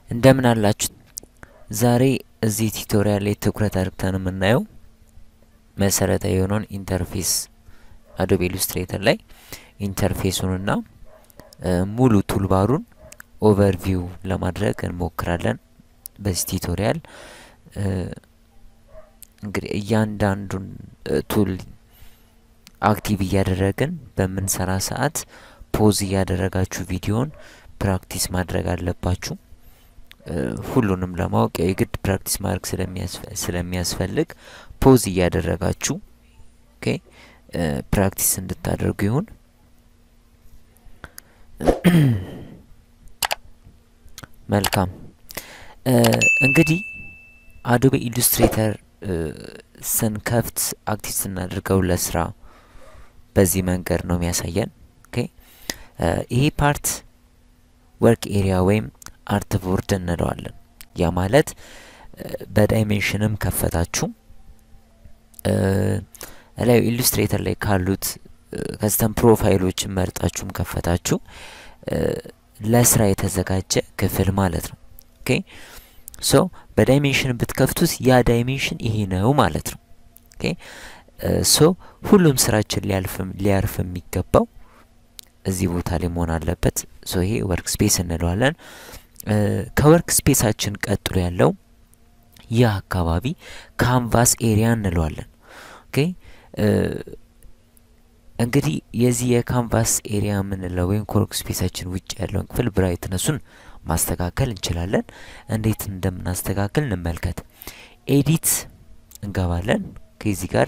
እንደምን አላችሁ ዛሬ እዚህ ቱቶሪያል ላይ ትኩረት አድርገን የምናየው መሰረታዊ የሆነውን ኢንተርፌስ Adobe Illustrator ላይ ኢንተርፌሱንና ሙሉ ቱልባሩን ኦቨርቪው ለማድረግ እንሞክራለን በዚህ ቱቶሪያል እንግዲህ እያንዳንዱን ቱል አክቲቭ ያደረግን በመንሰራ ሰዓት ፖዝ ያደረጋችሁ ቪዲዮን ፕራክቲስ ማድረግ አለባችሁ ሁሉንም ለማወቅ የግድ ፕራክቲስ ማድረግ ስለሚያስፈልግ ፖዝ ያደረጋችሁ ኦኬ ፕራክቲስ እንድታደርጉ ይሁን መልካም እንግዲህ Adobe Illustrator ስንከፍት አክቲቭ እናድርገው ለስራ በዚህ መንገድ ነው የሚያሳየን ኦኬ ይሄ ፓርት ወርክ ኤሪያ ወይም አርትቦርድ እንለዋለን ያ ማለት በዳይሜንሽንም ከፈታችሁ ላይ ኢሉስትሬተር ላይ ካሉት ከስተም ፕሮፋይሎችን መርጣችሁም ከፈታችሁ ለስራ የተዘጋጀ ክፍል ማለት ነው ኦኬ ሶ በዳይሜንሽን ብትከፍቱት ያ ዳይሜንሽን ይሄ ነው ማለት ነው ኦኬ ሶ ሁሉም ስራችን ሊያርፍ የሚገባው እዚህ ቦታ ላይ መሆን አለበት ሶ ይሄ ወርክ ስፔስ እንለዋለን ከወርክ ስፔሳችን ቀጥሎ ያለው ያ አካባቢ ካንቫስ ኤሪያ እንለዋለን ኦኬ እንግዲህ የዚህ የካንቫስ ኤሪያ ምንለው ወይም ወርክ ስፔሳችን ውጭ ያለው ክፍል ብራይትነሱን ማስተካከል እንችላለን እንዴት እንደምናስተካክል እንመልከት ኤዲት እንገባለን ከዚህ ጋር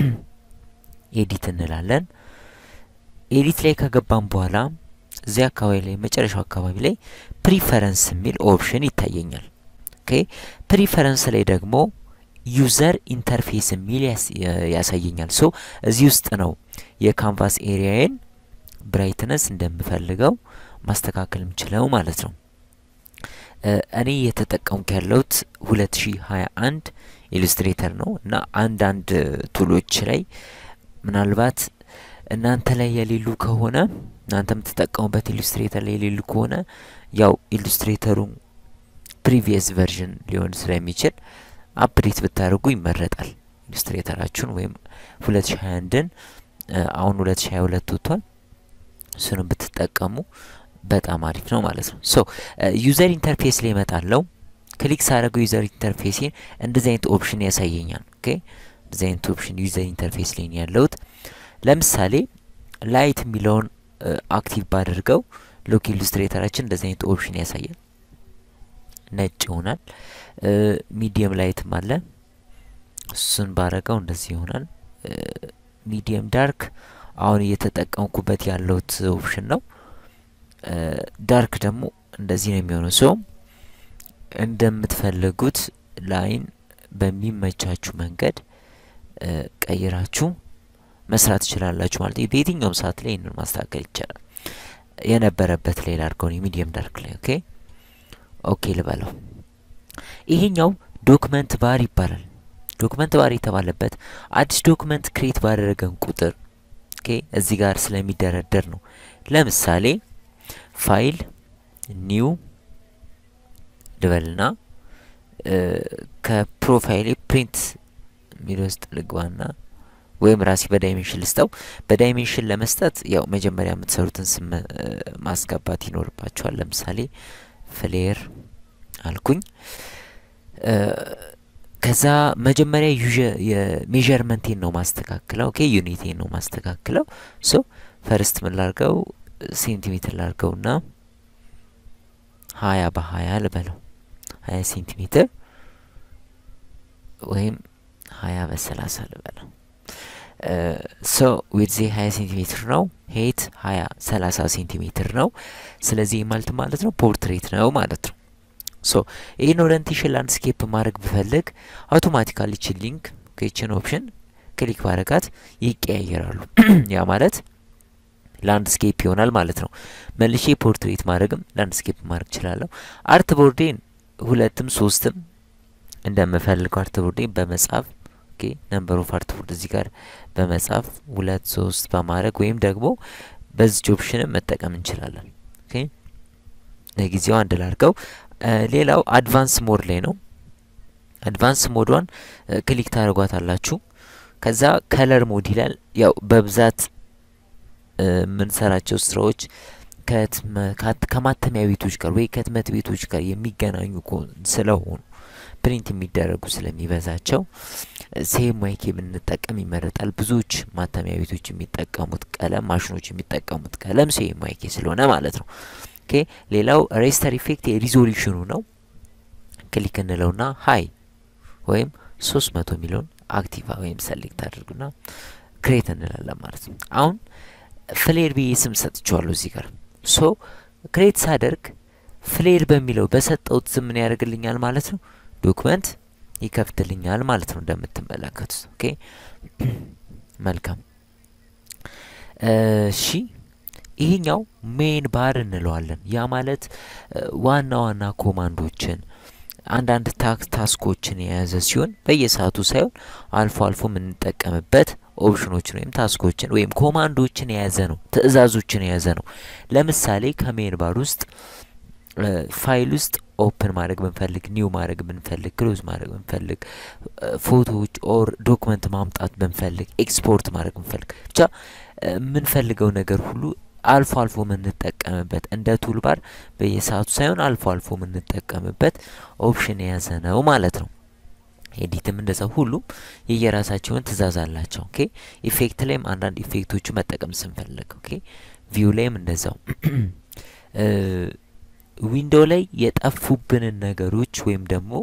ኤዲት እንላለን ኤዲት ላይ ከገባን በኋላ እዚያ አካባቢ ላይ መጨረሻው አካባቢ ላይ ፕሪፈረንስ የሚል ኦፕሽን ይታየኛል ኦኬ ፕሪፈረንስ ላይ ደግሞ ዩዘር ኢንተርፌስ የሚል ያሳየኛል ሶ እዚህ ውስጥ ነው የካንቫስ ኤሪያዬን ብራይትነስ እንደምፈልገው ማስተካከል የምችለው ማለት ነው እኔ የተጠቀምኩ ያለሁት 2021 ኢሉስትሬተር ነው እና አንድ ቱሎች ላይ ምናልባት እናንተ ላይ የሌሉ ከሆነ እናንተም ተጠቀሙበት ኢሉስትሬተር ላይ የሌሉ ከሆነ ያው ኢሉስትሬተሩ ፕሪቪየስ ቨርዥን ሊሆን ስለሚችል አፕዴት ብታደርጉ ይመረጣል ኢሉስትሬተራችሁን ወይም 2021ን አሁን 2022 ወጥቷል እሱን ብትጠቀሙ በጣም አሪፍ ነው ማለት ነው ሶ ዩዘር ኢንተርፌስ ላይ መጣለው ክሊክ ሳደርገው ዩዘር ኢንተርፌስን እንደዚህ አይነት ኦፕሽን ያሳየኛል ኦኬ እንደዚህ አይነት ኦፕሽን ዩዘር ኢንተርፌስ ላይ ያለውት ለምሳሌ ላይት ሚሊዮን አክቲቭ ባደርገው ሎክ ኢሉስትሬተራችን እንደዚህ አይነት ኦፕሽን ያሳያል ነጭ ይሆናል ሚዲየም ላይትም አለ እሱን ባረጋው እንደዚህ ይሆናል ሚዲየም ዳርክ አሁን እየተጠቀምኩበት ያለውት ኦፕሽን ነው ዳርክ ደግሞ እንደዚህ ነው የሚሆነው ሶ እንደምትፈልጉት ላይን በሚመቻችሁ መንገድ ቀይራችሁ መስራት ይችላልላችሁ ማለት ነው በየትኛውም ሰዓት ላይ እነን ማስተካከል ይችላል የነበረበት ላይ ላርገው ሚዲየም ዳርክ ላይ ኦኬ ኦኬ ልበለው ይሄኛው ዶክመንት ባር ይባላል ዶክመንት ባር የተባለበት አዲስ ዶክመንት ክሬት ባደረገን ቁጥር ኦኬ እዚህ ጋር ስለሚደረደር ነው ለምሳሌ ፋይል ኒው ልበልና ከፕሮፋይል ፕሪንት ሚለውስጥ ልግባና ወይም ራሲ በዳይሜንሽን ልስጠው በዳይሜንሽን ለመስጠት ያው መጀመሪያ የምትሰሩትን ስም ማስገባት ይኖርባችኋል ለምሳሌ ፍሌር አልኩኝ ከዛ መጀመሪያ የሜዠርመንቴን ነው ማስተካከለው ኦኬ ዩኒቲን ነው ማስተካከለው ሶ ፈርስት ምን ላርገው ሴንቲሜትር ላርገውና 20 በ20 ልበለው 20 ሴንቲሜትር ወይም 20 በ30 ልበለው ሶ ዊድዝ 20 ሴንቲሜትር ነው ሄት 30 ሴንቲሜትር ነው ስለዚህ ማለት ነው ፖርትሬት ነው ማለት ነው ሶ ይሄን ኦሪየንቴሽን ላንድስኬፕ ማድረግ ብፈልግ አውቶማቲካሊ ሊንክ ከችን ኦፕሽን ክሊክ ባረጋት ይቀያየራሉ ያ ማለት ላንድስኬፕ ይሆናል ማለት ነው መልሼ ፖርትሬት ማድረግም ላንድስኬፕ ማድረግ ይችላል አርት ቦርዴን ሁለትም ሶስትም እንደምፈልገው አርት ቦርዴን በመጻፍ ኦኬ ነምበር ኦፍ አርት ቦርድ እዚህ ጋር በመጻፍ 2 3 በማድረግ ወይም ደግሞ በዚህ ኦፕሽን መጠቀም እንችላለን ኦኬ ለጊዜው አንድ ላርገው ሌላው አድቫንስ ሞድ ላይ ነው አድቫንስ ሞድዋን ክሊክ ታደርጓታላችሁ ከዛ ከለር ሞድ ይላል ያው በብዛት ምን ሰራቸው ስራዎች ከማተሚያ ቤቶች ጋር ወይ ከህትመት ቤቶች ጋር የሚገናኙ ስለሆኑ ፕሪንት የሚደረጉ ስለሚበዛቸው CMYK ብንጠቀም ይመረጣል ብዙዎች ማተሚያ ቤቶች የሚጠቀሙት ቀለም ማሽኖች የሚጠቀሙት ቀለም CMYK ስለሆነ ማለት ነው ኦኬ ሌላው ሬስተር ኢፌክት የሪዞሉሽኑ ነው ክሊክ እንለውና ሃይ ወይም 300 ሚሊዮን አክቲቭ ወይም ሰሌክት አድርጉና ክሬት እንላለን ማለት ነው አሁን ፍሌር ቢ ስም ሰጥቻለሁ እዚህ ጋር ሶ ክሬት ሳደርግ ፍሌር በሚለው በሰጠውት ስም ምን ያደርግልኛል ማለት ነው ዶክመንት ይከፍትልኛል ማለት ነው እንደምትመለከቱት ኦኬ መልካም እሺ ይሄኛው ሜን ባር እንለዋለን ያ ማለት ዋና ኮማንዶችን አንዳንድ ታስኮችን የያዘ ሲሆን በየሰዓቱ ሳይሆን አልፎ የምንጠቀምበት ኦፕሽኖችን ወይም ታስኮችን ወይም ኮማንዶችን የያዘ ነው ትዕዛዞችን የያዘ ነው ለምሳሌ ከሜን ባር ውስጥ ፋይል ውስጥ ኦፕን ማድረግ ብንፈልግ ኒው ማድረግ ብንፈልግ ክሎዝ ማድረግ ብንፈልግ ፎቶዎች ኦር ዶክመንት ማምጣት ብንፈልግ ኤክስፖርት ማድረግ ብንፈልግ ብቻ ምን ፈልገው ነገር ሁሉ አልፎ የምንጠቀምበት እንደ ቱልባር በየሰዓቱ ሳይሆን አልፎ የምንጠቀምበት ኦፕሽን የያዘ ነው ማለት ነው ኤዲትም እንደዛው ሁሉም የየራሳቸውን ትዕዛዝ አላቸው ኦኬ ኢፌክት ላይም አንዳንድ ኢፌክቶች መጠቀም ስንፈልግ ኦኬ ቪው ላይም እንደዛው ዊንዶው ላይ የጠፉብን ነገሮች ወይም ደግሞ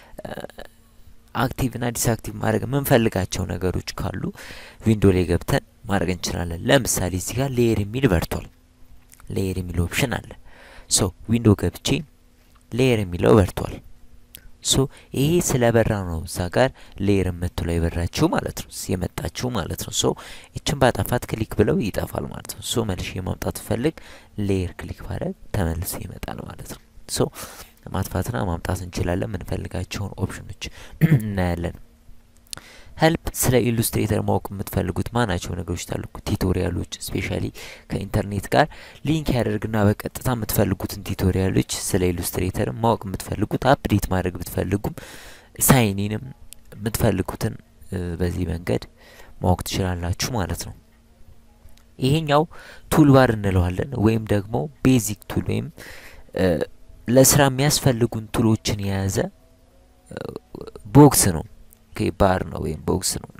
አክቲቭ እና ዲስአክቲቭ ማድረግ የምንፈልጋቸው ነገሮች ካሉ ዊንዶው ላይ ገብተን ማድረግ እንችላለን ለምሳሌ እዚህ ጋር ሌየር የሚል በርቷል ሌየር የሚል ኦፕሽን አለ ሶ ዊንዶው ገብቼ ሌየር የሚለው በርቷል ሶ ይሄ ስለበራ ነው እዛ ጋር ሌየር የምትለው ይበራችሁ ማለት ነው የመጣችሁ ማለት ነው ሶ እቺን ባጣፋት ክሊክ ብለው ይጣፋል ማለት ነው ሶ መልሼ ማምጣት ፈልግ ሌየር ክሊክ ባደርግ ተመልሶ ይመጣል ማለት ነው ሶ ማጥፋትና ማምጣት እንችላለን ምን ፈልጋቸውን ኦፕሽኖች እናያለን ሄልፕ ስለ ኢሉስትሬተር ማወቅ የምትፈልጉት ማናቸው ነገሮች ታሉ ቲዩቶሪያሎች ስፔሻሊ ከኢንተርኔት ጋር ሊንክ ያደርግና በቀጥታ የምትፈልጉትን ቲዩቶሪያሎች ስለ ኢሉስትሬተር ማወቅ የምትፈልጉት አፕዴት ማድረግ ብትፈልጉም ሳይኒንም የምትፈልጉትን በዚህ መንገድ ማወቅ ትችላላችሁ ማለት ነው ይሄኛው ቱልባር እንለዋለን ወይም ደግሞ ቤዚክ ቱል ወይም ለስራ የሚያስፈልጉን ቱሎችን የያዘ ቦክስ ነው ባር ነው ወይም ቦክስ ነውና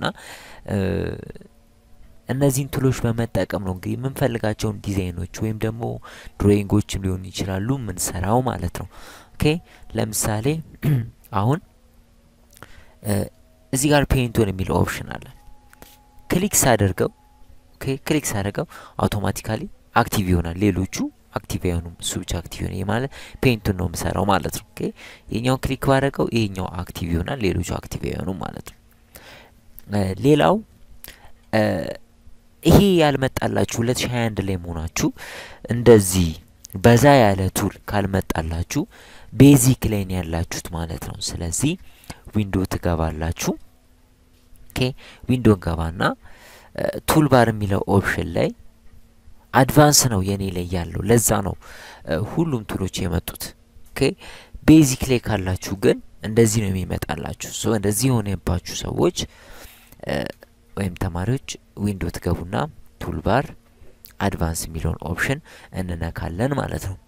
እነዚህን ቱሎች በመጠቀም ነው እንግዲህ የምንፈልጋቸውን ዲዛይኖች ወይም ደግሞ ድሮይንጎችም ሊሆኑ ይችላሉ ምን ሰራው ማለት ነው ኦኬ ለምሳሌ አሁን እዚህ ጋር ፔይንቱን የሚል ኦፕሽን አለ ክሊክ ሳደርገው ኦኬ ክሊክ ሳደርገው አውቶማቲካሊ አክቲቭ ይሆናል ሌሎቹ አክቲቭ አይሆኑም ሱብቻ አክቲቭ ነው ማለት ፔይንቱን ነው የምሰራው ማለት ነው ኦኬ የኛው ክሊክ ባደረገው ይሄኛው አክቲቭ ይሆናል ሌሎቹ አክቲቭ አይሆኑም ማለት ነው ሌላው ይሄ ያልመጣላችሁ 2021 ላይ መሆናችሁ እንደዚህ በዛ ያለ ቱል ካልመጣላችሁ ቤዚክ ላይ ነው ያላችሁት ማለት ነው ስለዚህ ዊንዶው ትገባላችሁ ኦኬ ዊንዶው ገባና ቱልባር የሚለው ኦፕሽን ላይ አድቫንስ ነው የኔ ላይ ያለው ለዛ ነው ሁሉም ቱሎች የመጡት ኦኬ ቤዚክ ላይ ካላችሁ ግን እንደዚህ ነው የሚመጣላችሁ ሶ እንደዚህ ሆነባችሁ ሰዎች ወይም ተማሪዎች ዊንዶው ትገቡና ቱልባር አድቫንስ የሚለውን ኦፕሽን እንነካለን ማለት ነው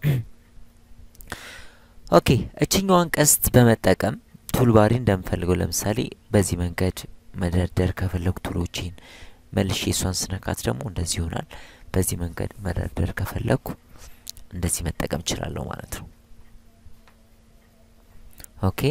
ኦኬ እቺኛዋን ቀስት በመጠቀም ቱልባሪ እንደምፈልገው ለምሳሌ በዚህ መንገድ መደርደር ከፈለኩ ቱሎችን መልሼ እሷን ስነካት ደግሞ እንደዚህ ይሆናል በዚህ መንገድ መደርደር ከፈለኩ እንደዚህ መጠቀም ይችላልው ማለት ነው ኦኬ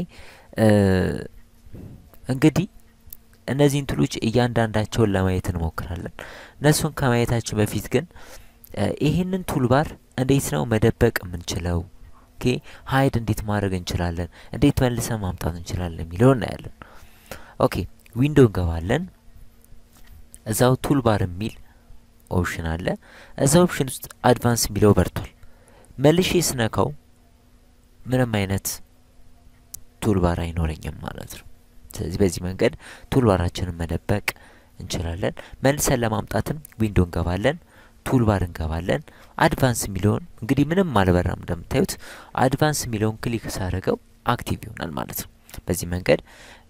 እንግዲህ እነዚህን ቱሎች እያንዳንዳቸውን ለማየት እንሞክራለን እነሱን ከማየታችን በፊት ግን ይሄንን ቱልባር እንዴት ነው መደበቅ የምንችለው ኦኬ ሃይድ እንዴት ማድረግ እንችላለን እንዴት መልሰን ማምጣት እንችላለን የሚለው እናያለን ኦኬ ዊንዶው እንገባለን እዛው ቱልባር የሚል ኦፕሽን አለ እዛው ኦፕሽን ውስጥ አድቫንስ የሚለው በርቷል መልሼ ስነካው ምንም አይነት ቱልባር አይኖርኝም ማለት ነው ስለዚህ በዚህ መንገድ ቱልባራችንን መደበቅ እንችላለን መልሰን ለማምጣትም ዊንዶው እንገባለን ቱልባር እንገባለን አድቫንስ ሚሊዮን እንግዲህ ምንም አልበራም እንደምታዩት አድቫንስ ሚሊዮን ክሊክ ሳረገው አክቲቭ ይሆናል ማለት ነው በዚህ መንገድ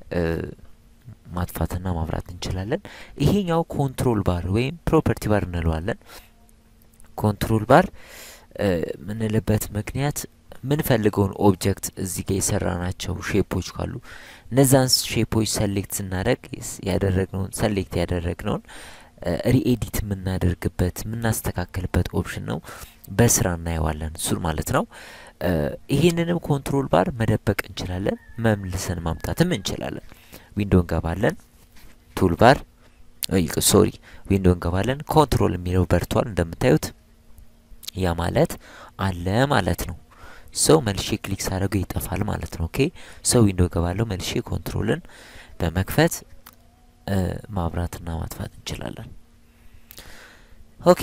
ማጥፋትና ማብራት እንችላለን ይሄኛው ኮንትሮል ባር ወይም ፕሮፐርቲ ባር እንለዋለን ኮንትሮል ባር ምንለበት ምክንያት ምን ፈልገውን ኦብጀክት እዚህ ጋር የሰራናቸው ሼፖች ካሉ እነዛን ሼፖች ሰሌክት ስናደርግ ያደረግነውን ሰሌክት ያደረግነውን ሪኤዲት ምናደርግበት ምናስተካክልበት ኦፕሽን ነው በስራ እናየዋለን እሱ ማለት ነው ይሄንንም ኮንትሮል ባር መደበቅ እንችላለን መምልሰን ማምጣትም እንችላለን ዊንዶው እንገባለን ቱል ባር ሶሪ ዊንዶው እንገባለን ኮንትሮል የሚለው በርቷል እንደምታዩት ያ ማለት አለ ማለት ነው ሶ መልሼ ክሊክ ሳደርገው ይጠፋል ማለት ነው ኦኬ ሶ ዊንዶው ገባለው መልሼ ኮንትሮልን በመክፈት ማብራትና ማጥፋት እንችላለን ኦኬ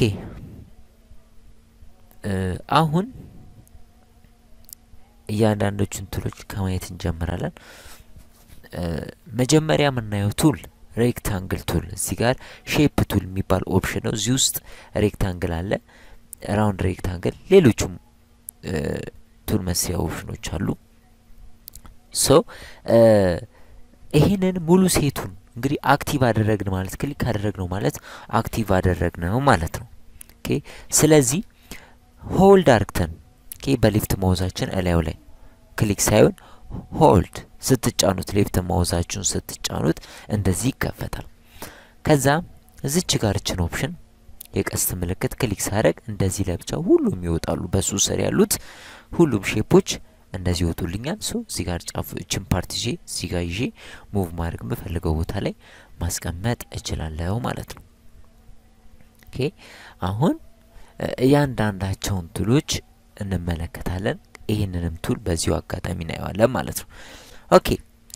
አሁን ያንዳንዶቹን ቱሎች ከማየት እንጀምራለን መጀመሪያ ምናየው ቱል ሬክታንግል ቱል እዚህ ጋር ሼፕ ቱል የሚባል ኦፕሽን ነው እዚህ ውስጥ ሬክታንግል አለ ራውንድ ሬክታንግል ሌሎችም ቱል መስሪያ ኦፕሽኖች አሉ ሶ ይሄንን ሙሉ ሴቱን እንግዲህ አክቲቭ አደረግን ማለት ክሊክ አደረግነው ማለት አክቲቭ አደረግነው ማለት ነው ኦኬ ስለዚህ ሆልድ አርክተን ኦኬ በሌፍት ማውዛችን እላዩ ላይ ክሊክ ሳይሆን ሆልድ ስትጫኑት ሌፍት ማውዛችሁን ስትጫኑት እንደዚህ ይከፈታል ከዛ እዚች ጋር እቺን ኦፕሽን የቀስት ምልክት ክሊክ ሳደርግ እንደዚህ ለብቻው ሁሉም ይወጣሉ በሱ ስር ያሉት ሁሉም ሼፖች እንደዚህ ይወጡልኛል ሶ እዚህ ጋር ጫፉ እቺን ፓርት ይዤ እዚህ ጋር ይዤ ሙቭ ማድረግ በፈልገው ቦታ ላይ ማስቀመጥ እችላለሁ ማለት ነው ኦኬ አሁን ያንዳንዳቸውን ቱሎች እንመለከታለን ይሄንንም ቱል በዚሁ አጋጣሚ እናየዋለን ማለት ነው ኦኬ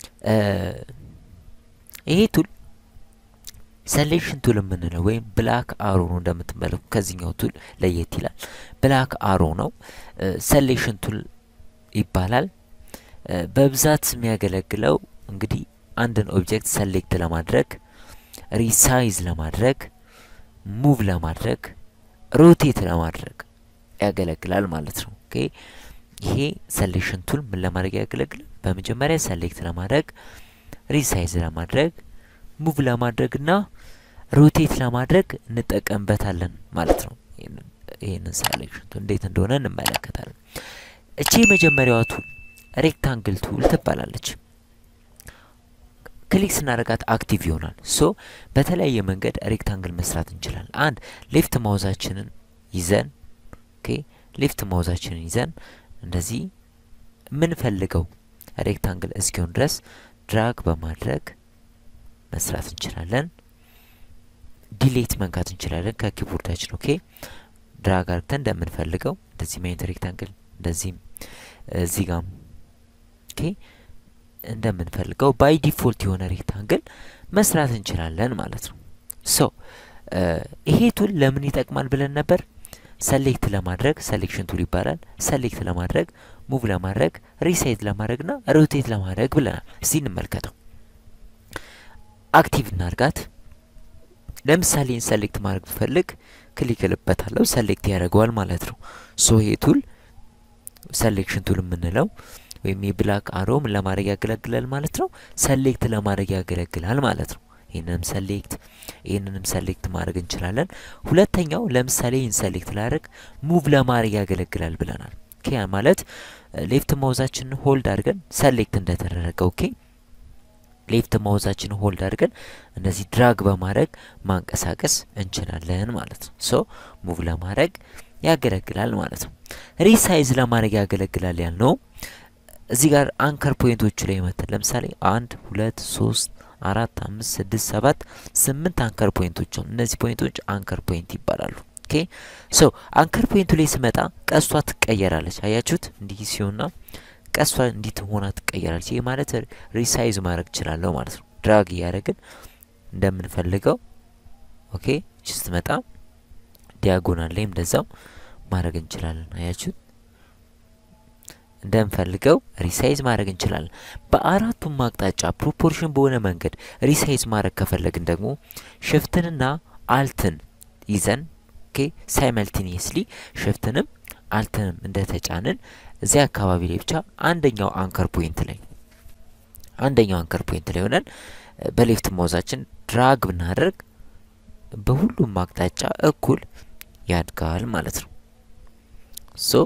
ይሄ ቱል ሰሌክሽን ቱል ምንለው ወይም ብላክ አሮ ነው እንደምትመለከቱ ከዚህኛው ቱል ለየት ይላል ብላክ አሮ ነው ሰሌክሽን ቱል ይባላል በብዛት የሚያገለግለው እንግዲህ አንድን ኦብጀክት ሰሌክት ለማድረግ ሪሳይዝ ለማድረግ ሙቭ ለማድረግ ሮቴት ለማድረግ ያገለግላል ማለት ነው ኦኬ ይሄ ሰሌክሽን ቱል ምን ለማድረግ ያገለግላል በመጀመሪያ ሰሌክት ለማድረግ ሪሳይዝ ለማድረግ ሙቭ ለማድረግና ሮቴት ለማድረግ እንጠቀምበታለን ማለት ነው ይሄንን ሰሌክሽን ቱል እንዴት እንደሆነ እንመለከታለን እቺ መጀመሪያው ቱል ሬክታንግል ቱል ትባላለች ክሊክ ስናደርጋት አክቲቭ ይሆናል ሶ በተለያየ መንገድ ሬክታንግል መስራት እንችላለን አንድ ሌፍት ማውዛችንን ይዘን ኦኬ ሌፍት ማውዛችንን ይዘን እንደዚህ ምን ፈልገው ሬክታንግል እስኪሆን ድረስ ድራግ በማድረግ መስራት እንችላለን ዲሊት መንካት እንችላለን ከኪቦርዳችን ኦኬ ድራግ አድርገን እንደምን ፈልገው እንደዚህ ማይንት ሬክታንግል እንደዚህ እዚህ ጋር ኦኬ እንደምን ፈልገው ባይ ዲፎልት የሆነ ሬክታንግል መስራት እንችላለን ማለት ነው ሶ ይሄ ቱል ለምን ይጠቅማል ብለን ነበር ሰሌክት ለማድረግ ሰሌክሽን ቱል ይባላል ሰሌክት ለማድረግ ሙቭ ለማድረግ ሪሴት ለማድረግና ሮቴት ለማድረግ ብለናል እስቲ እንመልከተው አክቲቭ እናርጋት ለምሳሌ ሰሌክት ማድረግ ፈልግ ክሊክ ልበታለው ሰሌክት ያደርጋል ማለት ነው ሶ ይሄ ቱል ሰሌክሽን ቱል ምንለው ወይም የብላክ አሮም ለማድረግ ያገለግላል ማለት ነው ሰሌክት ለማድረግ ያገለግላል ማለት ነው ይሄንንም ሰሌክት ማድረግ እንችላለን ሁለተኛው ለምሳሌ ይሄን ሰሌክት ላደርግ ሙቭ ለማድረግ ያገለግላል ብለናል ኦኬ ማለት ሌፍት ማውዛችንን ሆልድ አድርገን ሰሌክት እንደተደረገ ኦኬ ሌፍት ማውዛችንን ሆልድ አድርገን እንደዚህ ድራግ በማድረግ ማንቀሳቀስ እንችላለን ማለት ነው ሶ ሙቭ ለማድረግ ያገለግላል ማለት ነው ሪሳይዝ ለማድረግ ያገለግላል ያልነው እዚህ ጋር አንከር ፖይንቶቹ ላይ መተን ለምሳሌ 1 2 3 4 5 6 7 8 አንከር ፖይንቶች እነዚህ ፖይንቶች አንከር ፖይንት ይባላሉ ኦኬ ሶ አንከር ፖይንቱ ላይ ስመጣ ቀስቷ ትቀየራለች አያችሁት እንዲህ ሲሆንና ቀስቷ እንዲህ ሆና ትቀየራለች ይሄ ማለት ሪሳይዝ ማድረግ ይችላልው ማለት ነው ድራግ ያደረግን እንደምን ፈልገው ኦኬ ጀስት መጣ ዲያጎናል ላይ እንደዛው ማድረግ እንችላለን አያችሁት እንደምፈልገው ሪሳይዝ ማድረግ እንችላለን በአራቱም አቅጣጫ ፕሮፖርሽን በሆነ መንገድ ሪሳይዝ ማድረግ ከፈለግን ደግሞ ሽፍትንና አልትን ይዘን ኦኬ ሳይመልቲኒየስሊ ሽፍትንም አልትንም እንደተጫንን እዚያ አካባቢ ላይ ብቻ አንደኛው አንከር ፖይንት ላይ ሆነን በሌፍት ማውዛችን ድራግ ብናደርግ በሁሉም አቅጣጫ እኩል ያድጋል ማለት ነው ሶ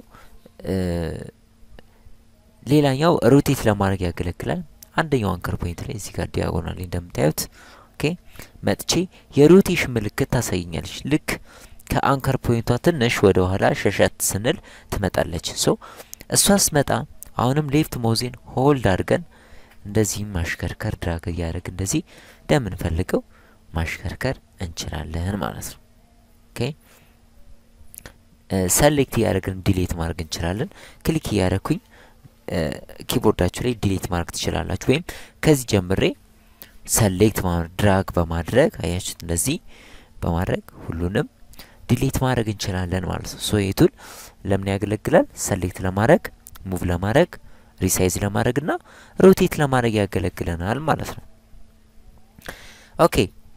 ሌላኛው ሮቴት ለማድረግ ያገለግላል አንደኛው አንከር ፖይንት ላይ እዚህ ጋር ዲያጎናሊ እንደምታዩት ኦኬ መጥቼ የሮቴሽን ምልክት ታሳየኛለች ልክ ከአንከር ፖይንቷ ትንሽ ወደ ኋላ ሸሸት ስንል ትመጣለች ሶ እሷ ስመጣ አሁንም ሌፍት ማውዜን ሆልድ አድርገን እንደዚህ ማሽከርከር ድራግ ያደርግ እንደዚህ እንደምንፈልገው ማሽከርከር እንችላለን ማለት ነው ኦኬ ሰሌክት ያደርግን ዲሊት ማድረግ እንችላለን ክሊክ ያደርኩኝ ኪቦርዳችሁ ላይ ዲሊት ማድረግ ትችላላችሁ ወይም ከዚህ ጀምሬ ሰሌክት ማድረግ ድራግ በማድረግ አያችሁት እንደዚህ በማድረግ ሁሉንም ዲሊት ማድረግ እንችላለን ማለት ነው ሶ ይቱል ለምን ያገለግላል ሰሌክት ለማድረግ ሙቭ ለማድረግ ሪሳይዝ ለማድረግና ሮቴት ለማድረግ ያገለግለናል ማለት ነው ኦኬ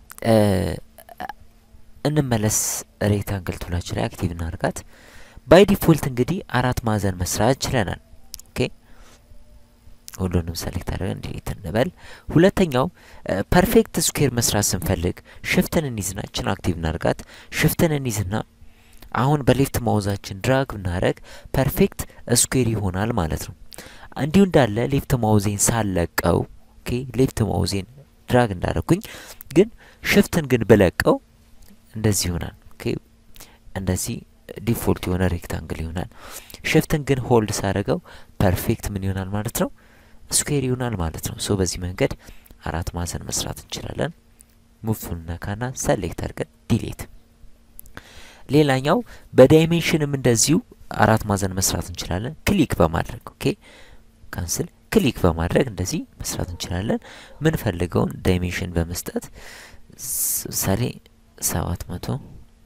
እንመለስ ሬክታንግል ቱላችን ላይ አክቲቭ እናርጋት ባይ ዲፎልት እንግዲህ አራት ማዕዘን መስራት ይችላል ኦኬ ሁሉንም ሰሌክት አድርገን ዲሊት እንበል ሁለተኛው ፐርፌክት ስኩዌር መስራት ስንፈልግ ሽፍትን እንይዝናችን አክቲቭ እናርጋት ሽፍትን እንይዝና አሁን በሌፍት ማውዛችን ድራግ ብናረግ ፐርፌክት ስኩዌር ይሆናል ማለት ነው እንዲሁ እንዳለ ሌፍት ማውዜን ሳለቀው ኦኬ ሌፍት ማውዜን ድራግ እንዳረኩኝ ግን ሽፍትን ግን በለቀው እንደዚህ ይሆናል ኦኬ እንደዚህ ዲፎልት የሆነ ሬክታንግል ይሆናል ሽፍትን ግን ሆልድ ሳረገው ፐርፌክት ምን ይሆናል ማለት ነው ስኩዌር ይሆናል ማለት ነው ሶ በዚህ መንገድ አራት ማዕዘን መስራት እንችላለን ሙቭቱን ነካና ሰሌክት አድርገን ዲሊት ሌላኛው በዳይሜንሽንም እንደዚሁ አራት ማዕዘን መስራት እንችላለን ክሊክ በማድረግ ኦኬ ካንስል ክሊክ በማድረግ እንደዚህ መስራት እንችላለን ምን ፈልገውን ዳይሜንሽን በመስጠት ሳሌ 700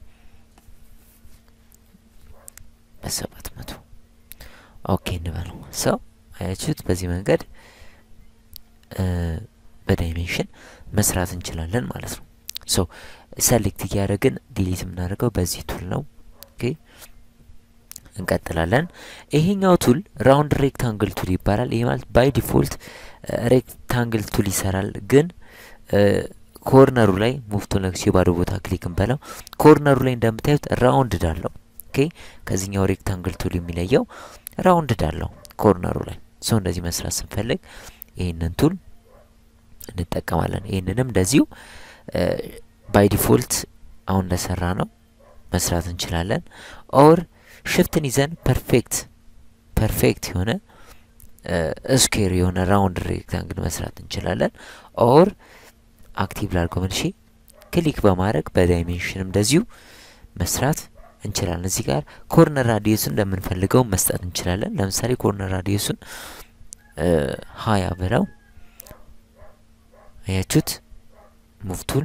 በ700 ኦኬ እንበለው ሶ አያችሁት በዚህ መንገድ በዳይሜንሽን መስራት እንችላለን ማለት ነው ሶ ሰሌክት ያደረግን ዲሊት የምናደርገው በዚህ ቱል ነው ኦኬ እንቀጥላለን ይሄኛው ቱል ራውንድ ሬክታንግል ቱል ይባላል ይሄ ማለት ባይ ዲፎልት ሬክታንግል ቱል ይሰራል ግን ኮርነሩ ላይ ሙፍቶ ለክሲ ባዶ ቦታ ክሊክ እንበለው ኮርነሩ ላይ እንደምታዩት ራውንድ ዳለው ኦኬ ከዚህኛው ሬክታንግል ቱል የሚለየው ራውንድ ዳለው ኮርነሩ ላይ ሶ እንደዚህ መስራት ስንፈልግ ይሄንን ቱል እንጠቀማለን ይሄንንም እንደዚሁ ባይ ዲፎልት አሁን እንደሰራ ነው መስራት እንችላለን ኦር ሽፍትን ይዘን ፐርፌክት የሆነ ስኩዌር የሆነ ራውንድ ሬክታንግል መስራት እንችላለን ኦር አክቲቭ ላድርገው መልሼ ክሊክ በማድረግ በዳይሜንሽንም እንደዚሁ መስራት እንችላለን እዚህ ጋር ኮርነር ራዲየሱን እንደምንፈልገው መስጠት እንችላለን ለምሳሌ ኮርነር ራዲየሱን 20 ብለው አያችሁት ሙቭ ቱል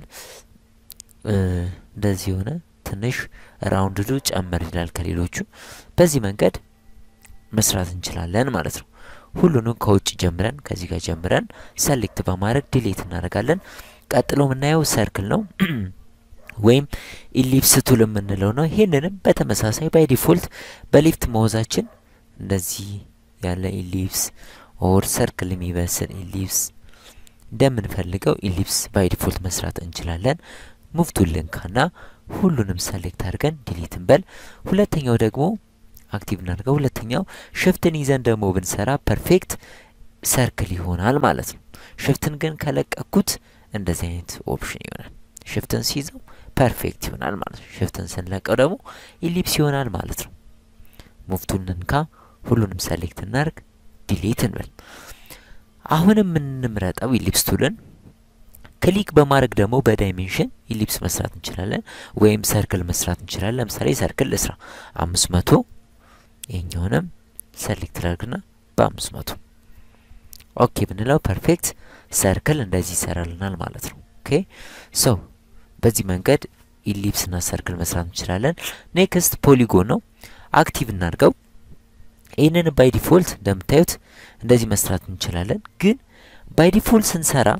እንደዚህ ሆነ ትንሽ ራውንድ ዱ ጨመር ይላል ከሌሎቹ በዚህ መንገድ መስራት እንችላለን ማለት ነው ሁሉንም ከውጭ ጀምረን ከዚህ ጋር ጀምረን ሰሌክት በማድረግ ዲሊት እናደርጋለን ቀጥሎ ምናየው ሰርክል ነው ወይም ኢሊፕስ ቱል የምንለው ነው ይሄንንም በተመሳሳይ ባይ ዲፎልት በሌፍት ማውዛችን እንደዚህ ያለ ኢሊፕስ ኦር ሰርክል የሚመስል ኢሊፕስ እንደምንፈልገው ኢሊፕስ ባይ ዲፎልት መስራት እንችላለን ሙቭ ቱል ልንካና ሁሉንም ሰሌክት አድርገን ዲሊት እንበል ሁለተኛው ደግሞ አክቲቭ እናድርገው ሁለተኛው ሽፍትን ይዘን ደግሞ ብንሰራ ፐርፌክት ሰርክል ይሆናል ማለት ነው ሽፍትን ግን ከለቀኩት እንደዚህ አይነት ኦፕሽን ይሆናል ሽፍትን ሲይዘው ፐርፌክት ይሆናል ማለት ነው ሽፍትን ስንለቀው ደግሞ ኢሊፕስ ይሆናል ማለት ነው ሙቭ ቱል ልንካ ሁሉንም ሰሌክት እናድርግ ዲሊት እንበል አሁንም እንምረጣው ኢሊፕስ ቱልን ክሊክ በማድረግ ደግሞ በዳይሜንሽን ኢሊፕስ መስራት እንችላለን ወይም ሰርክል መስራት እንችላለን ለምሳሌ ሰርክል ለስራ 500 ይሄኛውንም ሰሌክት ላድርግና በ500 ኦኬ ብንለው ፐርፌክት ሰርክል እንደዚህ ይሰራልናል ማለት ነው ኦኬ ሶ በዚህ መንገድ ኢሊፕስ እና ሰርክል መስራት እንችላለን ኔክስት ፖሊጎን ነው አክቲቭ እናድርገው ይሄንን ባይ ዲፎልት እንደምታዩት እንደዚህ መስራት እንችላለን ግን ባይ ዲፎልት ስንሰራ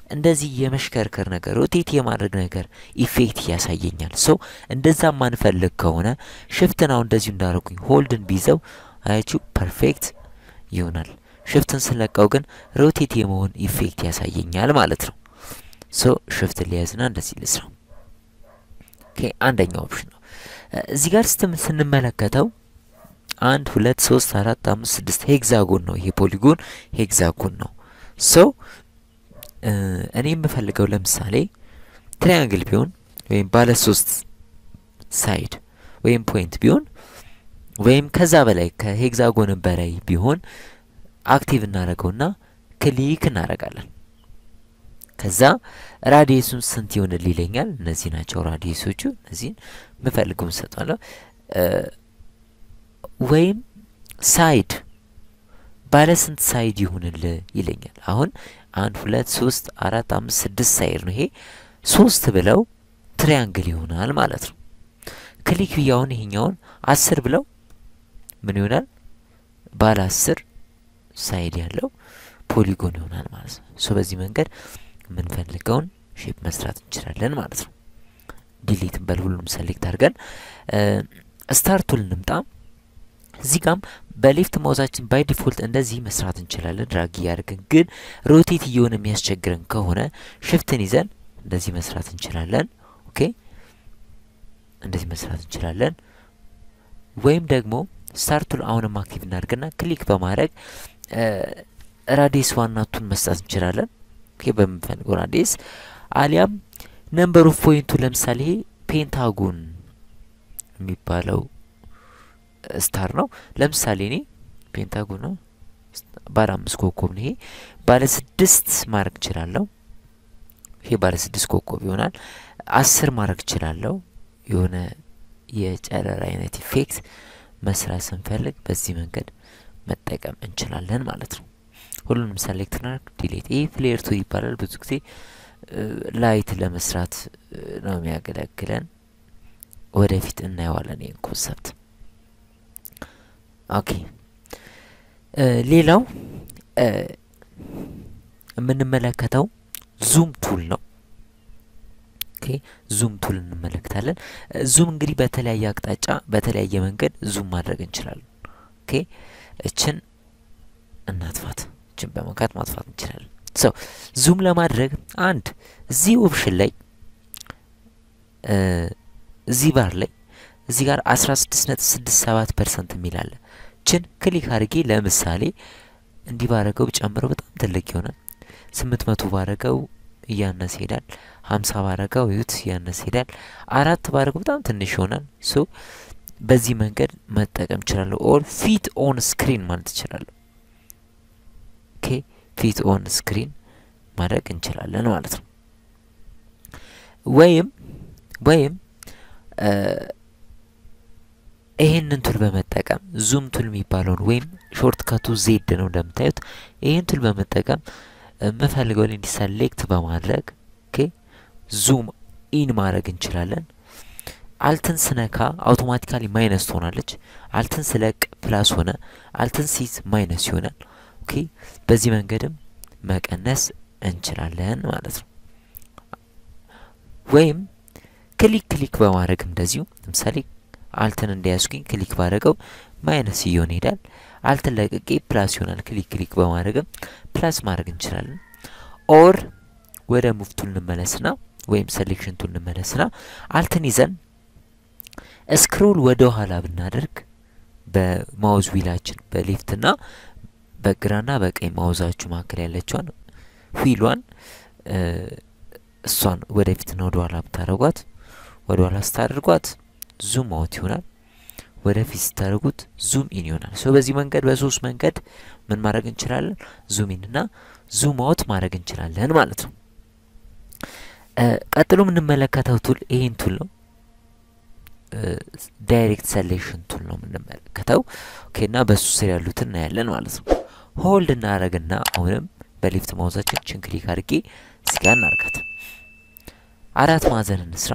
እንደዚህ የመሽከርከር ነገር ሮቴት የማድረግ ነገር ኢፌክት ያሳየኛል ሶ እንደዛ ማንፈልግ ከሆነ ሽፍትን አሁን እንደዚህ እንዳረኩኝ ሆልድን ቢዘው አያችሁ ፐርፌክት ይሆናል ሽፍትን ስለቀው ግን ሮቴት የመሆን ኢፌክት ያሳየኛል ማለት ነው ሶ ሽፍት ሊያዝና እንደዚህ ልስራ ኦኬ አንደኛው ኦፕሽን ነው እዚህ ጋር ስንመለከተው 1 2 3 4 5 6 ሄክሳጎን ነው ይሄ ፖሊጎን ሄክሳጎን ነው ሶ እኔ የምፈልገው ለምሳሌ ትራያንግል ቢሆን ወይም ባለ 3 ሳይድ ወይም ፖይንት ቢሆን ወይም ከዛ በላይ ከሄክሳጎን በላይ ቢሆን አክቲቭ እናረጋውና ክሊክ እናረጋለን ከዛ ራዲየሱን ስንት ይሆናል ይለኛል እነዚህ ናቸው ራዲየሶቹ እነዚህን መፈልገው ሰጣለሁ ወይም ሳይድ ባለ ስንት ሳይድ ይሆናል ይለኛል አሁን 1 2 3 4 5 6 ሳይድ ነው ይሄ 3 ብለው ትራያንግል ይሆናል ማለት ነው ክሊክ ቢያውን ይሄኛውን 10 ብለው ምን ይሆናል ባለ 10 ሳይድ ያለው ፖሊጎን ይሆናል ማለት ነው ሶ በዚህ መንገድ ምን ፈልገውን ሼፕ መስራት እንችላለን ማለት ነው ዲሊት በሁሉም ሴሌክት አድርገን ስታርት ቱል እንምጣ እዚህ ጋም በሌፍት ማውዛችን ባይ ዲፎልት እንደዚህ መስራት እንችላለን ድራግ ያርገን ግን ሮቴት እየሆነ የሚያስቸግረን ከሆነ ሽፍትን ይዘን እንደዚህ መስራት እንችላለን ኦኬ እንደዚህ መስራት እንችላለን ወይም ደግሞ ስታርት ቱል አሁንም አክቲቭ እናድርግና ክሊክ በማድረግ ራዲየስ ዋናቱን መስራት እንችላለን ኦኬ በመፈልገው ራዲየስ አሊያም ነምበር ኦፍ ፖይንቱ ለምሳሌ ፔንታጎን የሚባለው ስታር ነው ለምሳሌ እኔ ፔንታጎን ነው ባለ 5 ኮከብ ነው ይሄ ባለ 6 ማርክ ይችላልው ይሄ ባለ 6 ኮከብ ይሆናል 10 ማርክ ይችላልው የሆነ የጨረር አይነት ኢፌክት መስራት ስንፈልግ በዚህ መንገድ መጠቀም እንችላለን ማለት ነው ሁሉንም ሴሌክት እናድርግ ዲሊት ይሄ ፍሌር ቱ ይባላል ብዙ ጊዜ ላይት ለመስራት ነው የሚያገለግለን ወደፊት እናየዋለን ይሄን ኮንሰፕት ኦኬ ሌላው የምንመለከተው ዙም ቱል ነው ኦኬ ዙም ቱል እንመለከታለን ዙም እንግዲህ በተለያየ አቅጣጫ በተለያየ መንገድ ዙም ማድረግ እንችላለን ኦኬ እችን እናጥፋት እችን በመካት ማጥፋት እንችላለን ሶ ዙም ለማድረግ አንድ እዚህ ኦፕሽን ላይ እዚህ ባር ላይ እዚህ ጋር 16.67% የሚላል ችን ክሊክ አድርጌ ለምሳሌ እንዲህ ባረገው ጨምረው በጣም ትልቅ ይሆናል 800 ባረገው ያነሰ ይሄዳል 50 ባረገው ይሁት ያነሰ ይሄዳል 4 ባረገው በጣም ትንሽ ይሆናል ሶ በዚህ መንገድ መጠቀም ይችላል ኦር ፊት ኦን ስክሪን ማለት ይችላል ኦኬ ፊት ኦን ስክሪን ማድረግ እንችላለን ማለት ነው ወይም ይሄንን ቱል በመጠቀም ዙም ቱል የሚባለውን ወይም ሾርት ካቱ ዜድ ነው እንደምታዩት ይሄን ቱል በመጠቀም መፈልገው ላይ ዲሰሌክት በማድረግ ኦኬ ዙም ኢን ማድረግ እንችላለን አልትን ስነካ አውቶማቲካሊ ማይነስ ሆናለች አልትን ስለቅ ፕላስ ሆነ አልትን ሲዝ ማይነስ ይሆናል ኦኬ በዚህ መንገድም መቀነስ እንችላለን ማለት ነው ወይም ክሊክ በማድረግ እንደዚሁ ለምሳሌ አልትን እንዲያስኩኝ ክሊክ ባረገው ማይነስ ይሆን ይሄዳል አልትን ለቅቄ ፕላስ ይሆናል ክሊክ በማድረግ ፕላስ ማድረግ እንችላለን ኦር ወደ ሙቭ ቱል እንመለስና ወይም ሴሌክሽን ቱል እንመለስና አልትን ይዘን ስክሮል ወደ ኋላ ብናደርግ በማውዝ ዊላችን በሌፍትና በግራና በቀኝ ማውዛችሁ ማከለ ያለችውን ዊሏን እሷን ወደፊት ነው ወደ ኋላ ብታረጓት ወደ ኋላ ስታደርጓት ዙም አውት ይሆናል ወደፊት ስታደርጉት ዙም ኢን ይሆናል ሶ በዚህ መንገድ በሶስት መንገድ ምን ማድረግ እንችላለን ዙም ኢን እና ዙም አውት ማድረግ እንችላለን ማለት ነው ቀጥሎ ምን እንመለከተው ቱል ይሄን ቱል ነው ዳይሬክት ሴሌክሽን ቱል ነው የምንመለከተው ኦኬና በሱ ስር ያሉትን እናያለን ማለት ነው ሆልድ እናረግና አሁንም በሌፍት ማውዛችን ክሊክ አድርጌ እዚህ ጋር እናርጋት አራት ማዕዘን እንስራ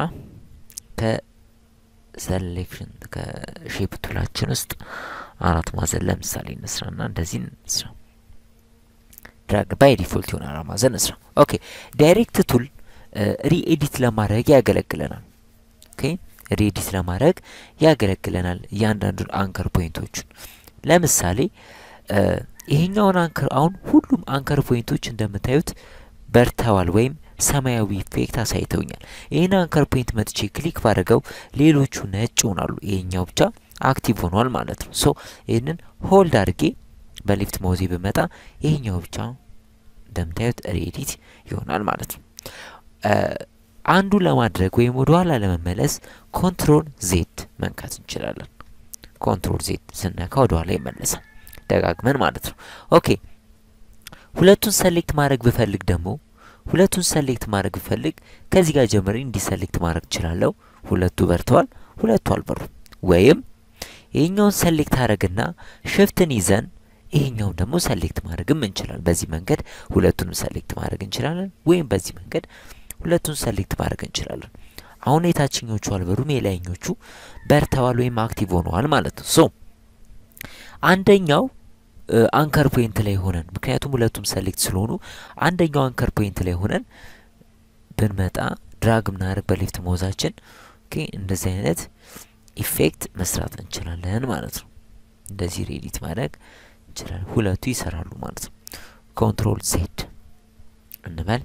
ከሴሌክሽን ከሼፕ ቱላችን ውስጥ አራት ማዕዘን ለምሳሌ እንስራና እንደዚህ እንስራ ድራግ ባይ ዲፎልት ይሆናል አራት ማዕዘን እንስራ ኦኬ ዳይሬክት ቱል ሪኤዲት ለማድረግ ያገለግለናል ኦኬ ሪኤዲት ለማድረግ ያገለግለናል ያንዳንዱን አንከር ፖይንቶችን ለምሳሌ ይሄኛውን አንከር አሁን ሁሉም አንከር ፖይንቶች እንደምታዩት በርተዋል ወይም ሰማያዊ ኢፌክት አሳይተውኛል ይሄን አንከር ፖይንት መጥቼ ክሊክ ባደረገው ሌሎቹ ነጭ ሆናሉ ይሄኛው ብቻ አክቲቭ ሆኗል ማለት ነው ሶ ይሄንን ሆልድ አድርጌ በሌፍት ማውዝ በመጣ ይሄኛው ብቻ እንደምታዩት ሪኤዲት ይሆናል ማለት ነው አንዱ ለማድረግ ወይም ወደ ኋላ ለመመለስ ኮንትሮል ዜድ መንካት እንችላለን ኮንትሮል ዜድ ስንነካ ወደ ኋላ ይመለሳል ደጋግመን ማለት ነው ኦኬ ሁለቱን ሰሌክት ማድረግ ብፈልግ ደግሞ ሁለቱን ሰሌክት ማድረግ ብፈልግ ከዚህ ጋር ጀምሬ እንዲ ሰሌክት ማድረግ ይችላልው ሁለቱ በርተዋል ሁለቱ አልበሩ ወይም ይሄኛውን ሰሌክት አረግና ሽፍትን ይዘን ይሄኛውን ደግሞ ሰሌክት ማድረግም እንችላለን በዚህ መንገድ ሁለቱንም ሰሌክት ማድረግ እንችላለን ወይም በዚህ መንገድ ሁለቱን ሰሌክት ማድረግ እንችላለን አሁን የታችኞቹ አልበሩም የላይኞቹ በርተዋል ወይም አክቲቭ ሆነዋል ማለት ነው ሶ አንደኛው አንከር ፖይንት ላይ ሆነን ምክንያቱም ሁለቱም ሰሌክት ስለሆኑ አንደኛው አንከር ፖይንት ላይ ሆነን ብንመጣ ድራግ እናደርግ በሌፍት ማውዛችን ኦኬ እንደዚህ አይነት ኢፌክት መስራት እንችላለን ማለት ነው እንደዚህ ሪኤዲት ማድረግ እንችላለን ሁለቱ ይሰራሉ ማለት ነው ኮንትሮል ዜድ እንበል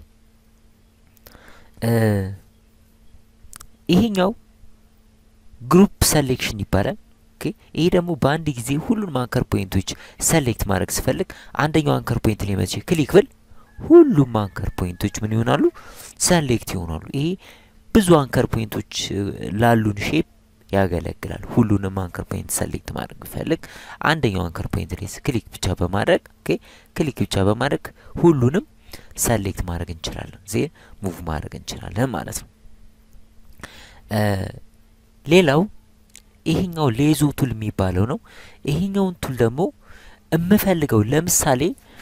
ይሄኛው ግሩፕ ሴሌክሽን ይባላል ኦኬ ይሄ ደግሞ በአንድ ጊዜ ሁሉንም አንከር ፖይንቶች ሴሌክት ማድረግ ሲፈልግ አንደኛው አንከር ፖይንት ላይ መቼ ክሊክ ብል ሁሉም አንከር ፖይንቶች ምን ይሆናሉ ሴሌክት ይሆናሉ ይሄ ብዙ አንከር ፖይንቶች ላሉን ሼፕ ያገለግላል ሁሉንም አንከር ፖይንት ሴሌክት ማድረግ ቢፈልግ አንደኛው አንከር ፖይንት ላይ ክሊክ ብቻ በማድረግ ኦኬ ክሊክ ብቻ በማድረግ ሁሉንም ሴሌክት ማድረግ እንችላለን ዜን ሙቭ ማድረግ እንችላለን ማለት ነው ሌላው ይሄኛው ሌዞ ቱል የሚባለው ነው ይሄኛውን ቱል ደግሞ እምፈልገው ለምሳሌ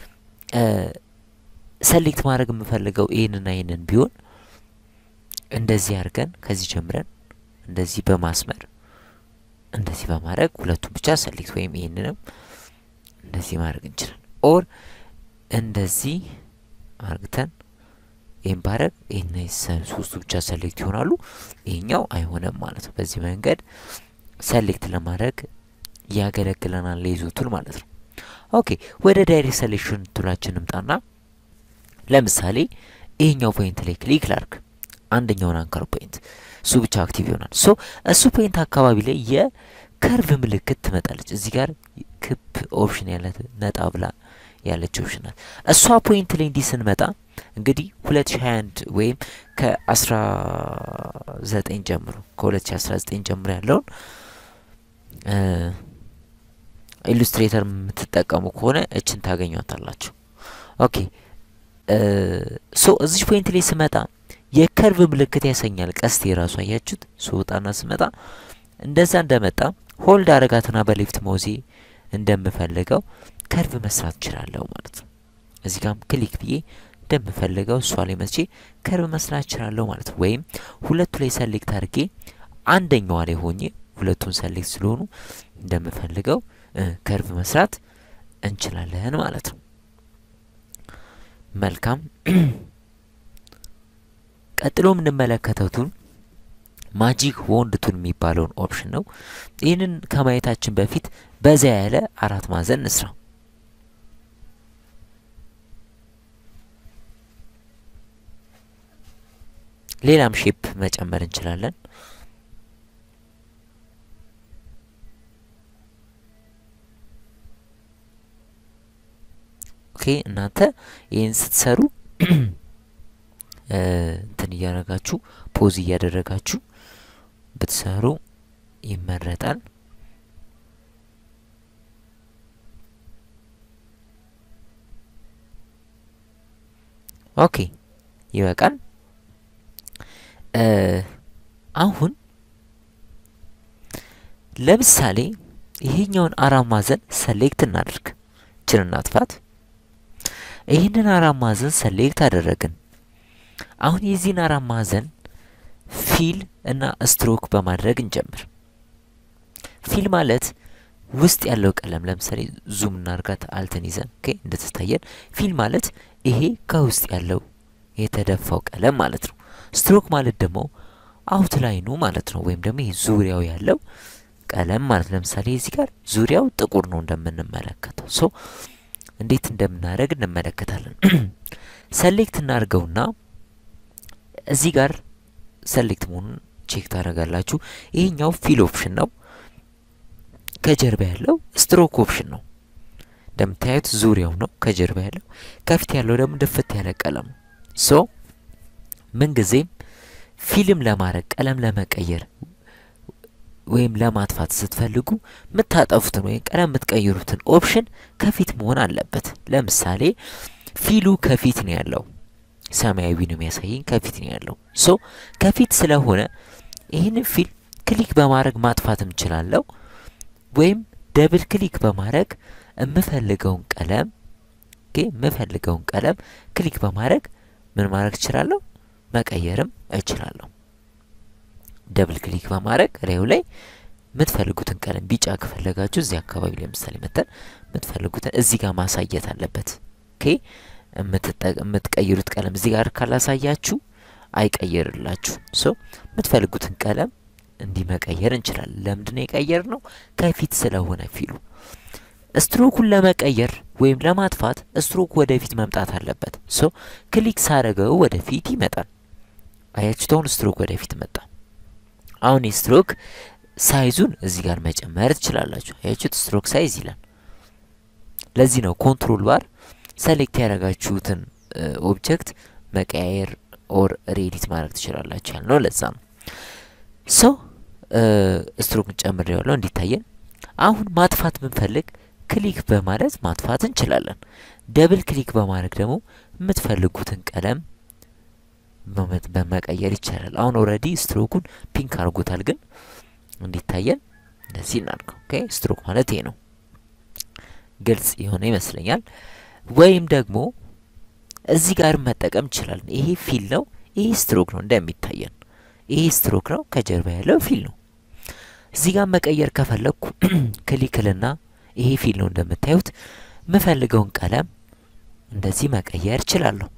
ሴሌክት ማድረግ እምፈልገው ይሄንና ይሄንን ቢሆን እንደዚህ አድርገን ከዚህ ጀምረን እንደዚህ በማስመር እንደዚህ በማድረግ ሁለቱን ብቻ ሴሌክት ወይም ይሄንንም እንደዚህ ማድረግ እንችላለን ኦር እንደዚህ አርግተን ይሄን ባረግ ይሄን ሶስቱ ብቻ ሴሌክት ይሆናሉ ይሄኛው አይሆንም ማለት ነው በዚህ መንገድ ሴሌክት ለማድረግ ያገለግለናል ሌዞ ቱል ማለት ነው ኦኬ ወደ ዳይሬክት ሴሌክሽን ቱላችን እንጣና ለምሳሌ ይሄኛው ፖይንት ላይ ክሊክ ላርግ አንደኛውን አንከር ፖይንት ሱ ብቻ አክቲቭ ይሆናል ሶ እሱ ፖይንት አካባቢ ላይ የከርቭ ምልክት ትመጣለች እዚህ ጋር ክብ ኦፕሽን ያለ ነጣ ብላ ያለች ኦፕሽን ናት እሷ ፖይንት ላይ እንዲ ስንመጣ እንግዲህ 2021 ወይም ከ19 ጀምሮ ከ2019 ጀምሮ ያለውን ኢሉስትሬተር የምትጠቀሙ ከሆነ እችን ታገኙታላችሁ ኦኬ ሶ እዚህ ፖይንት ላይ ስመጣ የከርቭ ምልክት ያሰኛል ቀስት የራሱ አያችሁት ሶጣና ስመጣ እንደዛ እንደመጣ ሆልድ አረጋትና በሌፍት ማውዚ እንደምፈልገው ከርቭ መስራት ይችላልው ማለት ነው እዚህ ጋርም ክሊክ ብዬ እንደምፈልገው እሷ ላይ መጥቼ ከርቭ መስራት ይችላልው ማለት ነው ወይም ሁለቱ ላይ ሴሌክት አድርጌ አንደኛው ላይ ሆኜ ሁለቱን ሴሌክት ስለሆኑ እንደምፈልገው ከርቭ መስራት እንችላለን ማለት ነው መልካም ቀጥሎ እንመለከተው ቱል ማጂክ ወንድ ቱል የሚባለውን ኦፕሽን ነው ይሄንን ከማየታችን በፊት በዛ ያለ አራት ማዕዘን እንስራ ሌላም ሼፕ መጨመር እንችላለን ኦኬ እናንተ ይሄን ስትሰሩ እንትን ያረጋችሁ ፖዝ ያደረጋችሁ ብትሰሩ ይመረጣል ኦኬ ይበቃል አሁን ለምሳሌ ይሄኛውን አራት ማዕዘን ሴሌክት እናድርግ ችንና አጥፋት ይሄንን አራት ማዕዘን ሴሌክት አደረግን አሁን የዚህን አራት ማዕዘን ፊል እና ስትሮክ በማድረግ እንጀምር ፊል ማለት ውስጥ ያለው ቀለም ለምሳሌ ዙም እናርጋት አልተን ይዘን ኦኬ እንደተታየን ፊል ማለት ይሄ ከውስጥ ያለው የተደፋው ቀለም ማለት ነው ስትሮክ ማለት ደግሞ አውትላይኑ ማለት ነው ወይም ደግሞ ይሄ ዙሪያው ያለው ቀለም ማለት ለምሳሌ እዚህ ጋር ዙሪያው ጥቁር ነው እንደምንመለከተው ሶ እንዴት እንደምናደርግ እንመለከታለን ሰሌክት እናርገውና እዚህ ጋር ሰሌክት መሆኑን ቼክ ታደርጋላችሁ ይሄኛው ፊል ኦፕሽን ነው ከጀርባ ያለው ስትሮክ ኦፕሽን ነው እንደምታዩት ዙሪያው ነው ከጀርባ ያለው ከፊት ያለው ደግሞ ድፍት ያለ ቀለም ሶ ምን ጊዜም ፊልም ለማድረግ ቀለም ለመቀየር ወይም ለማጥፋት ስትፈልጉ ምታጠፉትን ወይ ቀለም ምትቀይሩትን ኦፕሽን ከፊት መሆን አለበት ለምሳሌ ፊሉ ከፊት ነው ያለው ሰማያዊ ነው የሚያሳየኝ ከፊት ነው ያለው ሶ ከፊት ስለሆነ ይሄንን ፊል ክሊክ በማድረግ ማጥፋትም እንችላለን ወይም ደብል ክሊክ በማድረግ የምፈልገውን ቀለም የምፈልገውን ቀለም ክሊክ በማድረግ ምን ማድረግ እችላለሁ መቀየርም እችላለሁ ደብል ክሊክ በማድረግ ሬው ላይ ምትፈልጉትን ቀለም ቢጫ ከፈለጋችሁ እዚህ አካባቢ ለምሳሌ መተን ምትፈልጉትን እዚህ ጋር ማሳየት አለበት ኦኬ ምትቀይሩት ቀለም እዚህ ጋር ካላሳያችሁ አይቀየርላችሁ ሶ ምትፈልጉትን ቀለም እንዲ መቀየር እንችላለን ለምንድነው የቀየርነው ከፊት ስለሆነ ፊሉ ስትሮኩን ለመቀየር ወይም ለማጥፋት ስትሮክ ወደፊት መምጣት አለበት ሶ ክሊክ ሳረገው ወደፊት ይመጣል አያችሁት ስትሮክ ወደፊት መጣ አሁን ስትሮክ ሳይዙን እዚህ ጋር መጨመር ትችላላችሁ አያችሁት ስትሮክ ሳይዝ ይላል ለዚህ ነው ኮንትሮል ባር ሰሌክት ያደረጋችሁትን ኦብጀክት መቀየር ኦር ኤዲት ማድረግ ትችላላችሁ ያልነው ለዛ ነው ሶ ስትሮክ ጨምሬዋለሁ እንዲታየን አሁን ማጥፋት ብንፈልግ ክሊክ በማለት ማጥፋት እንችላለን ደብል ክሊክ በማድረግ ደግሞ የምትፈልጉትን ቀለም በመቀየር ይቻላል አሁን ኦሬዲ ስትሮኩን ፒንክ አርጎታል ግን እንዲታየን እንደዚህ እናድርገው ኦኬ ስትሮክ ማለት ይሄ ነው ግልጽ የሆነ ይመስለኛል ወይም ደግሞ እዚህ ጋር መጠቀም ይችላል ይሄ ፊል ነው ይሄ ስትሮክ ነው እንደሚታየን ይሄ ስትሮክ ነው ከጀርባ ያለው ፊል ነው እዚህ ጋር መቀየር ከፈለኩ ክሊክልና ይሄ ፊል ነው እንደምታዩት መፈልገውን ቀለም እንደዚህ መቀየር ይችላልው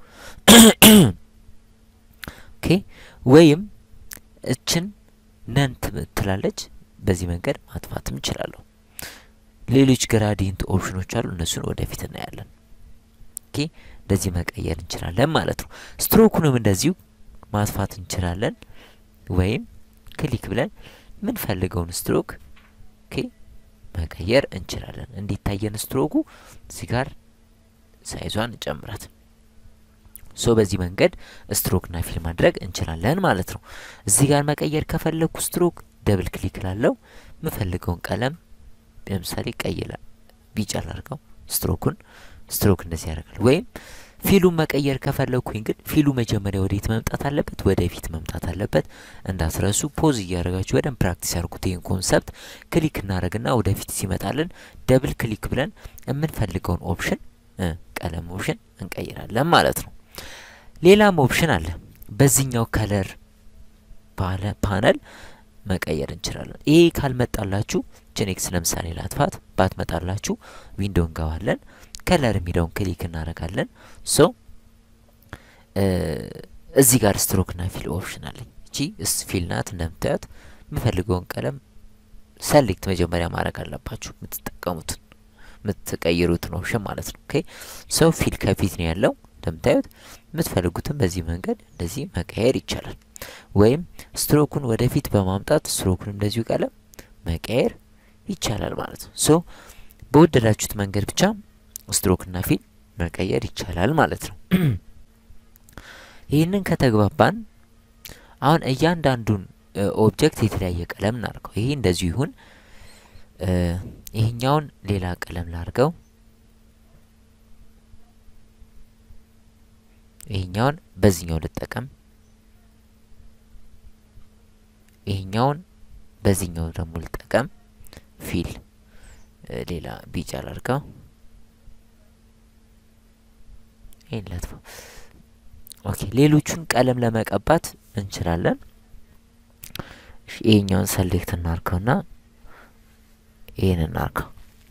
ኦኬ ወይም እችን ነንት ትላለች በዚህ መንገድ ማጥፋትም ይችላልው ሌሎች ግራዲየንት ኦፕሽኖች አሉ እነሱን ወደፊት እናያለን ኦኬ እንደዚህ መቀየር እንችላለን ማለት ነው ስትሮኩንም እንደዚሁ ማጥፋት እንችላለን ወይም ክሊክ ብለን ምን ፈልገውን ስትሮክ ኦኬ መቀየር እንችላለን እንዲታየን ስትሮኩ እዚህ ጋር ሳይዟን ጨምራት ሶ በዚህ መንገድ ስትሮክና ፊል ማድረግ እንችላለን ማለት ነው እዚህ ጋር መቀየር ከፈለኩ ስትሮክ ደብል ክሊክ ላለው መፈልገውን ቀለም ለምሳሌ ቀይላ ቢጫ ላርገው ስትሮክ እንደዚህ ያደርጋል ወይም ፊሉን መቀየር ከፈለኩኝ ግን ፊሉ መጀመሪያ ወዴት መምጣት አለበት ወደፊት መምጣት አለበት እንዳትረሱ ፖዝ ያደርጋችሁ ወደን ፕራክቲስ አድርጉት ይሄን ኮንሰፕት ክሊክ እናረግና ወደፊት ሲመጣልን ደብል ክሊክ ብለን የምንፈልገውን ኦፕሽን ቀለም ኦፕሽን እንቀይራለን ማለት ነው ሌላም ኦፕሽን አለ በዚህኛው ከለር ፓነል መቀየር እንችላለን ይሄ ካልመጣላችሁ ጄኔክስ ለምሳሌ ላጥፋት ባትመጣላችሁ ዊንዶው እንገባለን ከለር የሚለውን ክሊክ እናረጋለን ሶ እዚህ ጋር ስትሮክና ፊል ኦፕሽን አለኝ እቺ ፊል ናት እንደምታዩት የምፈልገውን ቀለም ሰሌክት መጀመሪያ ማድረግ አለባችሁ የምትጠቀሙትን የምትቀይሩትን ኦፕሽን ማለት ነው ኦኬ ሶ ፊል ከፊት ነው ያለው እንደምታዩት የምትፈልጉትን በዚህ መንገድ እንደዚህ መቀየር ይቻላል ወይም ስትሮኩን ወደፊት በማምጣት ስትሮኩን እንደዚሁ ቀለም መቀየር ይቻላል ማለት ነው ሶ በወደዳችሁት መንገድ ብቻ ስትሮክና ፊል መቀየር ይቻላል ማለት ነው ይሄንን ከተግባባን አሁን እያንዳንዱን ኦብጀክት የተለያየ ቀለም እናርገው ይሄ እንደዚሁ ይሁን ይሄኛውን ሌላ ቀለም ላርገው ይሄኛውን በዚህኛው ልጠቀም ይሄኛውን በዚህኛው ደግሞ ልጠቀም ፊል ሌላ ቢጫ ላርገው ይላልፈ ኦኬ ሌሎቹን ቀለም ለመቀባት እንችላለን ይሄኛውን ሰሌክት እናርገውና ይሄን እናርጋ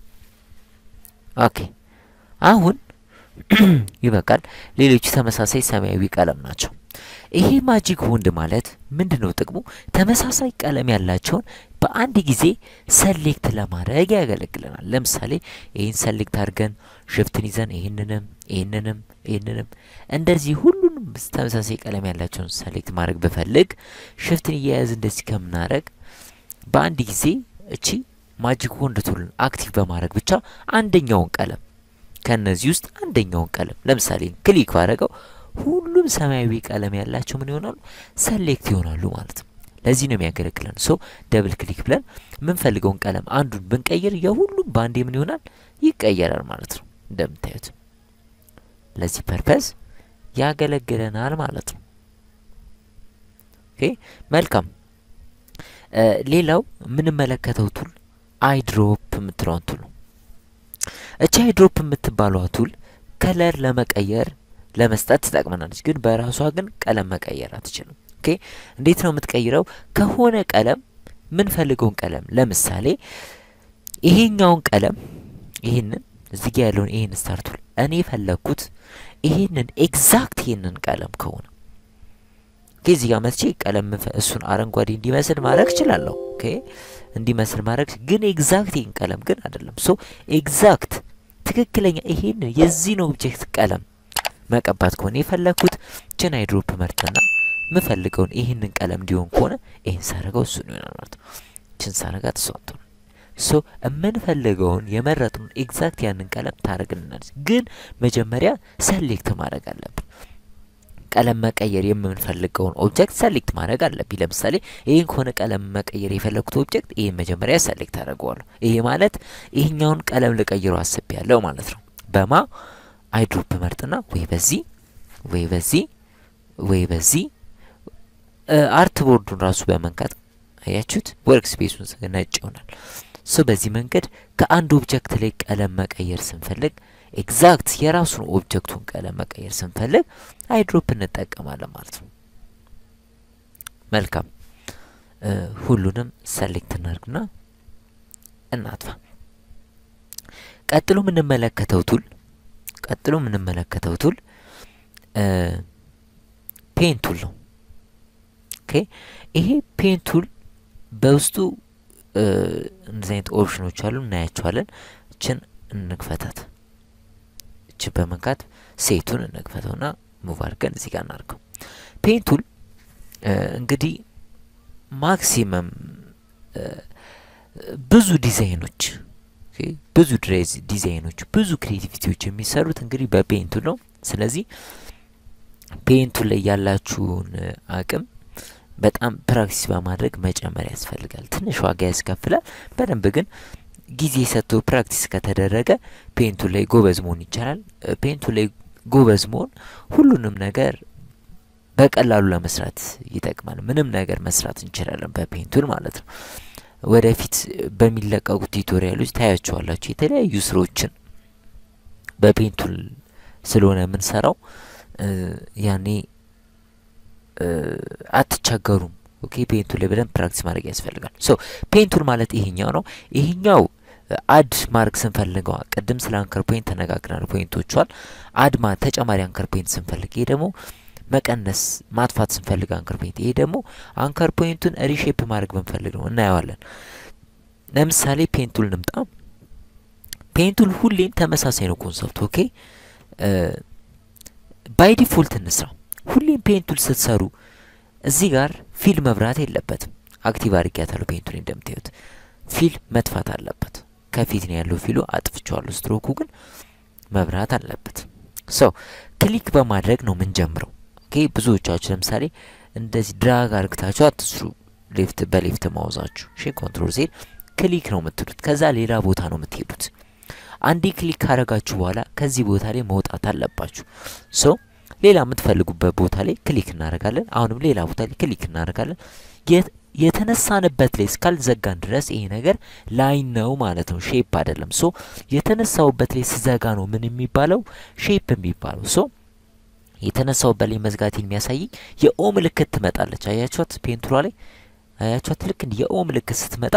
ኦኬ አሁን ይበቃል ሌሎች ተመሳሳይ ሰማያዊ ቀለም ናቸው ይሄ ማጂክ ወንድ ማለት ምንድነው ጥቅሙ ተመሳሳይ ቀለም ያላቸውን በአንድ ጊዜ ሰሌክት ለማድረግ ያገለግለናል ለምሳሌ ይሄን ሰሌክት አድርገን ሽፍትን ይዘን ይሄንንም እንደዚህ ሁሉንም ተመሳሳይ ቀለም ያላቸውን ሰሌክት ማድረግ በፈልግ ሽፍትን ይያዝ እንደዚህ ከምናረግ በአንድ ጊዜ እቺ ማጂክ ወንድ ቱል አክቲቭ በማድረግ ብቻ አንደኛውን ቀለም ከነዚህ ውስጥ አንደኛውን ቀለም ለምሳሌ ክሊክ ባረጋው ሁሉም ሰማያዊ ቀለም ያላቸው ምን ይሆናሉ ሰሌክት ይሆናሉ ማለት ነው ለዚህ ነው የሚያገለግለን ሶ ደብል ክሊክ ብለን ምን ፈልገውን ቀለም አንዱን ብንቀይር የሁሉም ባንዴ ምን ይሆናል ይቀየራል ማለት ነው እንደምታዩት ለዚህ ፐርፐዝ ያገለግለናል ማለት ነው ኦኬ መልካም ሌላው ምን መለከተው ቱል አይ ድሮፕ የምትለውን ቱል ነው እቺ አይ ድሮፕ የምትባለው ቱል ከለር ለመቀየር ለመስጠት ተጠቅመናለች ግን በራሷ ግን ቀለም መቀየር አትችልም ኦኬ እንዴት ነው የምትቀይረው ከሆነ ቀለም ምን ፈልገውን ቀለም ለምሳሌ ይሄኛውን ቀለም ይሄንን እዚህ ጋር ያለውን ይሄን ስታር ቱል እኔ ፈለኩት ይሄንን ኤግዛክት ይሄንን ቀለም ከሆነ ከዚህ ጋር መጥቼ ቀለም እሱን አረንጓዴ እንዲመስል ማድረግ እችላለሁ ኦኬ እንዲመስል ማድረግ ግን ኤግዛክት ይሄን ቀለም ግን አይደለም ሶ ኤግዛክት ትክክለኛ ይሄን የዚህ ኦብጀክት ቀለም መቀባት ከሆነ የፈለኩት ችን አይ ድሮፕ መርጠና መፈልገውን ይሄንን ቀለም እንዲሆን ከሆነ ይሄን ሳረጋው እሱ ነው ይሆናል ማለት ነው ችን ሳረጋት ሶንቱ ሶ እምንፈልገውን የመረጥነው ኤግዛክት ያንን ቀለም ታረግልናለች ግን መጀመሪያ ሰሌክት ማድረግ አለብን ቀለም መቀየር የምንፈልገውን ኦብጀክት ሰሌክት ማድረግ አለብኝ ለምሳሌ ይሄን ከሆነ ቀለም መቀየር የፈለኩት ኦብጀክት ይሄን መጀመሪያ ሰሌክት አደርገዋለሁ ይሄ ማለት ይሄኛውን ቀለም ለቀይረው አስቤያለሁ ማለት ነው በማ አይ ድሮፕ መርጥና ወይ በዚህ አርት ቦርዱን ራሱ በመንካት አያችሁት ወርክ ስፔሱን ነጭ ይሆናል ሶ በዚህ መንገድ ከአንድ ኦብጀክት ላይ ቀለም መቀየር ስንፈልግ ኤግዛክት የራሱን ኦብጀክቱን ቀለም መቀየር ስንፈልግ አይ ድሮፕ እንጠቀማለን ማለት ነው መልካም ሁሉንም ሰሌክት እናርግና እናጥፋ ቀጥሎ ምን መለከተው ቱል ፔን ቱል ነው ኦኬ ይሄ ፔን ቱል በውስጡ እንደዚህ አይነት ኦፕሽኖች አሉ እናያቸዋለን እችን እንክፈታት እቺ በመንካት ሴቱን እንክፈተውና ሙቭ አድርገን እዚህ ጋር እናርገው ፔን ቱል እንግዲህ ማክሲመም ብዙ ዲዛይኖች ብዙ ዲዛይኖች ብዙ ክሬቲቪቲዎች የሚሰሩት እንግዲህ በፔን ቱል ነው ስለዚህ ፔን ቱል ላይ ያላችሁን አቅም በጣም ፕራክቲስ በማድረግ መጨመር ያስፈልጋል ትንሽ ዋጋ ያስከፍላል በደንብ ግን ጊዜ ሰጥቶ ፕራክቲስ ከተደረገ ፔን ቱል ላይ ጎበዝ መሆን ይቻላል ፔን ቱል ላይ ጎበዝ መሆን ሁሉንም ነገር በቀላሉ ለመስራት ይጠቅማል ምንም ነገር መስራት እንችላለን በፔን ቱል ማለት ነው ወደፊት በሚለቀቁ ቱቶሪያሎች ታያችኋላችሁ የተለያዩ ስራዎችን በፔን ቱል ስለሆነ ምን ሰራው ያኔ አትቸገሩም ኦኬ ፔን ቱል ላይ በደንብ ፕራክቲስ ማድረግ ያስፈልጋል ሶ ፔን ቱል ማለት ይሄኛው ነው ይሄኛው አድ ማርክ ስንፈልገው ቀደም ስለ አንከር ፖይንት ተነጋግረናል ፖይንቶቿል አድ ተጨማሪ አንከር ፖይንት ስንፈልግ ይሄ ደግሞ መቀነስ ማጥፋት ስንፈልግ አንከር ፖይንት ይሄ ደግሞ አንከር ፖይንቱን ሪሼፕ ማድረግ ብንፈልግ ነው እናያዋለን ለምሳሌ ፔን ቱል እንምጣ ፔን ቱል ሁሌም ተመሳሳይ ነው ኮንሰፕት ኦኬ ባይ ዲፎልት እንስራ ሁሌም ፔን ቱል ስትሰሩ እዚህ ጋር ፊል መብራት የለበትም አክቲቭ አድርጊያታለሁ ፔን ቱል እንደምታዩት ፊል መጥፋት አለበት ከፊት ነው ያለው ፊሉ አጥፍቻለሁ ስትሮኩ ግን መብራት አለበት ሶ ክሊክ በማድረግ ነው ምን ጀምረው ኦኬ ብዙዎቻችሁ ለምሳሌ እንደዚህ ድራግ አርግታችሁ አትስሩ በሌፍት ማውዛችሁ እሺ ኮንትሮል ዜድ ክሊክ ነው የምትሉት ከዛ ሌላ ቦታ ነው የምትሄዱት አንዴ ክሊክ ካረጋችሁ በኋላ ከዚህ ቦታ ላይ መውጣት አለባችሁ ሶ ሌላ የምትፈልጉበት ቦታ ላይ ክሊክ እናደርጋለን አሁንም ሌላ ቦታ ላይ ክሊክ እናደርጋለን የተነሳንበት ላይ እስካልዘጋን ድረስ ይሄ ነገር ላይን ነው ማለት ነው ሼፕ አይደለም ሶ የተነሳውበት ላይ ስዘጋ ነው ምን የሚባለው ሼፕ የሚባለው ሶ የተነሳውበት ላይ መዝጋትን የሚያሳይ የኦ ምልክት ትመጣለች አያችሁት ፔን ቱል ላይ አያችሁት ልክ እንደ የኦ ምልክት ስትመጣ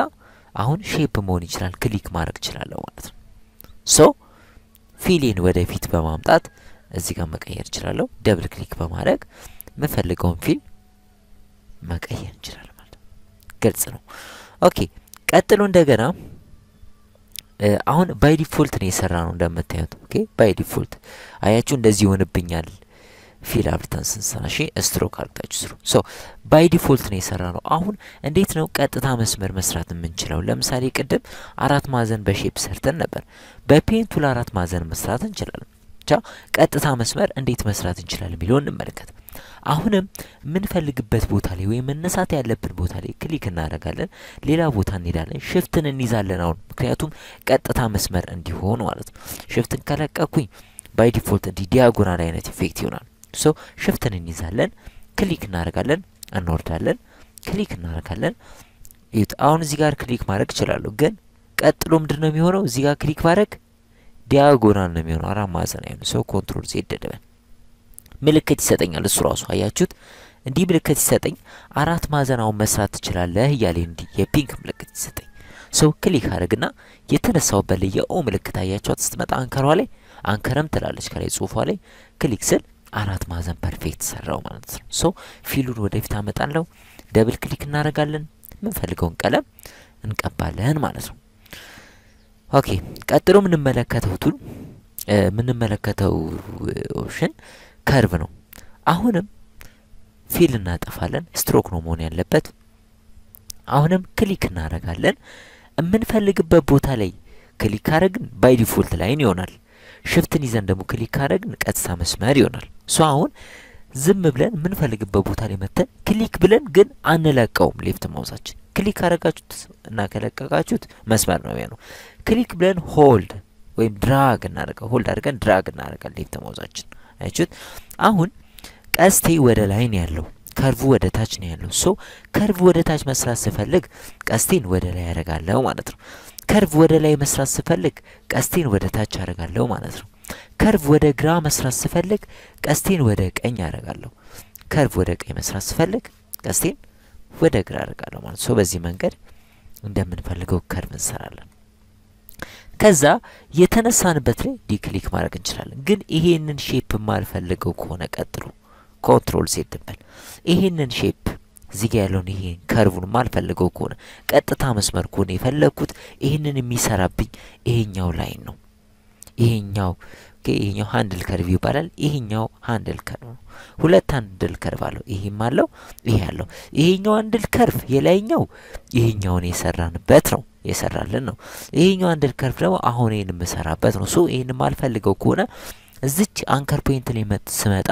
አሁን ሼፕ መሆን ይችላል ክሊክ ማድረግ ይችላል ማለት ነው ሶ ፊልን ወደፊት በማምጣት እዚህ ጋር መቀየር ይችላል ደብል ክሊክ በማድረግ መፈልገውን ፊል መቀየር ይችላል ማለት ነው ግልጽ ነው ኦኬ ቀጥሎ እንደገና አሁን ባይ ዲፎልት ነው የሰራነው እንደምታዩት ኦኬ ባይ ዲፎልት አያችሁ እንደዚህ ይሆንብኛል ፊል አብርተን ስንሰራሽ ስትሮክ አርጋችሁ ስሩ ሶ ባይ ዲፎልት ነው የሰራነው አሁን እንዴት ነው ቀጥታ መስመር መስራት የምንችለው ለምሳሌ ቅድም አራት ማዕዘን በሼፕ ሰርተን ነበር በፔንት ቱል አራት ማዕዘን መስራት እንችላለን ብቻ ቀጥታ መስመር እንዴት መስራት እንችላለን የሚለውን እንመለከት አሁንም ምን ፈልግበት ቦታ ላይ ወይ መነሳት ያለበት ቦታ ላይ ክሊክ እናደርጋለን ሌላ ቦታ እንሄዳለን ሽፍትን እንይዛለን አሁን ምክንያቱም ቀጥታ መስመር እንዲሆን ማለት ነው ሽፍትን ከለቀኩኝ ባይ ዲፎልት እንዲ ዲያጎናል አይነት ኢፌክት ይሆናል ሶ ሽፍትን እንይዛለን ክሊክ እናደርጋለን እንወርዳለን ክሊክ እናደርጋለን ይት አሁን እዚህ ጋር ክሊክ ማድረግ ይችላል ግን ቀጥሎ ምንድነው የሚሆነው እዚህ ጋር ክሊክ ማድረግ ዲያጎናል ነው የሚሆነው አራት ማዕዘን አይሆንም ሶ ኮንትሮል ዜድ ደደበን ምልክት ይሰጠኛል እሱ ራሱ አያችሁት እንዲ ምልክት ይሰጠኝ አራት ማዕዘን አሁን መስራት ትችላለህ እያለኝ እንዲ የፒንክ ምልክት ይሰጠኝ ሶ ክሊክ አድርግና የተነሳው በለየው ምልክት አያችሁት ስትመጣ አንከሯ ላይ አንከረም ትላለች ከላይ ጽሁፏ ላይ ክሊክ ስል አራት ማዕዘን ፐርፌክት ሰራው ማለት ነው ሶ ፊሉን ወደፊት አመጣለሁ ደብል ክሊክ እናደርጋለን ምን ፈልገውን ቀለም እንቀባለን ማለት ነው ኦኬ ቀጥሎ ምን መለከተው ኦፕሽን ከርቭ ነው አሁንም ፊል እናጠፋለን ስትሮክ ነው መሆን ያለበት አሁንም ክሊክ እናደርጋለን ምን ፈልግበት ቦታ ላይ ክሊክ አድርገን ባይ ዲፎልት ላይን ይሆናል ሽፍትን ይዘን ደግሞ ክሊክ አድርገን ቀጥታ መስመር ይሆናል ሶ አሁን ዝም ብለን ምን ፈልግበት ቦታ ላይ መተን ክሊክ ብለን ግን አንለቀውም ሌፍት ማውሳችን ክሊክ አረጋችሁት እና ከለቀቃችሁት መስመር ነው የሚሆነው ክሊክ ብለን ሆልድ ወይም ድራግ እናደርጋለን ሆልድ አድርገን ድራግ እናደርጋለን ሌፍት ማውሳችን አይችሁት አሁን ቀስቴ ወደ ላይ ነው ያለው ከርቭ ወደ ታች ነው ያለው ሶ ከርቭ ወደ ታች መስራት ስፈልግ ቀስቴን ወደ ላይ ያደርጋለሁ ማለት ነው ከርቭ ወደ ላይ መስራት ስፈልግ ቀስቴን ወደ ታች አደርጋለሁ ማለት ነው ከርቭ ወደ ግራ መስራት ስፈልግ ቀስቴን ወደ ቀኝ አደርጋለሁ ከርቭ ወደ ቀኝ መስራት ስፈልግ ቀስቴን ወደ ግራ አደርጋለሁ ማለት ነው በዚህ መንገድ እንደምንፈልገው ከርቭ እንሰራለን ከዛ የተነሳንበት ላይ ዲክሊክ ማድረግ እንችላለን ግን ይሄንን ሼፕ ማልፈልገው ከሆነ ቀጥሎ ኮንትሮል ዜድ በል ይሄንን ሼፕ እዚህ ጋር ያለውን ይሄን ከርቭን ማልፈልገው ከሆነ ቀጥታ መስመር ከሆነ የፈለኩት ይሄንን የሚሰራብኝ ይሄኛው ላይን ነው ይሄኛው ሃንድል ከርቭ ይባላል ይሄኛው ሃንድል ከርቭ ነው ሁለት ሃንድል ከርቭ አለው ይሄም አለው ይሄ አለው ይሄኛው ሃንድል ከርቭ የላይኛው ይሄኛውን የሰራንበት ነው የሰራልን ነው ይሄኛው ሃንድል ከርቭ ደግሞ አሁን ይሄን መሰራበት ነው ሶ ይሄን ማልፈልገው ከሆነ እዚች አንከር ፖይንት ላይ ስመጣ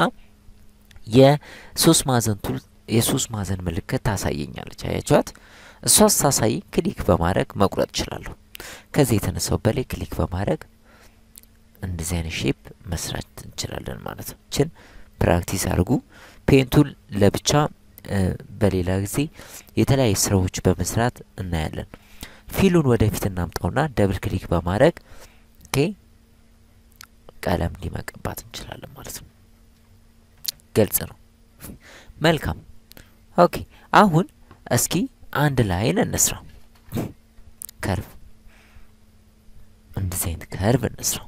የሶስት ማዕዘን ቱል የሶስት ማዕዘን ምልክት ታሳየኛለች አያችኋት እሷስ ታሳይ ክሊክ በማድረግ መቁረጥ ይችላል ከዚህ የተነሳው በላይ ክሊክ በማድረግ እንደዚህ አይነት ሼፕ መስራት እንችላለን ማለት ነው እቺን ፕራክቲስ አድርጉ ፔንቱል ለብቻ በሌላ ጊዜ የተለያየ ስራዎች በመስራት እናያለን ፊሉን ወደፊት እናምጣውና ደብል ክሊክ በማድረግ ኦኬ ቀለም ሊመቀባት እንችላለን ማለት ነው ግልጽ ነው መልካም ኦኬ አሁን እስኪ አንድ ላይን እንስራ ከርቭ እንደዚህ አይነት ከርቭ እንስራ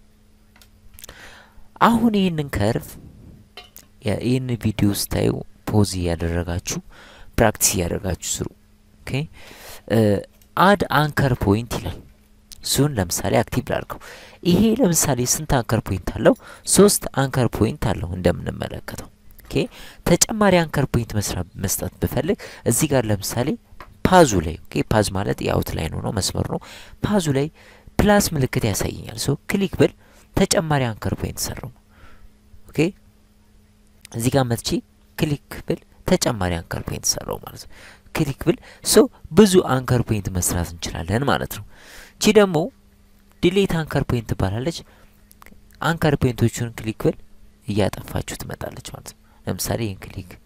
አሁን ይሄንን ከርቭ ይሄን ቪዲዮ ስታዩ ፖዝ ያደረጋችሁ ፕራክቲስ ያደረጋችሁ ስሩ ኦኬ አድ አንከር ፖይንት ይላል ሱን ለምሳሌ አክቲቭ ላድርገው ይሄ ለምሳሌ ስንት አንከር ፖይንት አለው 3 አንከር ፖይንት አለው እንደምንመለከተው ኦኬ ተጨማሪ አንከር ፖይንት መስጠት በፈልግ እዚህ ጋር ለምሳሌ ፓዙ ላይ ኦኬ ፓዝ ማለት የአውትላይን ነው መስመር ነው ፓዙ ላይ ፕላስ ምልክት ያሳየኛል ሶ ክሊክ ብል ተጨማሪ አንከር ፖይንት ሰራው ኦኬ እዚህ ጋር መጥቼ ክሊክ ብል ተጨማሪ አንከር ፖይንት ሰራው ማለት ነው ክሊክ ብል ሶ ብዙ አንከር ፖይንት መስራት እንችላለን ማለት ነው እቺ ደግሞ ዲሊት አንከር ፖይንት ባላለች አንከር ፖይንቶቹን ክሊክ ብል እያጠፋችሁ ትመጣለች ማለት ነው ለምሳሌ ይሄን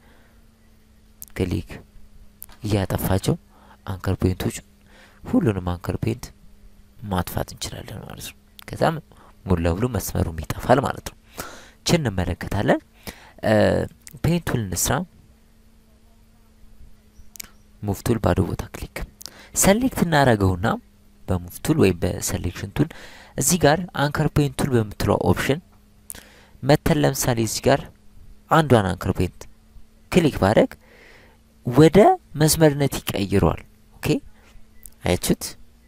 ክሊክ እያጠፋቸው አንከር ፖይንቶች ሁሉንም አንከር ፖይንት ማጥፋት እንችላለን ማለት ነው ከዛም ሙሉ ለሙሉ መስመሩ ይጠፋል ማለት ነው እቺን እንመለከታለን ፔንቱል እንስራ ሙቭ ቱል ባዶ ቦታ ክሊክ ሰሌክት እናረጋውና በሙቭ ቱል ወይ በሰሌክሽን ቱል እዚህ ጋር አንከር ፖይንት ቱል በመትለው ኦፕሽን መተን ለምሳሌ እዚህ ጋር አንዷን አንከር ፖይንት ክሊክ ባደረግ ወደ መስመርነት ይቀይራል ኦኬ አያችሁት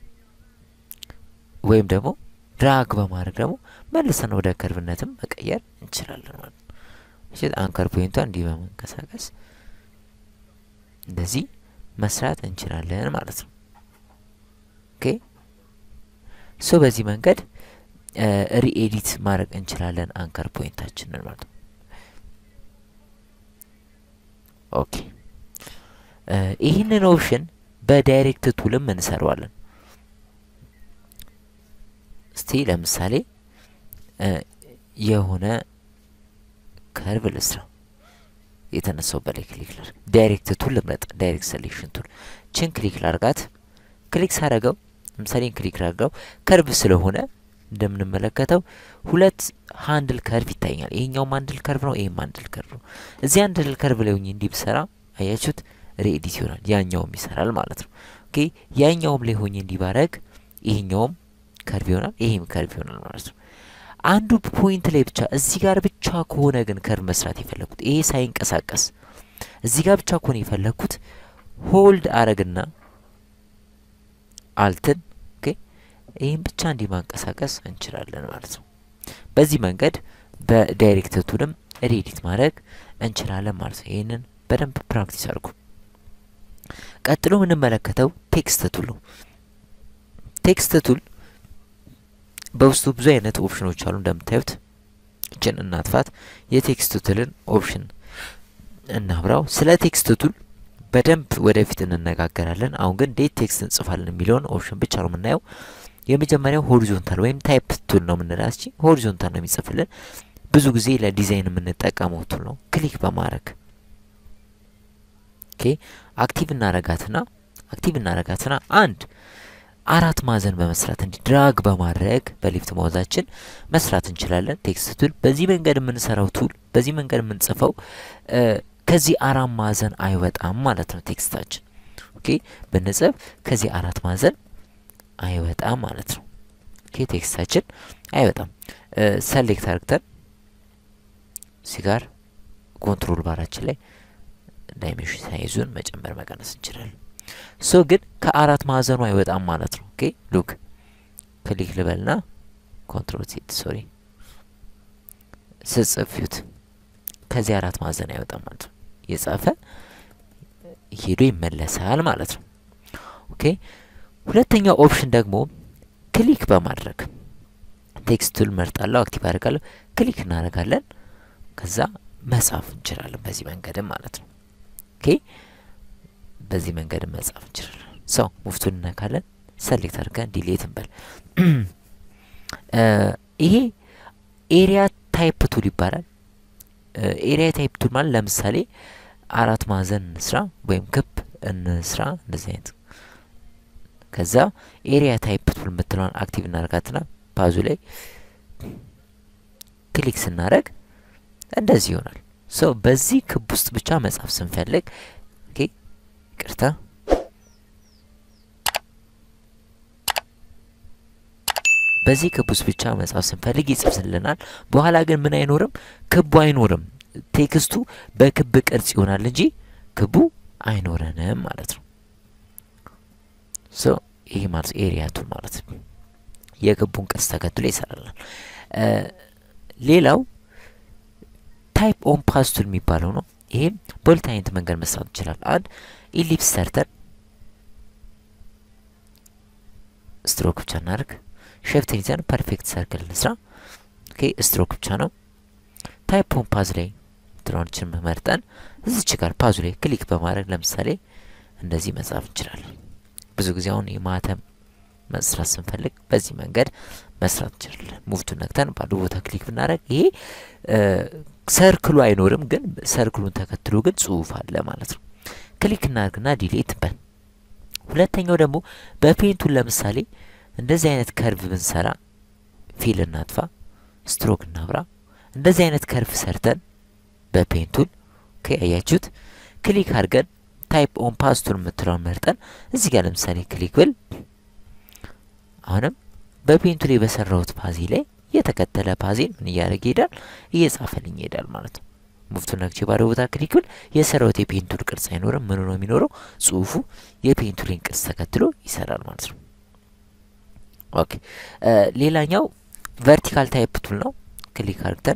ወይም ደግሞ ድራግ በማድረግ ደግሞ መልሰን ወደ ከርቭነትም መቀየር እንችላለን ማለት ነው እሺ አንከር ፖይንቷ እንዲህ በመንቀሳቀስ እንደዚህ መስራት እንችላለን ማለት ነው ኦኬ ሶ በዚህ መንገድ ሪኤዲት ማድረግ እንችላለን አንከር ፖይንታችንን ማለት ነው ኦኬ ይሄንን ኦፕሽን በዳይሬክት ቱልም እንሰራዋለን እስቲ ለምሳሌ የሆነ ከርቭ ልስራ የተነሳው በላይ ክሊክ ላድርግ ዳይሬክት ቱል ልምረጥ ዳይሬክት ሴሌክሽን ቱል ችን ክሊክ ላድርጋት ክሊክ ሳደርገው ለምሳሌ ክሊክ ላድርገው ከርቭ ስለሆነ እንደምንመለከተው ሁለት ሃንድል ከርቭ ይታያል ይሄኛው ሃንድል ከርቭ ነው ይሄም ሃንድል ከርቭ ነው እዚህ ሃንድል ከርቭ ላይ ሆኜ እንዲህ ብሰራ አያችሁት ሪኤዲት ይሆናል ያኛውም ይሰራል ማለት ነው ኦኬ ያኛውም ላይ ሆኜ እንዲህ ባረግ ይሄኛውም ከርቭ ይሆናል ይሄም ከርቭ ይሆናል ማለት ነው አንዱ ፖይንት ላይ ብቻ እዚህ ጋር ብቻ ከሆነ ግን ከርቭ መስራት ይፈልኩት ይሄ ሳይንቀሳቀስ እዚህ ጋር ብቻ ከሆነ ይፈልኩት ሆልድ አረግና አልትን ኦኬ ይሄን ብቻ እንዲ ማንቀሳቀስ እንችላለን ማለት ነው በዚህ መንገድ በዳይሬክት ቱልም ሪኤዲት ማድረግ እንችላለን ማለት ነው ይሄንን በደንብ ፕራክቲስ አድርጉ ቀጥሎ ምን እንመለከተው ቴክስት ቱል ነው ቴክስት ቱል በውስጡ ብዙ አይነት ኦፕሽኖች አሉ እንደምታዩት እችን እናጥፋት የቴክስት ቱልን ኦፕሽን እናብራው ስለ ቴክስት ቱል በደንብ ወደፊት እንነጋገራለን አሁን ግን ዴት ቴክስት እንጽፋለን የሚለውን ኦፕሽን ብቻ ነው የምናየው የመጀመሪያው ሆሪዞንታል ወይም ታይፕ ቱል ነው የምንላት እቺ ሆሪዞንታል ነው የሚጽፍልን ብዙ ጊዜ ለዲዛይን የምንጠቀመው ቱል ነው ክሊክ በማድረግ ኦኬ አክቲቭ እናረጋትና አንድ አራት ማዕዘን በመስራት እንዲ ድራግ በማድረግ በሊፍት ማውዛችን መስራት እንችላለን ቴክስት ቱል በዚህ መንገድ የምንሰራው ቱል በዚህ መንገድ የምንጽፈው ከዚህ አራት ማዕዘን አይወጣም ማለት ነው ቴክስታችን ኦኬ በነጽፍ ከዚህ አራት ማዕዘን አይወጣም ማለት ነው ኦኬ ቴክስታችን አይወጣም ሰሌክት አርግተን ሲጋር ኮንትሮል ባራችን ላይ ዳይሜንሽን ሳይዙን መጨመር መቀነስ እንችላለን ሶ ግን ከአራት ማዕዘኑ አይወጣም ማለት ነው ኦኬ ሉክ ክሊክ ልበልና ኮንትሮል ሲ ሶሪ ስጽፍዩት ከዚህ አራት ማዕዘን አይወጣም ማለት ነው የጻፈ ሄዶ ይመለሳል ማለት ነው ኦኬ ሁለተኛው ኦፕሽን ደግሞ ክሊክ በማድረግ ቴክስት ቱል መርጣለሁ አክቲቭ አድርጋለሁ ክሊክ እናደርጋለን ከዛ መጻፍ እንችላለን በዚህ መንገድም ማለት ነው ኦኬ በዚህ መንገድ መጻፍ እንችላለን ሶ ሙቭ ቱል እናካለን ሰሌክት አድርገን ዲሊት እንበል ይሄ ኤሪያ ታይፕ ቱል ይባላል ኤሪያ ታይፕ ቱል ማለት ለምሳሌ አራት ማዕዘን እንስራ ወይም ክብ እንስራ እንደዚህ አይነት ከዛ ኤሪያ ታይፕ ቱል የምትለውን አክቲቭ እናደርጋትና ፓዙ ላይ ክሊክ ስናደርግ እንደዚህ ይሆናል ሶ በዚህ ክብ ውስጥ ብቻ መጻፍ ስንፈልግ ኦኬ ይቅርታ በዚህ ክብ ውስጥ ብቻ መጻፍ ስንፈልግ ይጽፍልናል በኋላ ግን ምን አይኖርም ክቡ አይኖርም ቴክስቱ በክብ ቅርጽ ይሆናል እንጂ ክቡ አይኖረንም ማለት ነው ሶ ይሄ ማለት ኤሪያ ቱል ማለት የክቡን ቅርጽ ተከትሎ ይሰራል ሌላው ታይፕ ኦን ፓዝ ቱል የሚባለው ነው ይሄ በሁለት አይነት መንገድ መስራት ይችላል አንድ ኢሊፕስ ሰርተን ስትሮክ ብቻ እናርግ ሼፕ ቴንዘን ፐርፌክት ሰርክል እንስራ ኦኬ ስትሮክ ብቻ ነው ታይፕ ኦን ፓዝ ላይ ትራንችን መመርጠን እዚች ጋር ፓዙ ላይ ክሊክ በማድረግ ለምሳሌ እንደዚህ መጻፍ እንችላለን ብዙ ጊዜ አሁን የማተም መስራት ስንፈልግ በዚህ መንገድ መስራት እንችላለን ሙቭ ቱ ነክተን ባዶ ቦታ ክሊክ ብናደርግ ይሄ ሰርክሉ አይኖርም ግን ሰርክሉን ተከትሎ ግን ጽሁፍ አለ ማለት ነው ክሊክ እናርግና ዲሊት በል ሁለተኛው ደግሞ በፔንቱል ለምሳሌ እንደዚህ አይነት ከርቭ ብንሰራ ፊል እናጥፋ ስትሮክ እናብራ እንደዚህ አይነት ከርቭ ሰርተን በፔንቱል ኦኬ አያችሁት ክሊክ አድርገን ታይፕ ኦን ፓዝ ቱል የምትለውን መርጠን እዚህ ጋር ለምሳሌ ክሊክ ብል አሁንም በፔን ቱል በሰራሁት ፓዚ ላይ የተከተለ ፓዚን ምን እያደረገ ይሄዳል እየጻፈልኝ ይሄዳል ማለት ነው ሙቭ ቱል ነክቼ ባዶ ቦታ ክሊክ ብል የሰራሁት የፔን ቱል ቅርጽ አይኖርም ምን ነው የሚኖረው ጽሁፉ የፔን ቱልን ቅርጽ ተከትሎ ይሰራል ማለት ነው ኦኬ ሌላኛው ቨርቲካል ታይፕ ቱል ነው ክሊክ አድርገን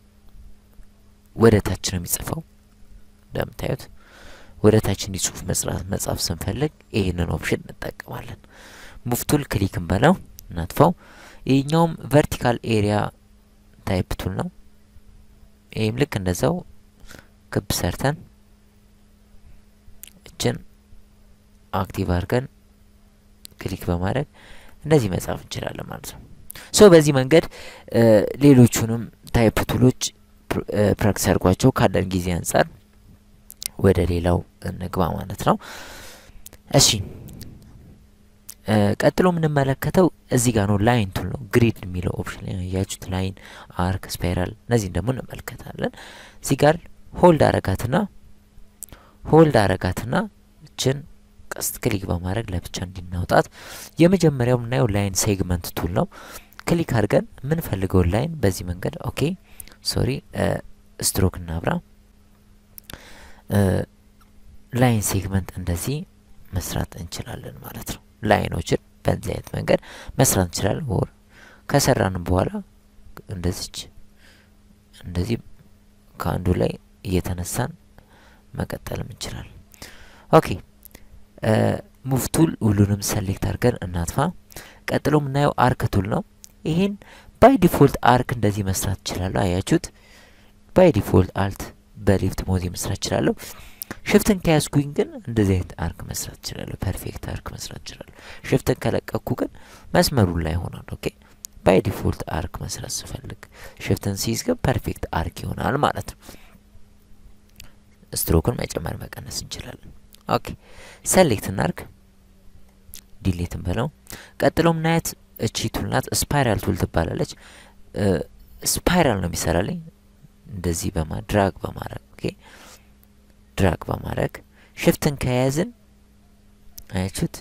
ወደ ታች ነው የሚጽፈው እንደምታዩት ወደ ታች እንዲጽፍ መጻፍ ስንፈልግ ይሄንን ኦፕሽን እንጠቀማለን ሙቭ ቱል ክሊክ እንበለው እናጥፋው ይሄኛውም ቨርቲካል ኤሪያ ታይፕ ቱል ነው ይሄም ልክ እንደዛው ክብ ሰርተን እችን አክቲቭ አድርገን ክሊክ በማድረግ እንደዚህ መጻፍ እንችላለን ማለት ነው ሶ በዚህ መንገድ ሌሎቹንም ታይፕ ቱሎች ፕራክቲስ አድርጓቸው ካለን ጊዜ አንፃር ወደ ሌላው እንግባ ማለት ነው እሺ ቀጥሎ ምን እንመለከተው እዚህ ጋር ነው ላይን ቱል ነው ግሪድ የሚለው ኦፕሽን ላይ ያያችሁት ላይን አርክ ስፓይራል እነዚህ ደግሞ እንመለከታለን እዚህ ጋር ሆልድ አረጋትና እችን ቀስት ክሊክ በማድረግ ለብቻ እንድናውጣት የመጀመሪያው ምናየው ላይን ሴግመንት ቱል ነው ክሊክ አድርገን ምን ፈልገው ላይን በዚህ መንገድ ኦኬ ሶሪ ስትሮክ እናብራ ላይን ሴግመንት እንደዚህ መስራት እንችላለን ማለት ነው ላይኖችን በዚህ አይነት መንገድ መስራት እንችላለን ወር ከሰራን በኋላ እንደዚህ ካንዱ ላይ እየተነሳን መቀጠልም እንችላለን ኦኬ ሙቭ ቱል ሁሉንም ሰሌክት አድርገን እናጥፋ ቀጥሎ ምናየው አርክ ቱል ነው ይሄን ባይ ዲፎልት አርክ እንደዚህ መስራት ይችላል አያችሁት ባይ ዲፎልት አልት በሌፍት ሞዚ መስራት ይችላል ሽፍትን ከያዝኩኝ ግን እንደዚህ አይነት አርክ መስራት ይችላል ፐርፌክት አርክ መስራት ይችላል ሽፍትን ከለቀኩ ግን መስመሩ ላይ ሆናል ኦኬ ባይ ዲፎልት አርክ መስራት ስፈልግ ሽፍትን ሲይዝ ግን ፐርፌክት አርክ ይሆናል ማለት ነው ስትሮክን መጨመር መቀነስ እንችላለን ኦኬ ሰሌክት እናርክ ዲሊት እንበለው ቀጥሎ ምናያት እቺ ቱል ናት ስፓይራል ቱል ትባላለች ስፓይራል ነው የሚሰራልኝ እንደዚህ ድራግ በማድረግ ኦኬ ድራግ በማድረግ ሽፍትን ከያዝን አያችሁት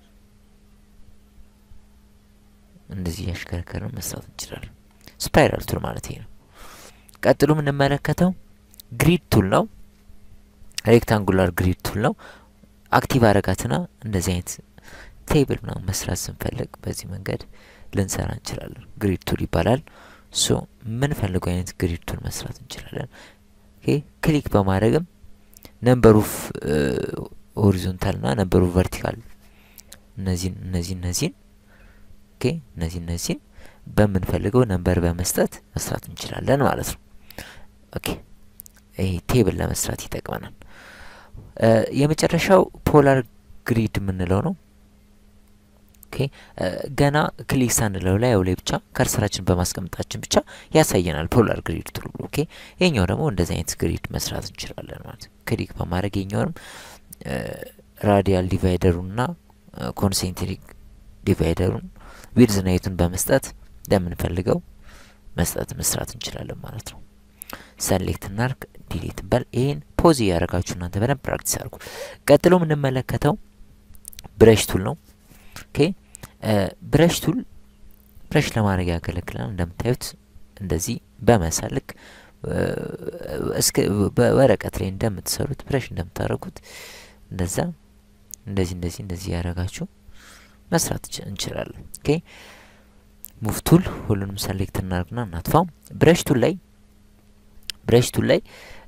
እንደዚህ ያሽከረከረን መስራት እንችላለን ስፓይራል ቱል ማለት ይሄ ነው ቀጥሎ ምን እንመለከተው ግሪድ ቱል ነው ሬክታንጉላር ግሪድ ቱል ነው አክቲቭ አረጋትና እንደዚህ አይነት ቴብል ነው መስራት ስንፈልግ በዚህ መንገድ ልንሰራ እንችላለን ግሪድ ቱል ይባላል ሶ ምን ፈልገው አይነት ግሪድ ቱል መስራት እንችላለን ኦኬ ክሊክ በማድረግም ነምበር ኦፍ ሆሪዞንታል እና ነምበር ኦፍ ቨርቲካል እነዚህ ኦኬ እነዚህ በምን ፈልገው ነምበር በመስጠት መስራት እንችላለን ማለት ነው ኦኬ ይሄ ቴብል ለመስራት ይጠቅመናል የመጨረሻው ፖላር ግሪድ ምንለው ነው ኦኬ ገና ክሊክ ሳንለው ላይ ብቻ ከርሰራችን በማስቀመጣችን ብቻ ያሳየናል ፖላር ግሪድ ቱል ኦኬ የኛው ደግሞ እንደዚህ አይነት ግሪድ መስራት እንችላለን ማለት ክሊክ በማድረግ የኛውንም ራዲያል ዲቫይደሩና ኮንሴንትሪክ ዲቫይደሩን ዊድዝ ናይቱን በመስጠት ለምን ፈልገው መስራት እንችላለን ማለት ነው ሰሌክት እናርክ ዲሊት በል ይሄን ፖዝ ያረጋችሁ እናንተ በደንብ ፕራክቲስ አድርጉ ቀጥሎ ምን እንመለከተው ብረሽ ቱል ነው ኦኬ ብረሽ ቱል ብረሽ ለማድረግ ያገለግላል እንደምታዩት እንደዚህ በመሳልክ እስከ በወረቀት ላይ እንደምትሰሩት ብረሽ እንደምታረጉት እንደዚህ ያረጋችሁ መስራት እንችላለን ኦኬ ሙቭ ቱል ሁሉንም ሰሌክት እናርግና እናጥፋው ብረሽ ቱል ላይ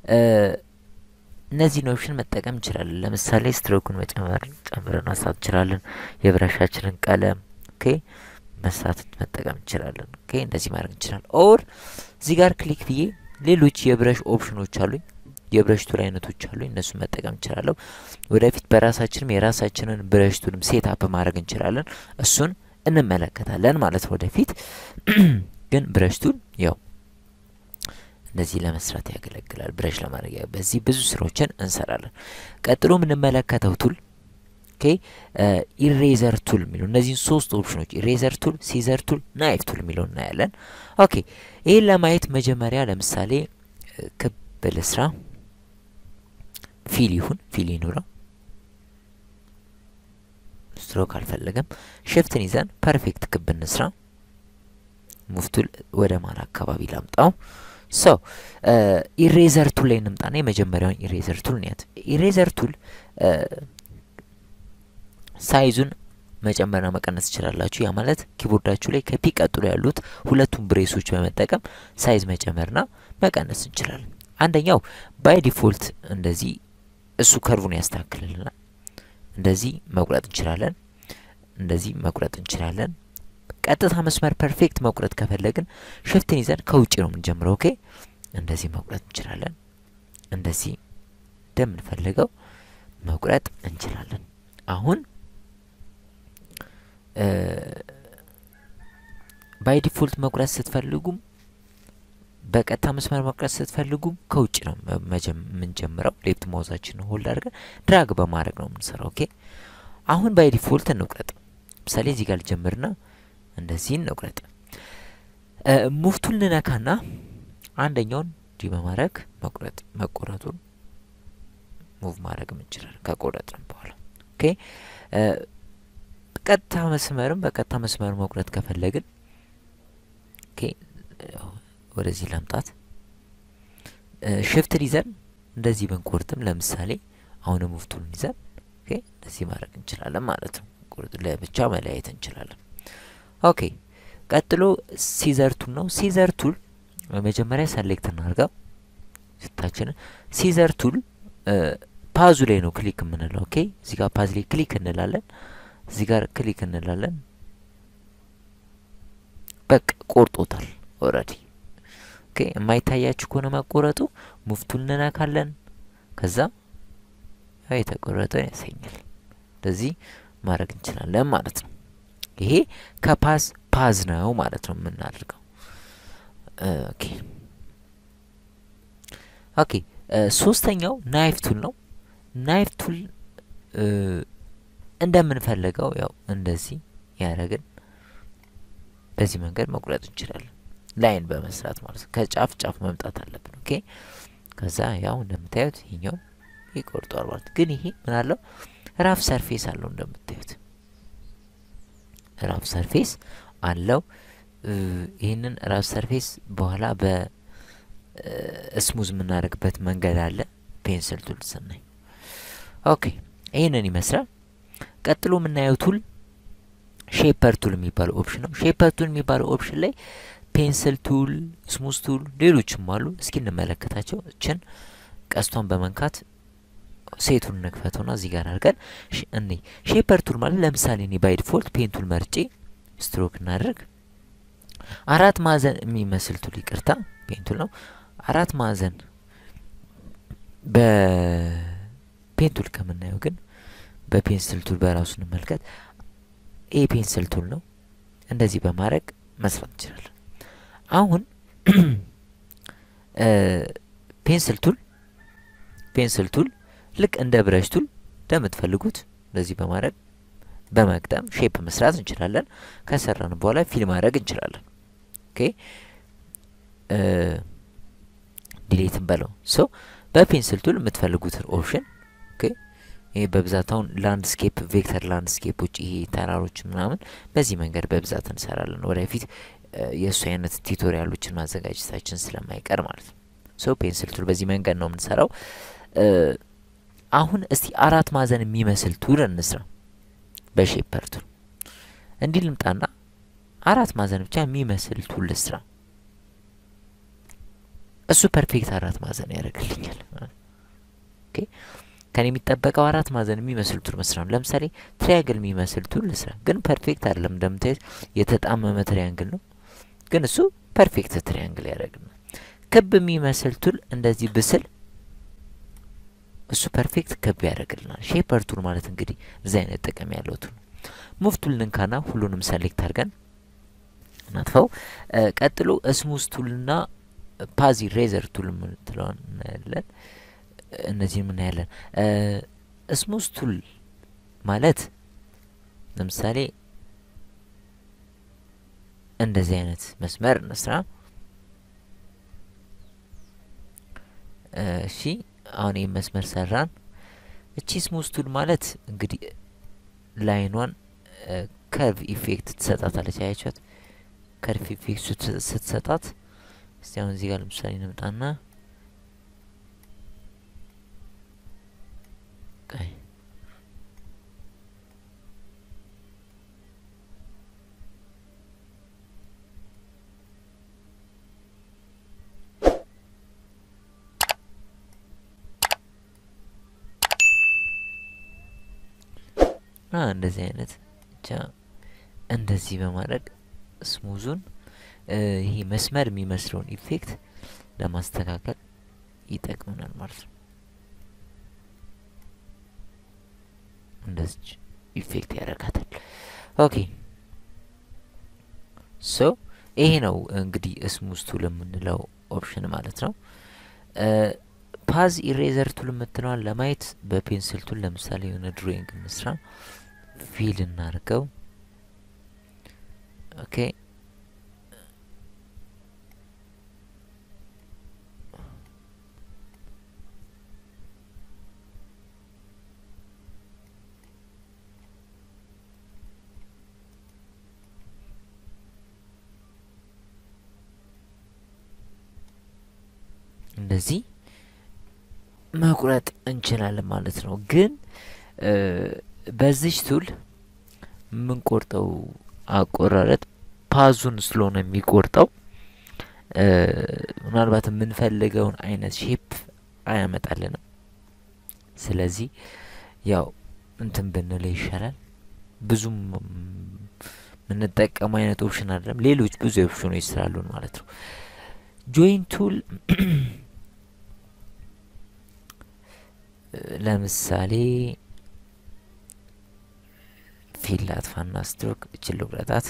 እነዚህ ኦፕሽን መጠቀም እንችላለን ለምሳሌ ስትሮኩን ጨምረን ማሳት እንችላለን የብረሻችንን ቀለም ኦኬ መጠቀም እንችላለን ኦኬ እንደዚህ ማድረግ እንችላለን ኦር እዚህ ጋር ክሊክ ብዬ ሌሎች የብረሽ ኦፕሽኖች አሉኝ የብረሽ ቱል አይነቶች አሉኝ እነሱ መጠቀም እንችላለን ወደፊት በራሳችንም የራሳችንን ብረሽ ቱልም ሴት አፕ ማድረግ እንችላለን እሱን እንመለከታለን ማለት ወደፊት ግን ብረሽ ቱል ያው እንደዚህ ለመስራት ያገለግላል ብረሽ ለማድረግ በዚህ ብዙ ስራዎችን እንሰራለን ቀጥሎ ምን እንመለከተው ቱል ኦኬ ኢሬዘር ቱል የሚሉ እነዚህ ሶስት ኦፕሽኖች ኢሬዘር ቱል ሲዘር ቱል ናይፍ ቱል የሚሉ እናያለን ኦኬ ይሄን ለማየት መጀመሪያ ለምሳሌ ክብ ልስራ ፊል ይኑራ ስትሮክ አልፈልግም ሽፍትን ይዘን ፐርፌክት ክብ እንስራ ሙቭ ቱል ወደ ማል አካባቢ ላምጣው ሶ ኢሬዘር ቱል ላይ እንምጣና የመጀመሪያውን ኢሬዘር ቱል ነው ኢሬዘር ቱል ሳይዙን መጨመርና መቀነስ ይችላልላችሁ ያ ማለት ኪቦርዳችሁ ላይ ከፒ ቀጥሎ ያሉት ሁለቱም ብሬሶች በመጠቀም ሳይዝ መጨመርና መቀነስ እንችላለን አንደኛው ባይ ዲፎልት እንደዚህ እሱ ከርቡን ያስተካክልልናል እንደዚህ መቁረጥ እንችላለን እንደዚህ መቁረጥ እንችላለን ቀጥታ መስመር ፐርፌክት መቁረጥ ከፈለግን ሽፍትን ይዘን ከውጪ ነው የምንጀምረው ኦኬ እንደዚህ መቁረጥ እንችላለን እንደዚህ እንደምንፈልገው መቁረጥ እንችላለን አሁን ባይ ዲፎልት መቁረጥ ስትፈልጉም በቀጥታ መስመር መቁረጥ ስትፈልጉም ከውጪ ነው የምንጀምረው ሌፍት ማውዛችንን ሆልድ አድርገን ድራግ በማድረግ ነው የምንሰራው ኦኬ አሁን ባይ ዲፎልት እንቁረጥ ለምሳሌ እዚህ ጋር ልጀምርና እንደዚህ እንቁረጥ ሙቭ ቱል ነካና አንደኛውን ዲ በማድረግ መቆረጡን ሙቭ ማድረግ እንችላለን ከቆረጥን በኋላ ኦኬ ቀጥታ መስመርም በቀጥታ መስመር መቁረጥ ከፈለግን ኦኬ ወደዚህ ላምጣት ሽፍት ይዘን እንደዚህ በንቆርጥም ለምሳሌ አሁን ሙቭ ቱል ይዘን ኦኬ እንደዚህ ማድረግ እንችላለን ማለት ነው ቁርጥ ለብቻ መለያየት እንችላለን ኦኬ ቀጥሎ ሲዘር ቱል ነው ሲዘር ቱል መጀመሪያ ሰሌክት እናርጋው ስታችን ሲዘር ቱል ፓዙ ላይ ነው ክሊክ የምንለው ኦኬ እዚህ ጋር ፓዝ ላይ ክሊክ እንላለን እዚህ ጋር ክሊክ እንላለን በቃ ቆርጦታል ኦሬዲ ኦኬ የማይታያችሁ ከሆነ ማቆረጡ ሙቭ ቱል ነካለን ከዛ የተቆረጠው ያሳያል እንደዚህ ማድረግ እንችላለን ማለት ነው ይሄ ከፓዝ ነው ማለት ነው የምናደርገው ኦኬ ኦኬ ሶስተኛው ናይፍ ቱል ነው ናይፍ ቱል እንደምንፈልገው ያው እንደዚህ ያረጋግን በዚህ መንገድ መቁረጥ እንችላለን ላይን በመስራት ማለት ነው ከጫፍ ጫፍ መምጣት አለብን ኦኬ ከዛ ያው እንደምታዩት ይሄኛው ይቆርጣል ማለት ግን ይሄ ምን አለው ራፍ ሰርፌስ አለው እንደምታዩት ራፍ ሰርፌስ አለው ይሄንን ራፍ ሰርፌስ በኋላ በስሙዝ ምናረግበት መንገድ አለ ፔንሲል ቱል ስናይ ኦኬ ይሄንን ይመስላል ቀጥሎ ምናየው ቱል ሼፐር ቱል የሚባለው ኦፕሽን ነው ሼፐር ቱል የሚባለው ኦፕሽን ላይ ፔንሲል ቱል ስሙዝ ቱል ሌሎችም አሉ እስኪ እንመለከታቸው እችን ቀስቷን በመንካት ሴቱን ነክፈተውና እዚህ ጋር አድርገን እኔ ሼፐር ቱል ማለት ለምሳሌ እኔ ባይ ዲፎልት ፔን ቱል መርጬ ስትሮክ እናደርግ አራት ማዕዘን የሚመስል ቱል ይቅርታ ፔን ቱል ነው አራት ማዕዘን በፔን ቱል ከምናየው ግን በፔንሲል ቱል በራሱ እንመልከት ኤ ፔንሲል ቱል ነው እንደዚህ በማድረግ መስራት እንችላለን አሁን ፔንሲል ቱል ልክ እንደ ብረሽ ቱል እንደምትፈልጉት እንደዚህ በማድረግ በመግጠም ሼፕ መስራት እንችላለን ከሰራን በኋላ ፊል ማድረግ እንችላለን ኦኬ ዲሊት እንበለው ሶ በፔንሲል ቱል የምትፈልጉት ኦፕሽን ኦኬ ይሄ በብዛታውን ላንድስኬፕ ቬክተር ላንድስኬፖች ይሄ ተራሮች ምናምን በዚህ መንገድ በብዛት እንሰራለን ወደፊት የሱ አይነት ቲዩቶሪያሎችን ማዘጋጀታችን ስለማይቀር ማለት ነው ሶ ፔንሲል ቱል በዚህ መንገድ ነው የምንሰራው አሁን እስቲ አራት ማዕዘን የሚመስል ቱል እንስራ በሼፐር ቱል እንዲህ ልምጣና አራት ማዕዘን ብቻ የሚመስል ቱል ልስራ እሱ ፐርፌክት አራት ማዕዘን ያደርግልኛል ኦኬ ከኔ የሚጠበቀው አራት ማዕዘን የሚመስል ቱል መስራት ነው ለምሳሌ ትራያንግል የሚመስል ቱል ልስራ ግን ፐርፌክት አይደለም እንደምታዩት የተጣመመ ትራያንግል ነው ግን እሱ ፐርፌክት ትራያንግል ያደርግልናል ክብ የሚመስል ቱል እንደዚህ ብስል እሱ ፐርፌክት ክብ ያደርግልናል ሼፐር ቱል ማለት እንግዲህ እዚህ አይነት ጥቅም ያለው ቱል ሙቭ ቱል እንካና ሁሉንም ሰሌክት አድርገን እናጥፋው ቀጥሎ ስሙዝ ቱልና ፓዝ ኢሬዘር ቱል ምንትለውን እናያለን እነዚህ ምን ያለን ስሙዝ ቱል ማለት ለምሳሌ እንደዚህ አይነት መስመር እንስራ እሺ አሁን ይሄ መስመር ሰራን እቺ ስሙዝ ቱል ማለት እንግዲህ ላይኗን ከርቭ ኢፌክት ትሰጣታለች አያቻት ከርቭ ኢፌክት ስትሰጣት እስቲ አሁን እዚህ ጋር ለምሳሌ እንምጣና እንደዚህ አይነት እንደዚህ በማድረግ ስሙዙን ይሄ መስመር የሚመስለውን ኢፌክት ለማስተካከል ይጠቅመናል ማለት ነው እንደዚህ ኢፌክት ያደርጋታል ኦኬ ሶ ይሄ ነው እንግዲህ ስሙዝ ቱል የምንለው ኦፕሽን ማለት ነው ፓዝ ኢሬዘር ቱል የምትለዋን ለማየት በፔንሲል ቱል ለምሳሌ የሆነ ድሮይንግ እንስራ ፊል እናርገው ኦኬ እንደዚህ መቁረጥ እንችላለን ማለት ነው ግን በዚህ ቱል ምን ቆርጠው አቆራረጥ ፓዙን ስለሆነ የሚቆርጠው ምናልባት ምን ፈልገውን አይነት ሼፕ አያመጣልንም ስለዚህ ያው እንትን ብንለ ይሻላል ብዙም ምን ተጠቀም አይነት ኦፕሽን አይደለም ሌሎች ብዙ ኦፕሽኖች ስላሉን ማለት ነው ጆይን ቱል ለምሳሌ ፊላት ፋና ስትሮክ እችሉ ብለታት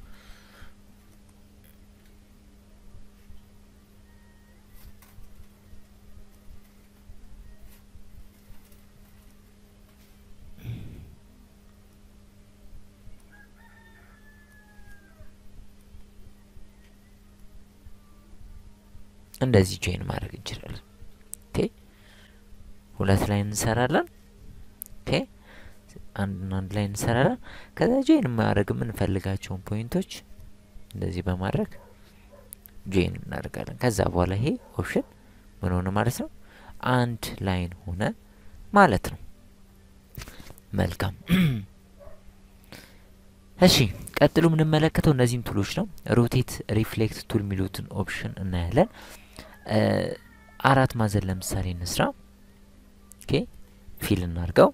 እንደዚህ ጆይን ማድረግ እንችላለን ኦኬ ሁለት ላይ እንሰራለን ኦኬ አንድ ላይ እንሰራለን ከዛ ጆይን ማድረግ ምን ፈልጋቸውን ፖይንቶች እንደዚህ በማድረግ ጆይን እናደርጋለን ከዛ በኋላ ይሄ ኦፕሽን ምን ሆነ ማለት ነው አንድ ላይን ሆነ ማለት ነው መልካም እሺ ቀጥሎ ምን እንመለከተው እነዚህን ቱሎች ነው ሮቴት ሪፍሌክት ቱል ሚሉትን ኦፕሽን እናያለን አራት ማዘን ለምሳሌ እንስራ ኦኬ ፊል እናርገው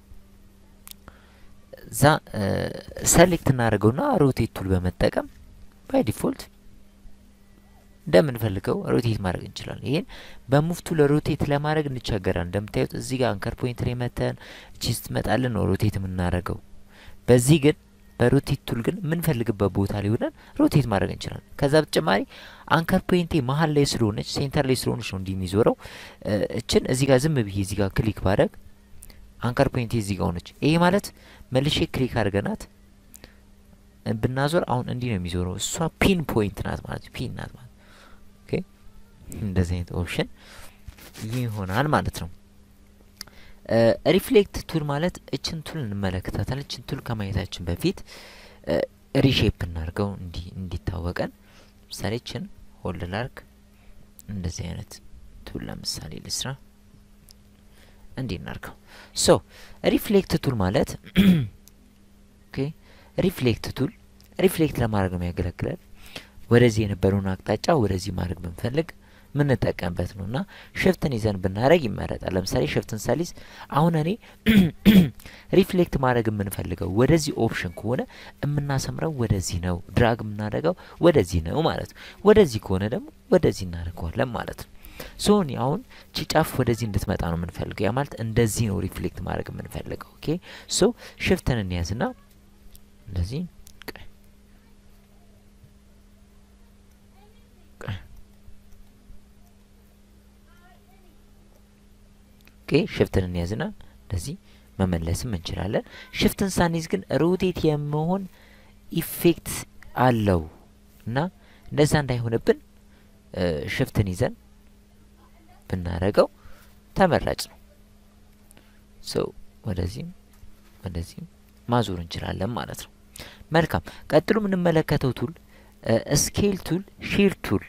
ዛ ሰሌክት እናርገውና ሮቴት ቱል በመጠቀም ባይ ዲፎልት እንደምንፈልገው ሮቴት ማድረግ እንችላለን ይሄን በሙቭ ቱል ሮቴት ለማድረግ እንቸገራለን እንደምታዩት እዚህ ጋር አንከር ፖይንት ላይ መተን ቺስት መጣልን ነው ሮቴት የምናረገው በዚህ ግን በሮቴት ቱል ግን ምን ፈልግበት ቦታ ላይ ሆነን ሮቴት ማድረግ እንችላለን ከዛ በተጨማሪ አንከር ፖይንቴ መሃል ላይ ስለሆነች ሴንተር ላይ ስለሆነች ነው እንደሚዞረው እችን እዚህ ጋር ዝም ብዬ እዚህ ጋር ክሊክ ባደርግ አንከር ፖይንቴ እዚህ ጋር ሆነች ይሄ ማለት መልሼ ክሊክ አድርገናት ብናዞር አሁን እንዲህ ነው የሚዞረው እሷ ፒን ፖይንት ናት ማለት ፒን ናት ማለት ኦኬ እንደዚህ አይነት ኦፕሽን ይሆናል ማለት ነው ሪፍሌክት ቱል ማለት እችን ቱል እንመለከታታለን እችን ቱል ከማየታችን በፊት ሪሼፕ እናርገው እንዲታወቀን ለምሳሌ እችን ሆልድ ላርክ እንደዚህ አይነት ቱል ለምሳሌ ልስራ እንዲናርገው ሶ ሪፍሌክት ቱል ማለት ኦኬ ሪፍሌክት ቱል ሪፍሌክት ለማድረግ ነው ያገለግላል ወደዚህ የነበረውን አቅጣጫ ወደዚህ ማድረግ ብንፈልግ ምን ተጠቀምበት ነውና ሽፍትን ይዘን ብናረግ ይመረጣል ለምሳሌ ሽፍትን ሳሊስ አሁን እኔ ሪፍሌክት ማድረግ የምንፈልገው ወደዚህ ኦፕሽን ከሆነ የምናሰምረው ወደዚህ ነው ድራግ የምናደርገው ወደዚህ ነው ማለት ወደዚህ ከሆነ ደግሞ ወደዚህ እናደርገዋለን ማለት ነው ሶኒ አሁን ቺጫፍ ወደዚህ እንድትመጣ ነው የምንፈልገው ያ ማለት እንደዚህ ነው ሪፍሌክት ማድረግ የምንፈልገው ኦኬ ሶ ሽፍትን እንያዝና እንደዚህ ኦኬ ሽፍትን እንያዝና እንደዚህ መመለስም እንችላለን ሽፍትን ሳንይዝ ግን ሮቴት የመሆን ኢፌክት አለው እና እንደዛ እንዳይሆንብን ሽፍትን ይዘን ብናረገው ተመራጭ ነው ሶ ወደዚህ ማዞር እንችላለን ማለት ነው መልካም ቀጥሎ ምን እንመለከተው ቱል ስኬል ቱል ሺር ቱል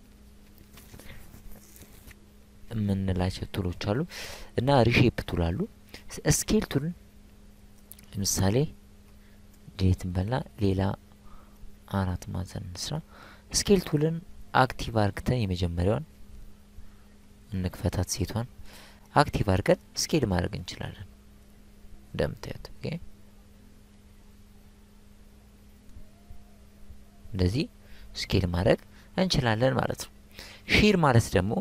ምንላቸው ቱሎች አሉ እና ሪሼፕ ቱል አሉ ስኬል ቱል ለምሳሌ ዲሊት እንበልና ሌላ አራት ማዕዘን እንስራ ስኬል ቱልን አክቲቭ አርግተን የመጀመሪያውን እንክፈታት ሴቷን አክቲቭ አርገን ስኬል ማድረግ እንችላለን እንደምታዩት ኦኬ እንደዚህ ስኬል ማድረግ እንችላለን ማለት ነው ሺር ማለት ደግሞ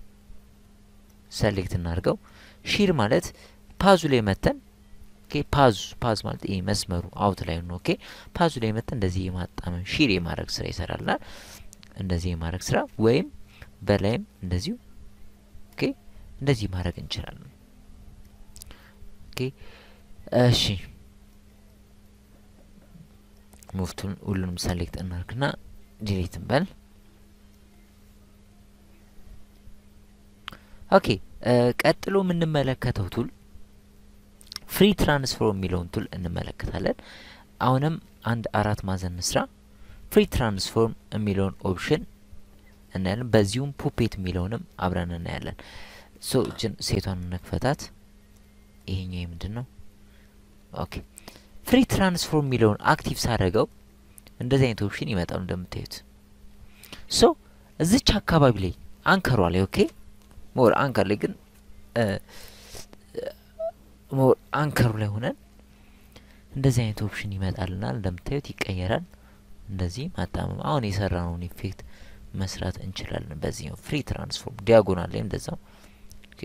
ሰሌክት እናርገው ሺር ማለት ፓዙ ላይ መተን ኦኬ ፓዝ ማለት ይሄ መስመሩ አውት ላይ ነው ኦኬ ፓዙ ላይ መተን እንደዚህ የማጣመም ሺር የማድረግ ስራ ይሰራልናል እንደዚህ የማድረግ ስራ ወይም በላይም እንደዚሁ ኦኬ እንደዚህ ማድረግ እንችላለን ኦኬ እሺ ሙፍቱን ሁሉንም ሰሌክት እናርግና ዲሊት እንበል ኦኬ ቀጥሎ ምን እንመለከተው ቱል ፍሪ ትራንስፎርም የሚለውን ቱል እንመለከታለን አሁንም አንድ አራት ማዕዘን እንስራ ፍሪ ትራንስፎርም የሚለውን ኦፕሽን እናያለን በዚሁም ፑፔት የሚለውንም አብረን እናያለን ሶ ሴቷን እንክፈታት ይሄኛው ምንድነው ኦኬ ፍሪ ትራንስፎርም የሚለውን አክቲቭ ሳደርገው እንደዚህ አይነት ኦፕሽን ይመጣል እንደምታዩት ሶ እዚች አካባቢ ላይ አንከሯ ላይ ኦኬ ሞር አንከር ላይ ግን ሞር አንከሩ ላይ ሆነን እንደዚህ አይነት ኦፕሽን ይመጣልናል እንደምታዩት ይቀየራል እንደዚህ ማጣመም አሁን የሰራነውን ኢፌክት መስራት እንችላለን በዚህ ነው ፍሪ ትራንስፎርም ዲያጎናል ላይ እንደዛው ኦኬ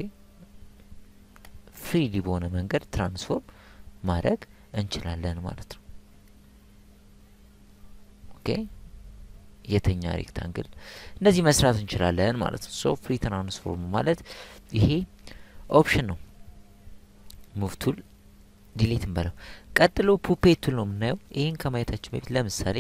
ፍሪሊ በሆነ መንገድ ትራንስፎርም ማድረግ እንችላለን ማለት ነው ኦኬ የተኛ ሬክታንግል እንደዚህ መስራት እንችላለን ማለት ነው ሶ ፍሪ ትራንስፎርም ማለት ይሄ ኦፕሽን ነው ሙቭ ቱል ዲሊት እንበለው ቀጥሎ ፑፔት ቱል ነው የምናየው ይሄን ከማየታችን በፊት ለምሳሌ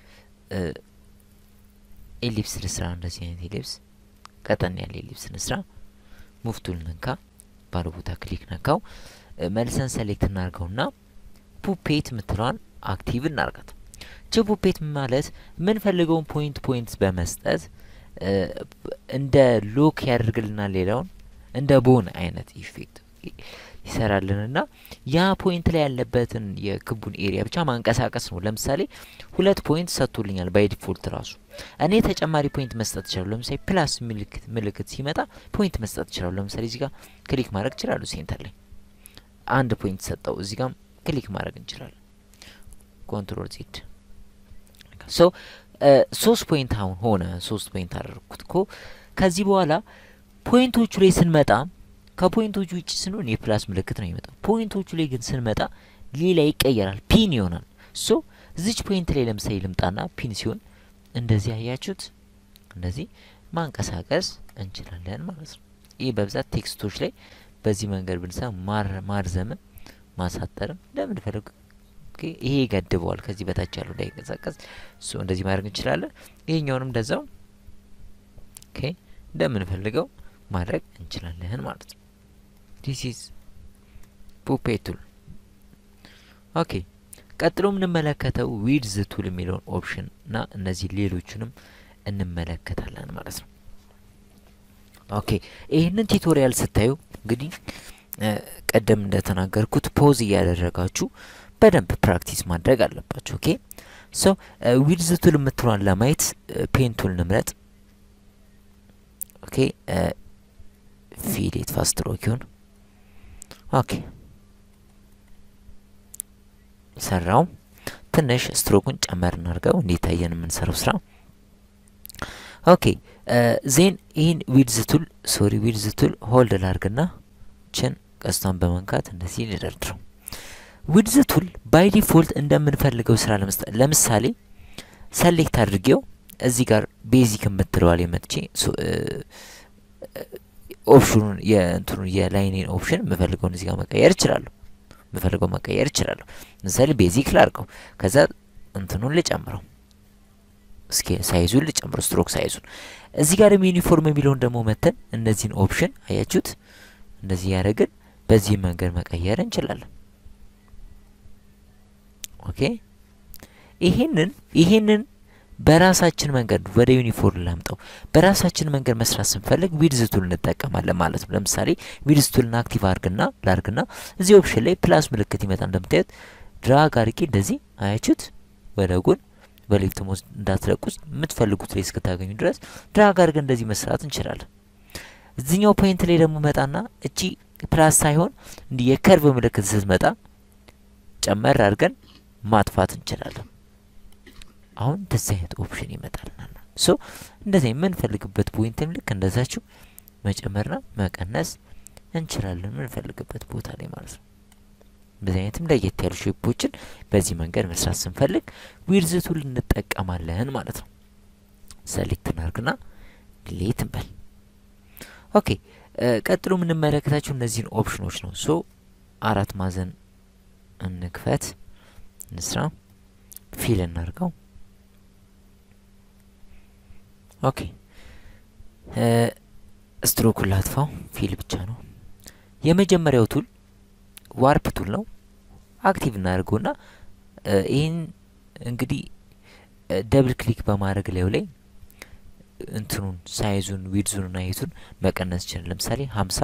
ኤሊፕስ ልስራ እንደዚህ አይነት ኤሊፕስ ቀጠን ያለ ኤሊፕስ ልስራ ሙቭ ቱል ነካ ባለ ቦታ ክሊክ ነካው መልሰን ሰሌክት እናርገውና ፑፔት ምትለዋን አክቲቭ እናርጋት ፑፔት ማለት ምን ፈልገውን ፖይንት በመስጠት እንደ ሎክ ያደርግልናል ሌላውን እንደ ቦን አይነት ኢፌክት ይሰራልንና ያ ፖይንት ላይ ያለበትን የክቡን ኤሪያ ብቻ ማንቀሳቀስ ነው ለምሳሌ ሁለት ፖይንት ሰጥቶልኛል ባይ ዲፎልት ራሱ እኔ ተጨማሪ ፖይንት መስጠት ይችላል ለምሳሌ ፕላስ ምልክት ሲመጣ ፖይንት መስጠት ይችላል ለምሳሌ እዚህ ጋር ክሊክ ማድረግ ይችላል ሴንተር ላይ አንድ ፖይንት ሰጠው እዚህ ጋር ክሊክ ማድረግ እንችላለን ኮንትሮል ዜድ ሶ 3 ፖይንት አሁን ሆነ 3 ፖይንት አደረኩት እኮ ከዚህ በኋላ ፖይንቶቹ ላይ ስንመጣ ከፖይንቶቹ ውጪ ስንሆን የፕላስ ምልክት ነው የሚመጣው ፖይንቶቹ ላይ ግን ስንመጣ ሌላ ይቀየራል ፒን ይሆናል ሶ እዚች ፖይንት ላይ ለምሳሌ ልምጣና ፒን ሲሆን እንደዚህ አያችሁት እንደዚህ ማንቀሳቀስ እንችላለን ማለት ነው ይሄ በብዛት ቴክስቶች ላይ በዚህ መንገድ ብንሰራ ማርዘም ማሳጠርም ለምን ፈልጉ ይሄ ይገድበዋል ከዚህ በታች ያለው እንዳይንቀሳቀስ ሶ እንደዚህ ማድረግ እንችላለን ይሄኛውንም እንደዛው ኦኬ እንደምን ፈልገው ማድረግ እንችላለን ማለት ነው this is puppet tool ኦኬ ቀጥሎ እንመለከተው width tool የሚለውን ኦፕሽን እና እነዚህ ሌሎችንም እንመለከታለን ማለት ነው ኦኬ ይሄንን ቱቶሪያል ስታዩ እንግዲህ ቀደም እንደተናገርኩት ፖዝ ያደረጋችሁ በደንብ ፕራክቲስ ማድረግ አለባችሁ ኦኬ ሶ width tool የምትሏን ለማየት ፔን ቱል ንምረጥ ኦኬ ፊሌት ፋስት ሮኪውን ኦኬ ሰራው ትንሽ ስትሮኩን ጨመር እናርገው እንዲታየን የምንሰራው ስራ ኦኬ ዜን ይሄን width tool ሆልድ ላርግና ችን ቀስቷን በመንካት እንደዚህ ልደርድረው width tool ባይ ዲፎልት እንደምንፈልገው ስራ ለምሳሌ ሰሌክት አድርጌው እዚህ ጋር ቤዚክ የምትለዋል የመጥቼ ኦፕሽኑን የእንትሩን የላይኔን ኦፕሽን መፈልገውን እዚህ ጋር መቀየር ይችላል ለምሳሌ ቤዚክ ላርገው ከዛ እንትኑን ልጨምረው እስኪ ሳይዙን ልጨምረው ስትሮክ ሳይዙን እዚህ ጋር ዩኒፎርም የሚለውን ደግሞ መተን እነዚህን ኦፕሽን አያችሁት እንደዚህ ያደርግን በዚህ መንገድ መቀየር እንችላለን ኦኬ ይሄንን በራሳችን መንገድ ወደ ዩኒፎርም ላምጣው በራሳችን መንገድ መስራት ስንፈልግ ዊድዝ ቱል እንጠቀማለን ማለት ነው ለምሳሌ ዊድዝ ቱልን አክቲቭ ላርግና እዚህ ኦፕሽን ላይ ፕላስ ምልክት ይመጣል እንደምታዩት ድራግ አድርጌ እንደዚህ አያችሁት ወደ ጎን በሌፍት ሞስ እንዳትለቁት የምትፈልጉት ላይ እስከታገኙ ድረስ ድራግ አድርገን እንደዚህ መስራት እንችላለን እዚህኛው ፖይንት ላይ ደግሞ መጣና እቺ ፕላስ ሳይሆን እንዲ የከርቭ ምልክት ስትመጣ ጨመር አድርገን ማጥፋት እንችላለን አሁን እንደዚህ አይነት ኦፕሽን ይመጣልናል ሶ እንደዚህ የምንፈልግበት ፖይንትም ልክ እንደዛችሁ መጨመርና መቀነስ እንችላለን የምንፈልግበት ቦታ ላይ ማለት ነው በዚህ አይነትም ለየት ያሉ ሼፖችን በዚህ መንገድ መስራት ስንፈልግ ዊድዝ ቱል እንጠቀማለን ማለት ነው ሰሌክት እናርግና ዲሊት እንበል ኦኬ ቀጥሎ ምን እንመለከታችሁ እነዚህን ኦፕሽኖች ነው ሶ አራት ማዕዘን እንክፈት እንስራ ፊል እናርገው ኦኬ ስትሮክ ላጥፋው ፊል ብቻ ነው የመጀመሪያው ቱል ዋርፕ ቱል ነው አክቲቭ እናርገውና ይሄን እንግዲህ ደብል ክሊክ በማድረግ ላይ እንትኑን ሳይዙን ዊድዙንና height-ን መቀነስ ይችላል ለምሳሌ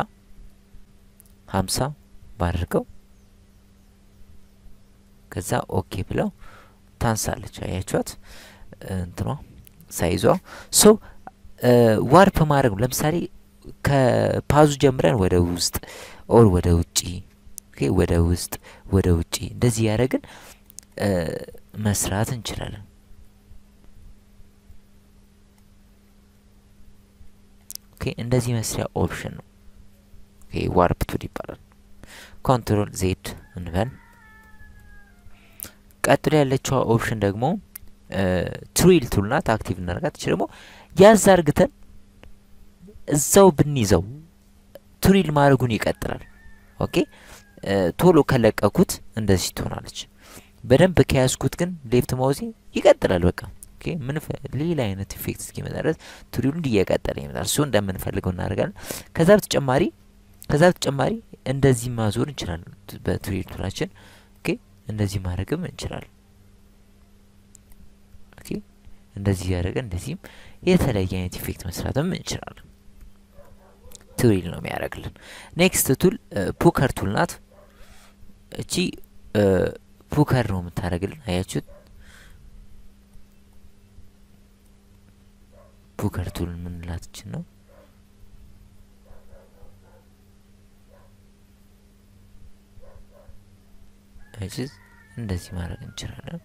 50 ባድርገው ከዛ ኦኬ ብለው ታንሳለች አያችኋት እንትኗ ሳይዟ ሶ ዋርፕ ማድረግ ለምሳሌ ከፓዙ ጀምረን ወደ ውስጥ ኦር ወደ ውጪ ኦኬ ወደ ውስጥ ወደ ውጪ እንደዚህ ያረግን መስራት እንችላለን ኦኬ እንደዚህ መስሪያ ኦፕሽን ነው ኦኬ ዋርፕ ቱል ይባላል ኮንትሮል ዜድ እንበል ቀጥሎ ያለችው ኦፕሽን ደግሞ ትሪል ቱል ናት አክቲቭ እናርጋት እቺ ደግሞ ያዛርግተን እዛው ብንይዘው ትሪል ማድረጉን ይቀጥላል ኦኬ ቶሎ ከለቀኩት እንደዚህ ትሆናለች በደንብ ከያዝኩት ግን ሌፍት ማውዚ ይቀጥላል በቃ ኦኬ ምን ሌላ አይነት ኢፌክት እስኪመጣ ድረስ ትሪሉ እንዲያቀጥል ይመጣል እሱ እንደምንፈልገው እናርጋለን ከዛ በተጨማሪ እንደዚህ ማዞር እንችላለን በትሪል ቱላችን ኦኬ እንደዚህ ማድረግም እንችላለን ኦኬ እንደዚህ ያደረገ እንደዚህም የተለየ አይነት ኢፌክት መስራትም እንችላለን ትሪል ነው የሚያደርግልን ኔክስት ቱል ፑከር ቱል ናት እቺ ፑከር ነው የምታደርግልን አያችሁት ፑከር ቱል ምን ላትች ነው እዚህ እንደዚህ ማድረግ እንችላለን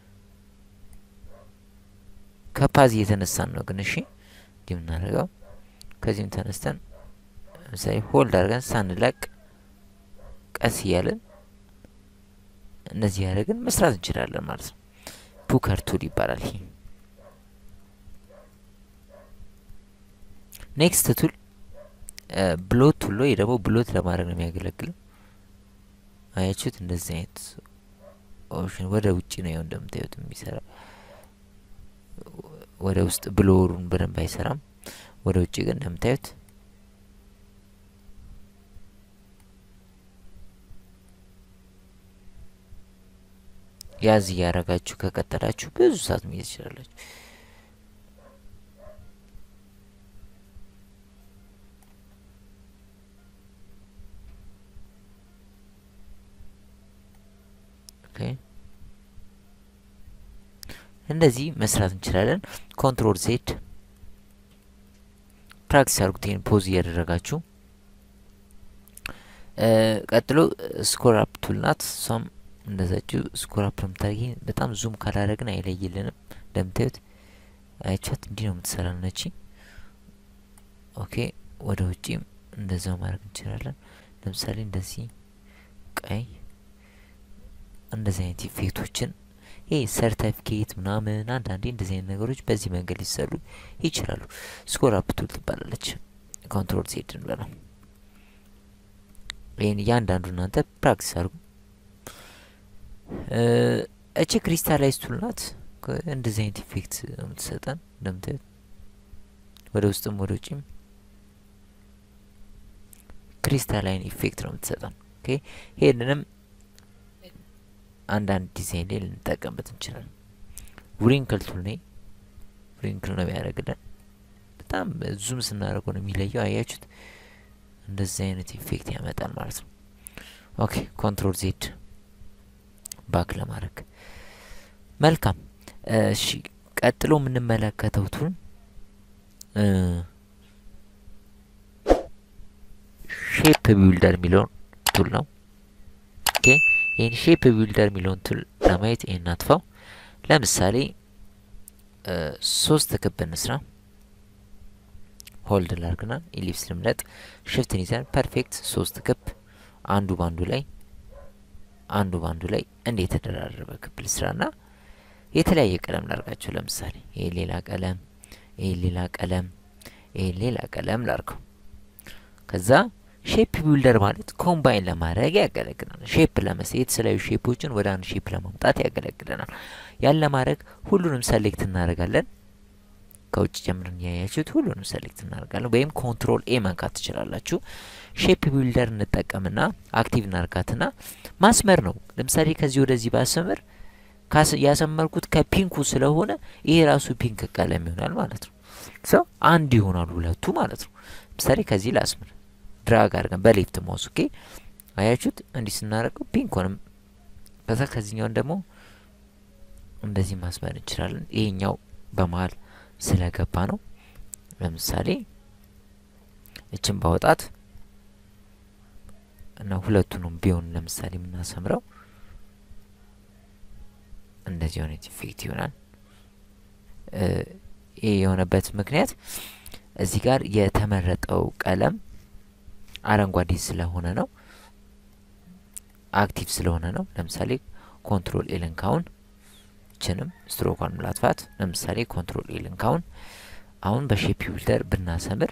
ከፓዝ የተነሳን ነው ግን እሺ እንደምናደርገው ከዚህም ተነስተን ሳይ ሆልድ አድርገን ሳንለቅ ቀስ ያለን እንደዚህ ያደርገን መስራት እንችላለን ማለት ነው ፑከር ቱል ይባላል ይሄ ኔክስት ቱል ብሎት ቱል ነው ደግሞ ብሎት ለማድረግ ነው የሚያገለግለው አያችሁት እንደዚህ አይነት ኦፕሽን ወደ ውጪ ነው እንደምታዩት የሚሰራ ወደ ውስጥ ብሎሩን በደንብ አይሰራም ወደ ውጪ ግን እንደምታዩት ያዝ ያረጋችሁ ከቀጠላችሁ ብዙ ሰዓት መሄድ ይችላልላችሁ ኦኬ እንደዚህ መስራት እንችላለን ኮንትሮል ዜድ ፕራክቲስ አርጉቴን ፖዝ ያደረጋችሁ ቀጥሎ ስኮር አፕ ቱል ናት ሶም እንደዛችሁ ስኮር አፕ ለምታርጊ በጣም ዙም ካላረግን አይለይልንም እንደምታዩት አይቻት እንዲህ ነው የምትሰራነች ኦኬ ወደ ውጪም እንደዛው ማድረግ እንችላለን ለምሳሌ እንደዚህ ቀይ እንደዚህ አይነት ኢፌክቶችን ይሄ ሰርቲፊኬት ምናምን አንዳንዴ እንደዚህ አይነት ነገሮች በዚህ መንገድ ሊሰሩ ይችላሉ ስኮር አፕ ቱል ትባላለች ኮንትሮል ዜድ እንበለው ይሄን ያንዳንዱ እናንተ ፕራክቲስ አርጉ እቺ ክሪስታላይዝ ቱል ናት እንደዚህ አይነት ኢፌክት የምትሰጠን እንደምታዩት ወደ ውስጥም ወደ ውጪም ክሪስታላይን ኢፌክት ነው የምትሰጠን ኦኬ ይሄንንም አንዳንድ ዲዛይን ላይ ልንጠቀምበት እንችላለን ሪንክል ቱል ነው ሪንክል ነው ያደርግልን በጣም ዙም ስናደርገው ነው የሚለየው አያችሁት እንደዚህ አይነት ኢፌክት ያመጣል ማለት ነው ኦኬ ኮንትሮል ዜድ ባክ ለማድረግ መልካም እሺ ቀጥሎ ምን መለከተው ቱል ሼፕ ቢልደር ሚለው ቱል ነው ኦኬ ይሄን ሼፕ ቢልደር ሚለው ቱል ለማየት እናጥፋው ለምሳሌ 3 ክብ እንስራ ሆልድ ላርግና ኢሊፕስ ልምረጥ shift ይዘን ፐርፌክት 3 ክብ አንዱ ባንዱ ላይ እንዴት ተደራረበ ክብ ልስራና የተለያየ ቀለም ላርጋቸው ለምሳሌ ይሄ ሌላ ቀለም ላርገው ከዛ ሼፕ ቢልደር ማለት ኮምባይን ለማድረግ ያገለግላል ሼፕ ለመስራት የተለያዩ ሼፖችን ወደ አንድ ሼፕ ለማምጣት ያገለግላል ያን ለማድረግ ሁሉንም ሰሌክት እናደርጋለን ከውጭ ጀምረን ያያችሁት ሁሉንም ሰሌክት እናደርጋለን ወይም ኮንትሮል ኤ መንካት ትችላላችሁ ሼፕ ቢልደር እንጠቀምና አክቲቭ እናርጋትና ማስመር ነው ለምሳሌ ከዚህ ወደዚህ ባሰመር ያሰመርኩት ከፒንኩ ስለሆነ ይሄ ራሱ ፒንክ ቀለም ይሆናል ማለት ነው ሶ አንድ ይሆናል ሁለቱ ማለት ነው ለምሳሌ ከዚህ ላስመር ድራግ አድርገን በሌፍት ማውስ ኦኬ አያችሁት እንዲህ ስናደርገው ፒንክ ሆነም ከዛኛው ደግሞ እንደዚህ ማስመር እንችላለን ይሄኛው በመሃል ስለገባ ነው ለምሳሌ እቺን ባወጣት እና ሁለቱንም ቢሆን ለምሳሌ ምናሰምረው እንደዚህ ሆነ ኢፌክት ይሆናል ይሄ የሆነበት ምክንያት እዚህ ጋር የተመረጠው ቀለም አረንጓዴ ስለሆነ ነው አክቲቭ ስለሆነ ነው ለምሳሌ ኮንትሮል ኤ ልንካውን ችንም ስትሮኳን ላጥፋት ለምሳሌ ኮንትሮል ኤ ልንካውን አሁን በሼፕ ቢልደር ብናሰምር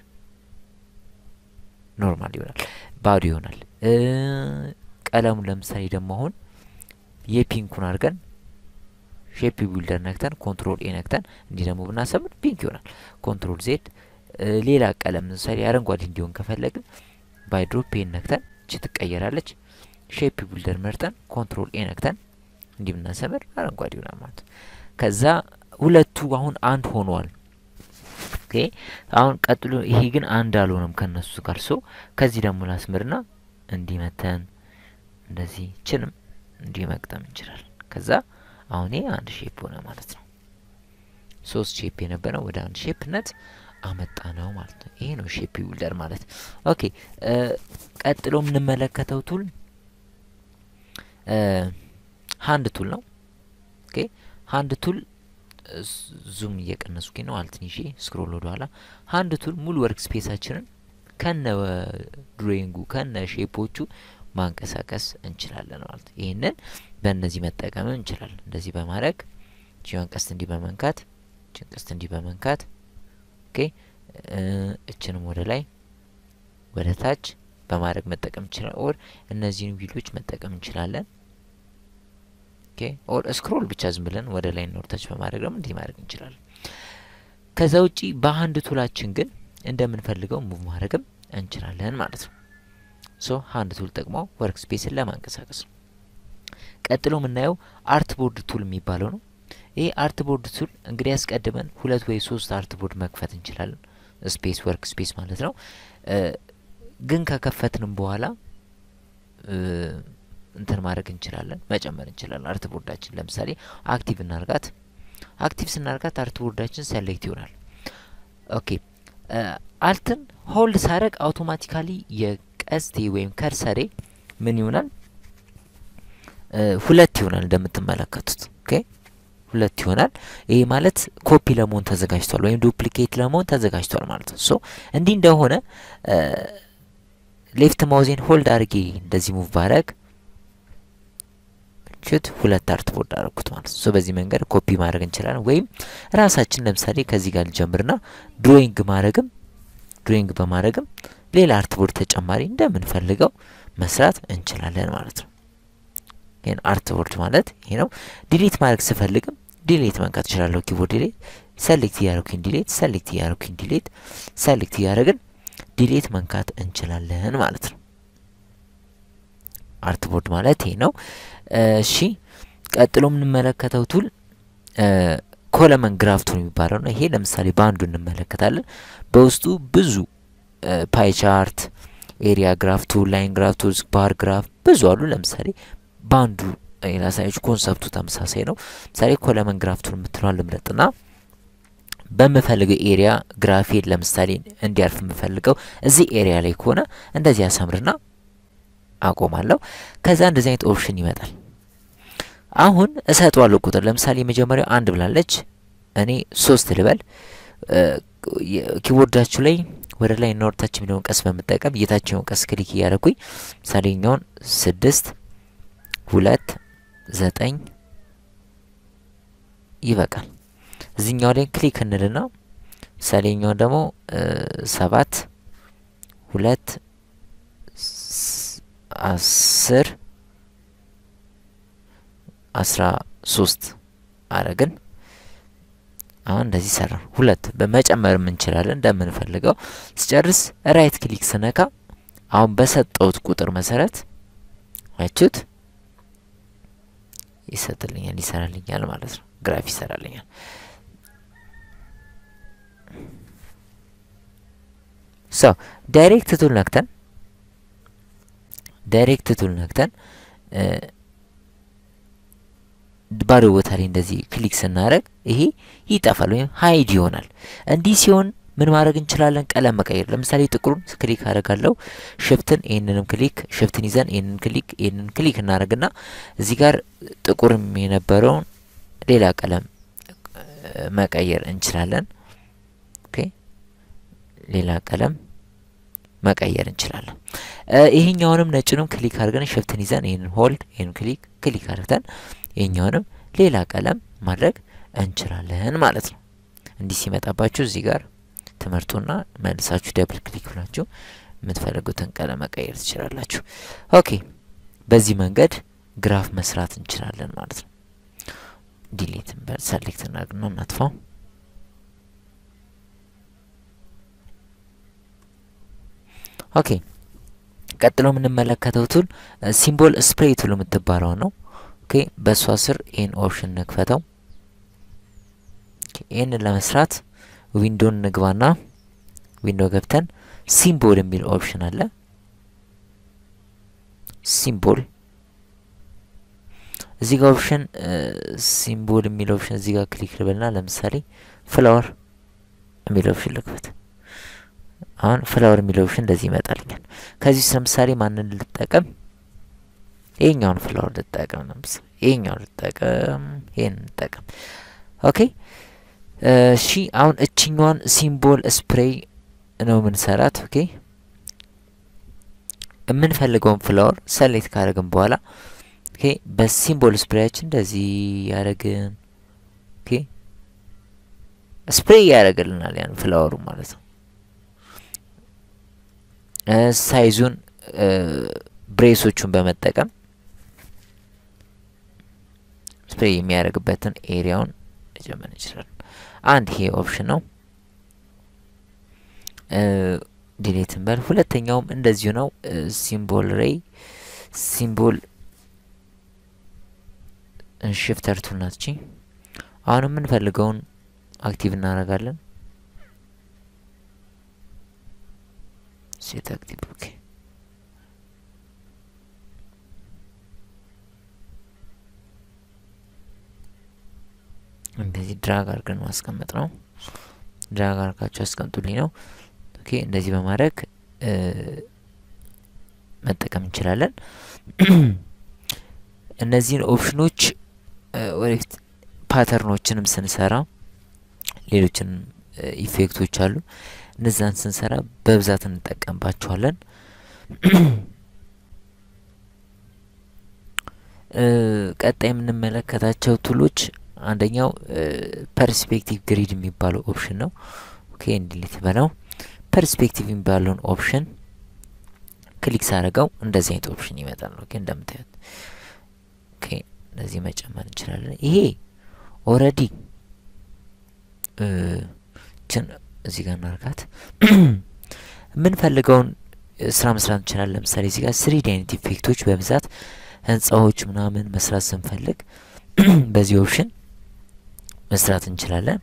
ኖርማል ይሆናል ባዶ ይሆናል ቀለሙ ለምሳሌ ደግሞ አሁን የፒንኩን አድርገን ሼፕ ቢልደር ነክተን ኮንትሮል ኤ ነክተን እንዲህ ደግሞ ብናሰምር ፒንክ ይሆናል ኮንትሮል ዜድ ሌላ ቀለም ለምሳሌ አረንጓዴ እንዲሆን ከፈለግን ባይ ድሮፕ ኤ ነክተን እቺ ትቀየራለች ሼፕ ቢልደር መርጠን ኮንትሮል ኤ ነክተን እንዲህ ብናሰምር አረንጓዴ ይሆናል ማለት ከዛ ሁለቱ አሁን አንድ ሆኗል ኦኬ አሁን ቀጥሎ ይሄ ግን አንድ አልሆነም ከነሱ ጋር ሶ ከዚህ ደግሞ ላስመርና እንዲህ መተን እንደዚህ ችንም እንዲህ መቅጠም እንችላለን ከዛ አሁን ይሄ አንድ ሼፕ ሆነ ማለት ነው 3 ሼፕ የነበረው ወደ አንድ ሼፕነት አመጣነው ማለት ነው ይሄ ነው ሼፕ ቢልደር ማለት ኦኬ ቀጥሎ ምን መለከተው ቱል ሃንድ ቱል ነው ኦኬ ሃንድ ቱል ዙም እየቀነስኩኝ ነው አልትንሺ ስክሮል ወደ ኋላ ሃንድ ቱል ሙሉ ወርክ ስፔሳችንን ከነ ድሮይንጉ ከነ ሼፖቹ ማንቀሳቀስ እንችላለን ማለት ይሄንን በእነዚህ መጠቀም እንችላለን እንደዚህ በማድረግ ጂዋን ቀስት እንዲ በመንካት ጭንቀስት እንዲ በመንካት ኦኬ እችንም ወደ ላይ ወደ ታች በማድረግ መጠቀም እንችላለን ኦር እነዚህን ቪዲዮዎች መጠቀም እንችላለን ኦኬ ኦር ስክሮል ብቻ ዝም ብለን ወደ ላይ እና ወደ ታች በማድረግ ደግሞ እንዲህ ማድረግ እንችላለን ከዛ ውጪ በሃንድ ቱላችን ግን እንደምንፈልገው ሙቭ ማድረግም እንችላለን ማለት ነው ሶ ሃንድ ቱል ጠቅሞ ወርክ ስፔስን ለማንቀሳቀስ ነው ቀጥሎ ምናየው አርት ቦርድ ቱል የሚባለው ነው ይሄ አርት ቦርድ ቱል እንግዲህ ያስቀድመን 2 ወይ 3 አርት ቦርድ መክፈት እንችላለን ስፔስ ወርክ ስፔስ ማለት ነው ግን ከከፈትንም በኋላ እንትን ማድረግ እንችላለን መጨመር እንችላለን አርት ቦርዳችን ለምሳሌ አክቲቭ እናርጋት አክቲቭ ስናርጋት አርት ቦርዳችን ሰሌክት ይሆናል ኦኬ አልትን ሆልድ ሳረግ አውቶማቲካሊ የቀስቴ ወይም ከርሰሬ ምን ይሆናል ሁለት ይሆናል እንደምትመለከቱት ኦኬ ሁለት ይሆናል ይሄ ማለት ኮፒ ለመሆን ተዘጋጅቷል ወይም ዱፕሊኬት ለመሆን ተዘጋጅቷል ማለት ነው ሶ እንዲህ እንደሆነ ሌፍት ማውዜን ሆልድ አርጌ እንደዚህ ሙቭ ባረግ ቹት ሁለት አርት ቦርድ አረኩት ማለት ነው ሶ በዚህ መንገድ ኮፒ ማድረግ እንችላለን ወይም ራሳችን ለምሳሌ ከዚህ ጋር ጀምርና ድሮይንግ በማድረግም ሌላ አርት ቦርድ ተጨማሪ እንደምንፈልገው መስራት እንችላለን ማለት ነው ይሄን አርት ቦርድ ማለት ይሄ ነው ዲሊት ማድረግ ስፈልግም ዲሊት መንካት እችላለሁ ኪቦርድ ዲሊት ሰሌክት ያርኩኝ ዲሊት ሰሌክት ያርኩኝ ዲሊት ሰሌክት ያረግን ዲሊት መንካት እንችላለን ማለት ነው አርት ቦርድ ማለት ይሄ ነው እሺ ቀጥሎ የምንመለከተው ቱል ኮለመን ግራፍ ቱል የሚባለው ነው። ይሄ ለምሳሌ ባንዱ እንመለከታለን። በውስጡ ብዙ ፓይ ቻርት፣ ኤሪያ ግራፍ ቱል፣ ላይን ግራፍ ቱል፣ ባር ግራፍ ብዙ አሉ። ለምሳሌ ባንዱ ላሳያችሁ ኮንሰፕቱ ተመሳሳይ ነው። ለምሳሌ ኮለመን ግራፍ ቱል የምትለዋል ልምረጥና በመፈልገው ኤሪያ ግራፌን ለምሳሌ እንዲያርፍ የምፈልገው እዚህ ኤሪያ ላይ ከሆነ እንደዚህ ያሰምርና አቆማለሁ። ከዛ እንደዚህ አይነት ኦፕሽን ይመጣል። አሁን እሰጣለሁ ቁጥር ለምሳሌ የመጀመሪያው 1 ብላለች እኔ 3 ልበል። ኪቦርዳችሁ ላይ ወደ ላይ እና ወርታች የሚለውን ቀስ በመጠቀም የታችኛውን ቀስ ክሊክ እያደረኩኝ ምሳሌኛውን 6 2 9 ይበቃል። እዚህኛው ላይ ክሊክ እንልና ምሳሌኛውን ደግሞ 7 2 10 13 አረግን። አሁን እንደዚህ ሰራ። ሁለት በመጨመር እንችላለን እንደምንፈልገው። ስጨርስ ራይት ክሊክ ስነካ አሁን በሰጠውት ቁጥር መሰረት አያችሁት ይሰጥልኛል፣ ይሰራልኛል ማለት ነው። ግራፍ ይሰራልኛል። ዳይሬክት ቱል ነክተን ባዶ ቦታ ላይ እንደዚህ ክሊክ ስናደርግ ይሄ ይጠፋል ወይም ሃይድ ይሆናል። እንዲህ ሲሆን ምን ማድረግ እንችላለን? ቀለም መቀየር። ለምሳሌ ጥቁሩን ክሊክ አደርጋለሁ፣ ሽፍትን ይሄንንም ክሊክ፣ ሽፍትን ይዘን ይሄንን ክሊክ እናደርግና እዚህ ጋር ጥቁርም የነበረውን ሌላ ቀለም መቀየር እንችላለን። ኦኬ ሌላ ቀለም መቀየር እንችላለን። ይሄኛውንም ነጭንም ክሊክ አድርገን ሽፍትን ይዘን ይሄንን ሆልድ ይሄንን ክሊክ አድርገን ይሄኛውንም ሌላ ቀለም ማድረግ እንችላለን ማለት ነው። እንዲህ ሲመጣባችሁ እዚህ ጋር ትመርጡና መልሳችሁ ደብል ክሊክ ብላችሁ የምትፈልጉትን ቀለም መቀየር ትችላላችሁ። ኦኬ በዚህ መንገድ ግራፍ መስራት እንችላለን ማለት ነው። ዲሊት ሰሌክት እናድርግና እናጥፋው። ኦኬ ቀጥሎ የምንመለከተው ቱል ሲምቦል ስፕሬይ ቱል የምትባለው ነው። ኦኬ በሷ ስር ይሄን ኦፕሽን ነክፈተው። ይሄን ለመስራት ዊንዶውን ንግባና ዊንዶው ገብተን ሲምቦል የሚል ኦፕሽን አለ። ሲምቦል እዚህ ጋር ኦፕሽን ሲምቦል የሚል ኦፕሽን እዚህ ጋር ክሊክ ልበልና ለምሳሌ ፍላወር የሚል ኦፕሽን ልክፈት። አሁን ፍላወር የሚል ኦፕሽን እንደዚህ ይመጣልኛል። ከዚህ ለምሳሌ ማንን ልጠቀም? ይሄኛውን ፍላወር ልጠቀም ነው። ይሄኛውን ልጠቀም፣ ይሄን ልጠቀም። ኦኬ እሺ አሁን እቺኛውን ሲምቦል ስፕሬይ ነው የምንሰራት። ኦኬ የምንፈልገውን ፍላወር ሰሌክት ካደረግን በኋላ ኦኬ በሲምቦል ስፕሬያችን እንደዚህ ያደረግን ኦኬ ስፕሬይ ያደርግልናል ያን ፍላወሩ ማለት ነው። ሳይዙን ብሬሶቹን በመጠቀም ስፕሬይ የሚያደርግበትን ኤሪያውን መጨመር እንችላለን። አንድ ይሄ ኦፕሽን ነው። ዲሊት እንበል። ሁለተኛውም እንደዚሁ ነው። ሲምቦል ሬይ ሲምቦል ሽፍተር ቱል ናት እቺ። አሁን የምንፈልገውን አክቲቭ እናደርጋለን። ሴት አክቲቭ ኦኬ እንደዚህ ድራግ አድርገን ማስቀመጥ ነው። ድራግ አድርጋችሁ አስቀምጡልኝ ነው። ኦኬ እንደዚህ በማድረግ መጠቀም እንችላለን። እነዚህን ኦፕሽኖች ወደፊት ፓተርኖችንም ስንሰራ ሌሎችንም ኢፌክቶች አሉ። እነዛን ስንሰራ በብዛት እንጠቀምባቸዋለን። ቀጣይ የምንመለከታቸው ቱሎች አንደኛው ፐርስፔክቲቭ ግሪድ የሚባለው ኦፕሽን ነው። ኦኬ እንዲሊት በለው። ፐርስፔክቲቭ የሚባለውን ኦፕሽን ክሊክ ሳደርገው እንደዚህ አይነት ኦፕሽን ይመጣል። ኦኬ እንደምታዩት ኦኬ እንደዚህ መጨመር እንችላለን። ይሄ ኦሬዲ እዚህ ጋር እናርጋት የምንፈልገውን ስራ መስራት እንችላለን። ለምሳሌ እዚህ ጋር 3D አይነት ኢፌክቶች በብዛት ህንጻዎች ምናምን መስራት ስንፈልግ በዚህ ኦፕሽን መስራት እንችላለን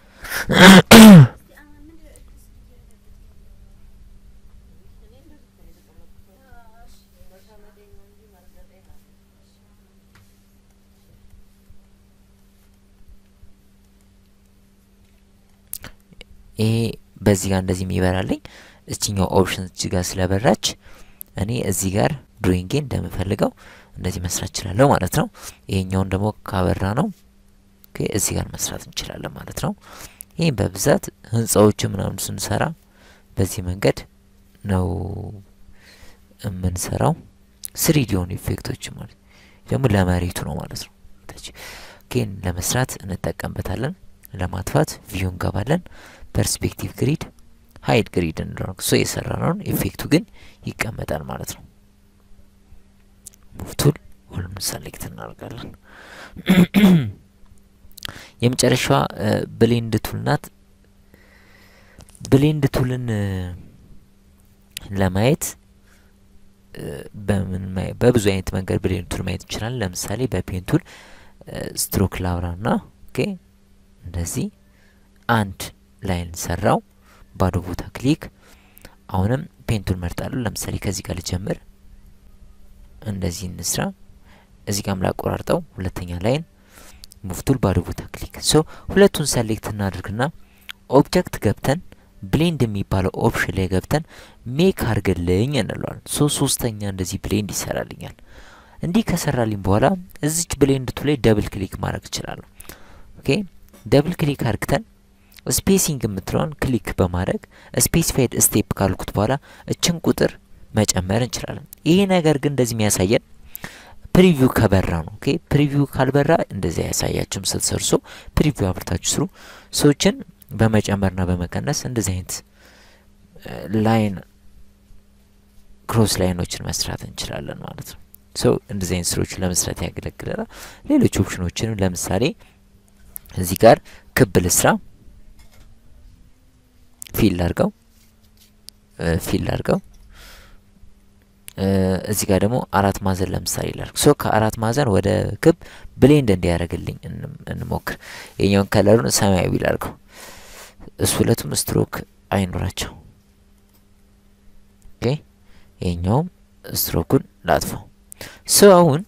ይሄ በዚህ ጋር እንደዚህ የሚበራልኝ እቺኛው ኦፕሽን እዚህ ጋር ስለበራች እኔ እዚህ ጋር ድሮይንግን እንደምፈልገው እንደዚህ መስራት እችላለሁ ማለት ነው ይሄኛውን ደግሞ ካበራ ነው ኦኬ እዚህ ጋር መስራት እንችላለን ማለት ነው ይሄን በብዛት ህንጻዎች ምናምን ስንሰራ በዚህ መንገድ ነው የምንሰራው 3D ኦን ኢፌክቶች ማለት ደግሞ ለመሬቱ ነው ማለት ነው ኦኬን ለመስራት እንጠቀምበታለን ለማጥፋት ቪው እንገባለን ፐርስፔክቲቭ ግሪድ ሃይድ ግሪድ እንደሆነ ሶ የሰራነውን ኢፌክቱ ግን ይቀመጣል ማለት ነው ሙቭ ቱል ሁሉም ሰሌክት እናደርጋለን የመጨረሻው ብሌንድ ቱል ናት ብሌንድ ቱልን ለማየት በብዙ አይነት መንገድ ብሌንድ ቱል ማየት እንችላለን ለምሳሌ በፔን ቱል ስትሮክ ላውራና ኦኬ እንደዚህ አንድ ላይን ሰራው ባዶ ቦታ ክሊክ አሁንም ፔን ቱል መርጣለሁ ለምሳሌ ከዚህ ጋር ልጀምር እንደዚህ እንስራ እዚህ ጋርም ላቆራርጠው ሁለተኛ ላይን ሙቭ ቱል ባዶ ቦታ ክሊክ ሶ ሁለቱን ሰሌክት እናድርግና ኦብጀክት ገብተን ብሌንድ የሚባለው ኦፕሽን ላይ ገብተን ሜክ አርገልኝ እንላለን ሶ ሶስተኛ እንደዚህ ብሌንድ ይሰራልኛል እንዲህ ከሰራልኝ በኋላ እዚች ብሌንድ ቱል ላይ ደብል ክሊክ ማድረግ ይችላል ኦኬ ደብል ክሊክ አርግተን ስፔሲንግ የምትለውን ክሊክ በማድረግ ስፔሲፋይድ ስቴፕ ካልኩት በኋላ እችን ቁጥር መጨመር እንችላለን ይሄ ነገር ግን እንደዚህ የሚያሳየን ፕሪቪው ከበራ ነው ኦኬ ፕሪቪው ካልበራ እንደዚህ ያሳያችሁም ስትሰርሶ ፕሪቪው አብርታችሁ ስሩ ሶችን በመጨመርና በመቀነስ እንደዚህ አይነት ላይን ክሮስ ላይኖችን መስራት እንችላለን ማለት ነው ሶ እንደዚህ አይነት ስራዎችን ለመስራት ያገለግላል ሌሎች ኦፕሽኖችንም ለምሳሌ እዚህ ጋር ክብ ልስራ ፊል አድርገው እዚህ ጋር ደግሞ አራት ማዕዘን ለምሳሌ ላድርግ ሶ ከአራት ማዕዘን ወደ ክብ ብሌንድ እንዲያደርግልኝ እንሞክር የኛውን ከለሩን ሰማያዊ ላድርገው እሱ ሁለቱም ስትሮክ አይኖራቸው ኦኬ የኛውም ስትሮኩን ላጥፋው ሶ አሁን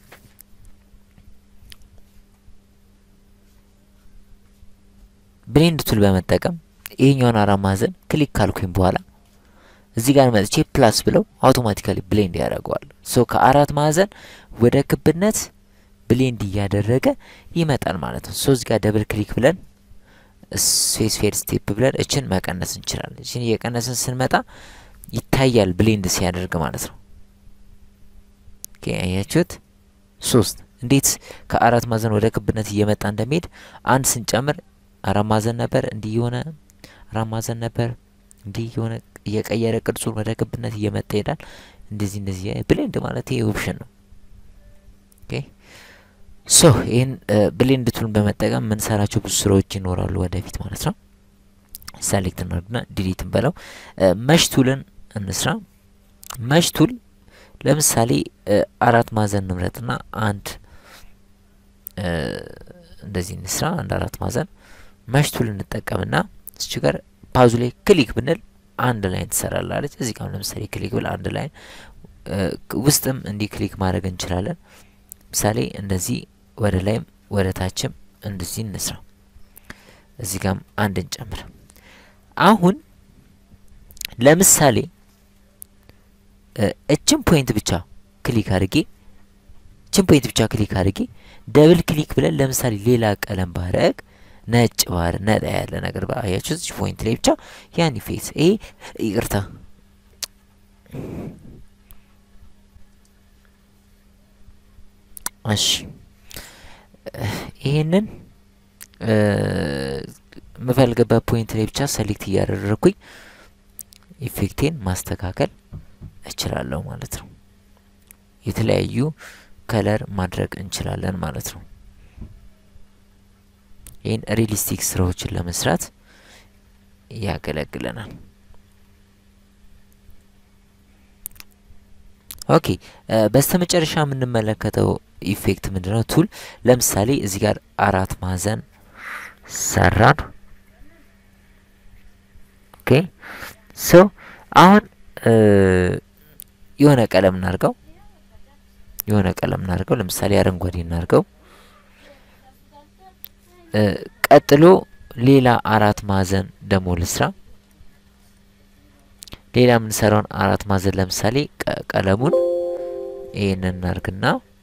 ብሌንድ ቱል በመጠቀም ይሄኛውን አራት ማዕዘን ክሊክ ካልኩኝ በኋላ እዚህ ጋር መጥቼ ፕላስ ብለው አውቶማቲካሊ ብሌንድ ያደርጋል ሶ ከአራት ማዕዘን ወደ ክብነት ብሌንድ ያደረገ ይመጣል ማለት ነው ሶ እዚህ ጋር ደብል ክሊክ ብለን ስፔሲፋይድ ስቴፕ ብለን እችን መቀነስ እንችላለን እችን የቀነስን ስንመጣ ይታያል ብሌንድ ሲያደርግ ማለት ነው ኦኬ አያችሁት 3 እንዴት ከአራት ማዕዘን ወደ ክብነት እየመጣ እንደሚሄድ አንድ ስንጨምር አራት ማዕዘን ነበር እንዲህ የሆነ አራት ማዕዘን ነበር እንዲህ የሆነ የቀየረ ቅርጹን ወደ ክብነት እየመጣ ይላል እንደዚህ ብሌንድ ማለት ይሄ ኦፕሽን ነው ኦኬ ሶ ይሄን ብሌንድ ቱልን በመጠቀም ምን ሰራቸው ብዙ ስራዎች ይኖራሉ ወደፊት ማለት ነው ሰሌክት እናድርግና ዲሊት እንበለው መሽ ቱልን እንስራ መሽ ቱል ለምሳሌ አራት ማዕዘን እንምረጥና አንድ እንደዚህ እንስራ አንድ አራት ማዕዘን መሽ ቱል እንጠቀምና እዚህ ጋር ፓዙ ላይ ክሊክ ብንል አንድ ላይን ትሰራላለች እዚህ ጋር ለምሳሌ ክሊክ ብል አንድ ላይን ውስጥም እንዲ ክሊክ ማድረግ እንችላለን ምሳሌ እንደዚህ ወደ ላይም ወደ ታችም እንደዚህ እንስራ እዚህ ጋርም አንድ እንጨምር አሁን ለምሳሌ እችን ፖይንት ብቻ ክሊክ አድርጌ ደብል ክሊክ ብለን ለምሳሌ ሌላ ቀለም ባረግ ነጭ ባር ነጣ ያለ ነገር ባያችሁ እዚህ ፖይንት ላይ ብቻ ያን ኢፌክት ይቅርታ እሺ ይሄንን መፈልገበት ፖይንት ላይ ብቻ ሰሌክት ያደረኩኝ ኢፌክቴን ማስተካከል እችላለሁ ማለት ነው የተለያዩ ከለር ማድረግ እንችላለን ማለት ነው ይሄን ሪሊስቲክ ስራዎችን ለመስራት ያገለግለናል ኦኬ በስተመጨረሻ የምንመለከተው ኢፌክት ምንድነው? ቱል ለምሳሌ እዚህ ጋር አራት ማዕዘን ሰራን። ኦኬ ሶ አሁን የሆነ ቀለም እናርገው ለምሳሌ አረንጓዴ እናርገው። ቀጥሎ ሌላ አራት ማዕዘን ደሞ ልስራ። ሌላ ምን ሰራውን አራት ማዕዘን ለምሳሌ ቀለሙን ይሄንን እናርግና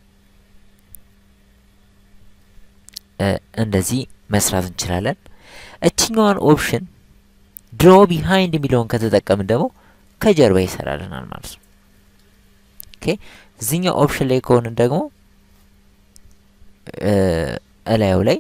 እንደዚህ መስራት እንችላለን። እቺኛውን ኦፕሽን ድሮ ቢሃይንድ የሚለውን ከተጠቀምን ደግሞ ከጀርባ ይሰራልናል ማለት ነው። ኦኬ እዚህኛው ኦፕሽን ላይ ከሆነ ደግሞ እላዩ ላይ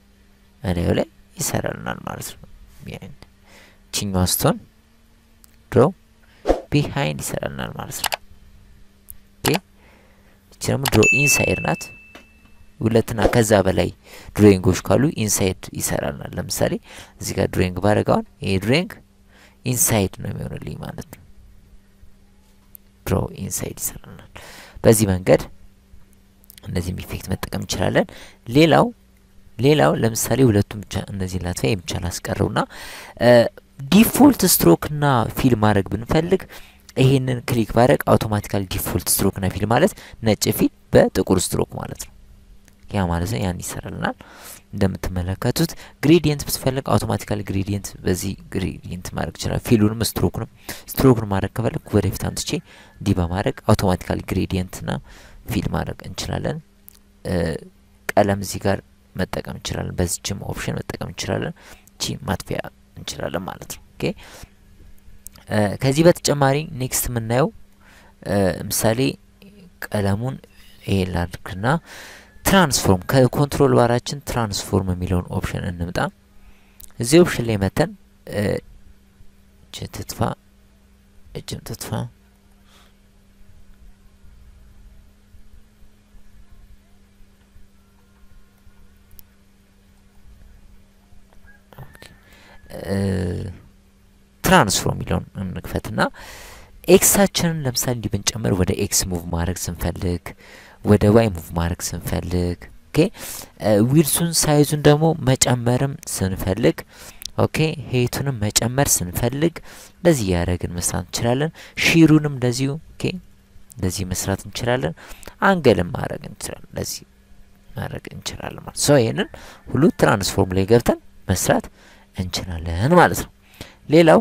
ይሰራልናል ማለት ነው። ቢሃይንድ እቺኛው ስቶን ድሮ ቢሃይንድ ይሰራልናል ማለት ነው። ኦኬ እቺ ደግሞ ድሮ ኢንሳይድ ናት። ሁለትና ከዛ በላይ ድሮይንጎች ካሉ ኢንሳይድ ይሰራልናል። ለምሳሌ እዚህ ጋር ድሮይንግ ባረጋውን ይሄ ድሮይንግ ኢንሳይድ ነው የሚሆንልኝ ማለት ነው። ድሮ ኢንሳይድ ይሰራልናል። በዚህ መንገድ እነዚህ ኢፌክት መጠቀም እንችላለን። ሌላው ለምሳሌ ሁለቱም ብቻ እነዚህ ላጥፋ ብቻ ላስቀረውና ዲፎልት ስትሮክ እና ፊል ማድረግ ብንፈልግ ይሄንን ክሊክ ባረግ አውቶማቲካሊ ዲፎልት ስትሮክ እና ፊል ማለት ነጭ ፊል በጥቁር ስትሮክ ማለት ነው። ያ ማለት ነው ያን ይሰራልናል። እንደምትመለከቱት ግሬዲየንት ብትፈልግ አውቶማቲካሊ ግሬዲየንት በዚህ ግሬዲየንት ማድረግ ይችላል። ፊሉንም ስትሮክን ማድረግ ከፈለግ ወደፊት አንጥቼ ዲ በማድረግ አውቶማቲካሊ ግሬዲየንትና ፊል ማድረግ እንችላለን። ቀለም እዚህ ጋር መጠቀም እንችላለን። በዚህም ኦፕሽን መጠቀም እንችላለን። እቺ ማጥፊያ እንችላለን ማለት ነው። ኦኬ ከዚህ በተጨማሪ ኔክስት የምናየው ምሳሌ ቀለሙን ይላልክና ትራንስፎርም ከኮንትሮል ባራችን ትራንስፎርም የሚለውን ኦፕሽን እንምጣ። እዚህ ኦፕሽን ላይ መተን እጅም ትጥፋ ትራንስፎርም የሚለውን እንክፈትና ኤክሳችንን ለምሳሌ እንዲብንጨምር ወደ ኤክስ ሙቭ ማድረግ ስንፈልግ ወደ ዋይ ሙቭ ማድረግ ስንፈልግ ኦኬ ዊድሱን ሳይዙን ደግሞ መጨመርም ስንፈልግ ኦኬ ሄቱንም መጨመር ስንፈልግ እንደዚህ ያደረግን መስራት እንችላለን። ሺሩንም እንደዚሁ ኦኬ እንደዚህ መስራት እንችላለን። አንገልም ማድረግ እንችላለን። እንደዚህ ማድረግ እንችላለን ማለት ነው። ይሄንን ሁሉ ትራንስፎርም ላይ ገብተን መስራት እንችላለን ማለት ነው። ሌላው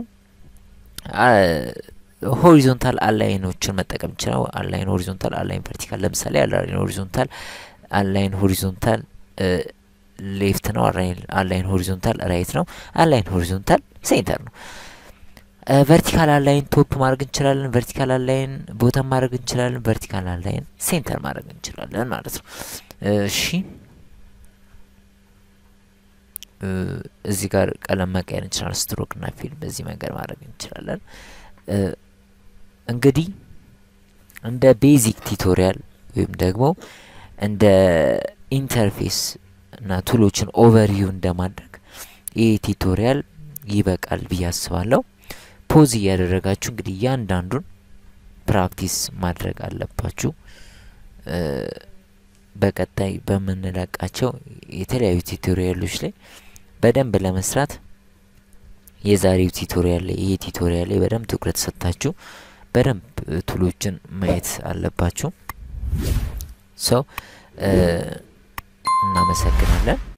ሆሪዞንታል አላይኖችን መጠቀም እንችላለን። አላይን ሆሪዞንታል አላይን ቨርቲካል ለምሳሌ አላይን ሆሪዞንታል ሌፍት ነው። አላይን ሆሪዞንታል ራይት ነው። አላይን ሆሪዞንታል ሴንተር ነው። ቨርቲካል አላይን ቶፕ ማድረግ እንችላለን። ቨርቲካል አላይን ቦተም ማድረግ እንችላለን። ቨርቲካል አላይን ሴንተር ማድረግ እንችላለን ማለት ነው። እሺ እዚህ ጋር ቀለም መቀየር እንችላለን። ስትሮክ እና ፊል በዚህ መንገድ ማድረግ እንችላለን። እንግዲህ እንደ ቤዚክ ቱቶሪያል ወይም ደግሞ እንደ ኢንተርፌስ እና ቱሎችን ኦቨርቪው እንደማድረግ ይሄ ቱቶሪያል ይበቃል ብዬ አስባለሁ። ፖዝ ያደረጋችሁ እንግዲህ ያንዳንዱን ፕራክቲስ ማድረግ አለባችሁ። በቀጣይ በመነላቃቸው የተለያዩ ቱቶሪያሎች ላይ በደንብ ለመስራት የዛሬው ቱቶሪያል ላይ ይሄ ቱቶሪያል ላይ በደንብ ትኩረት ሰጣችሁ በደንብ ቱሎችን ማየት አለባችሁ። እናመሰግናለን።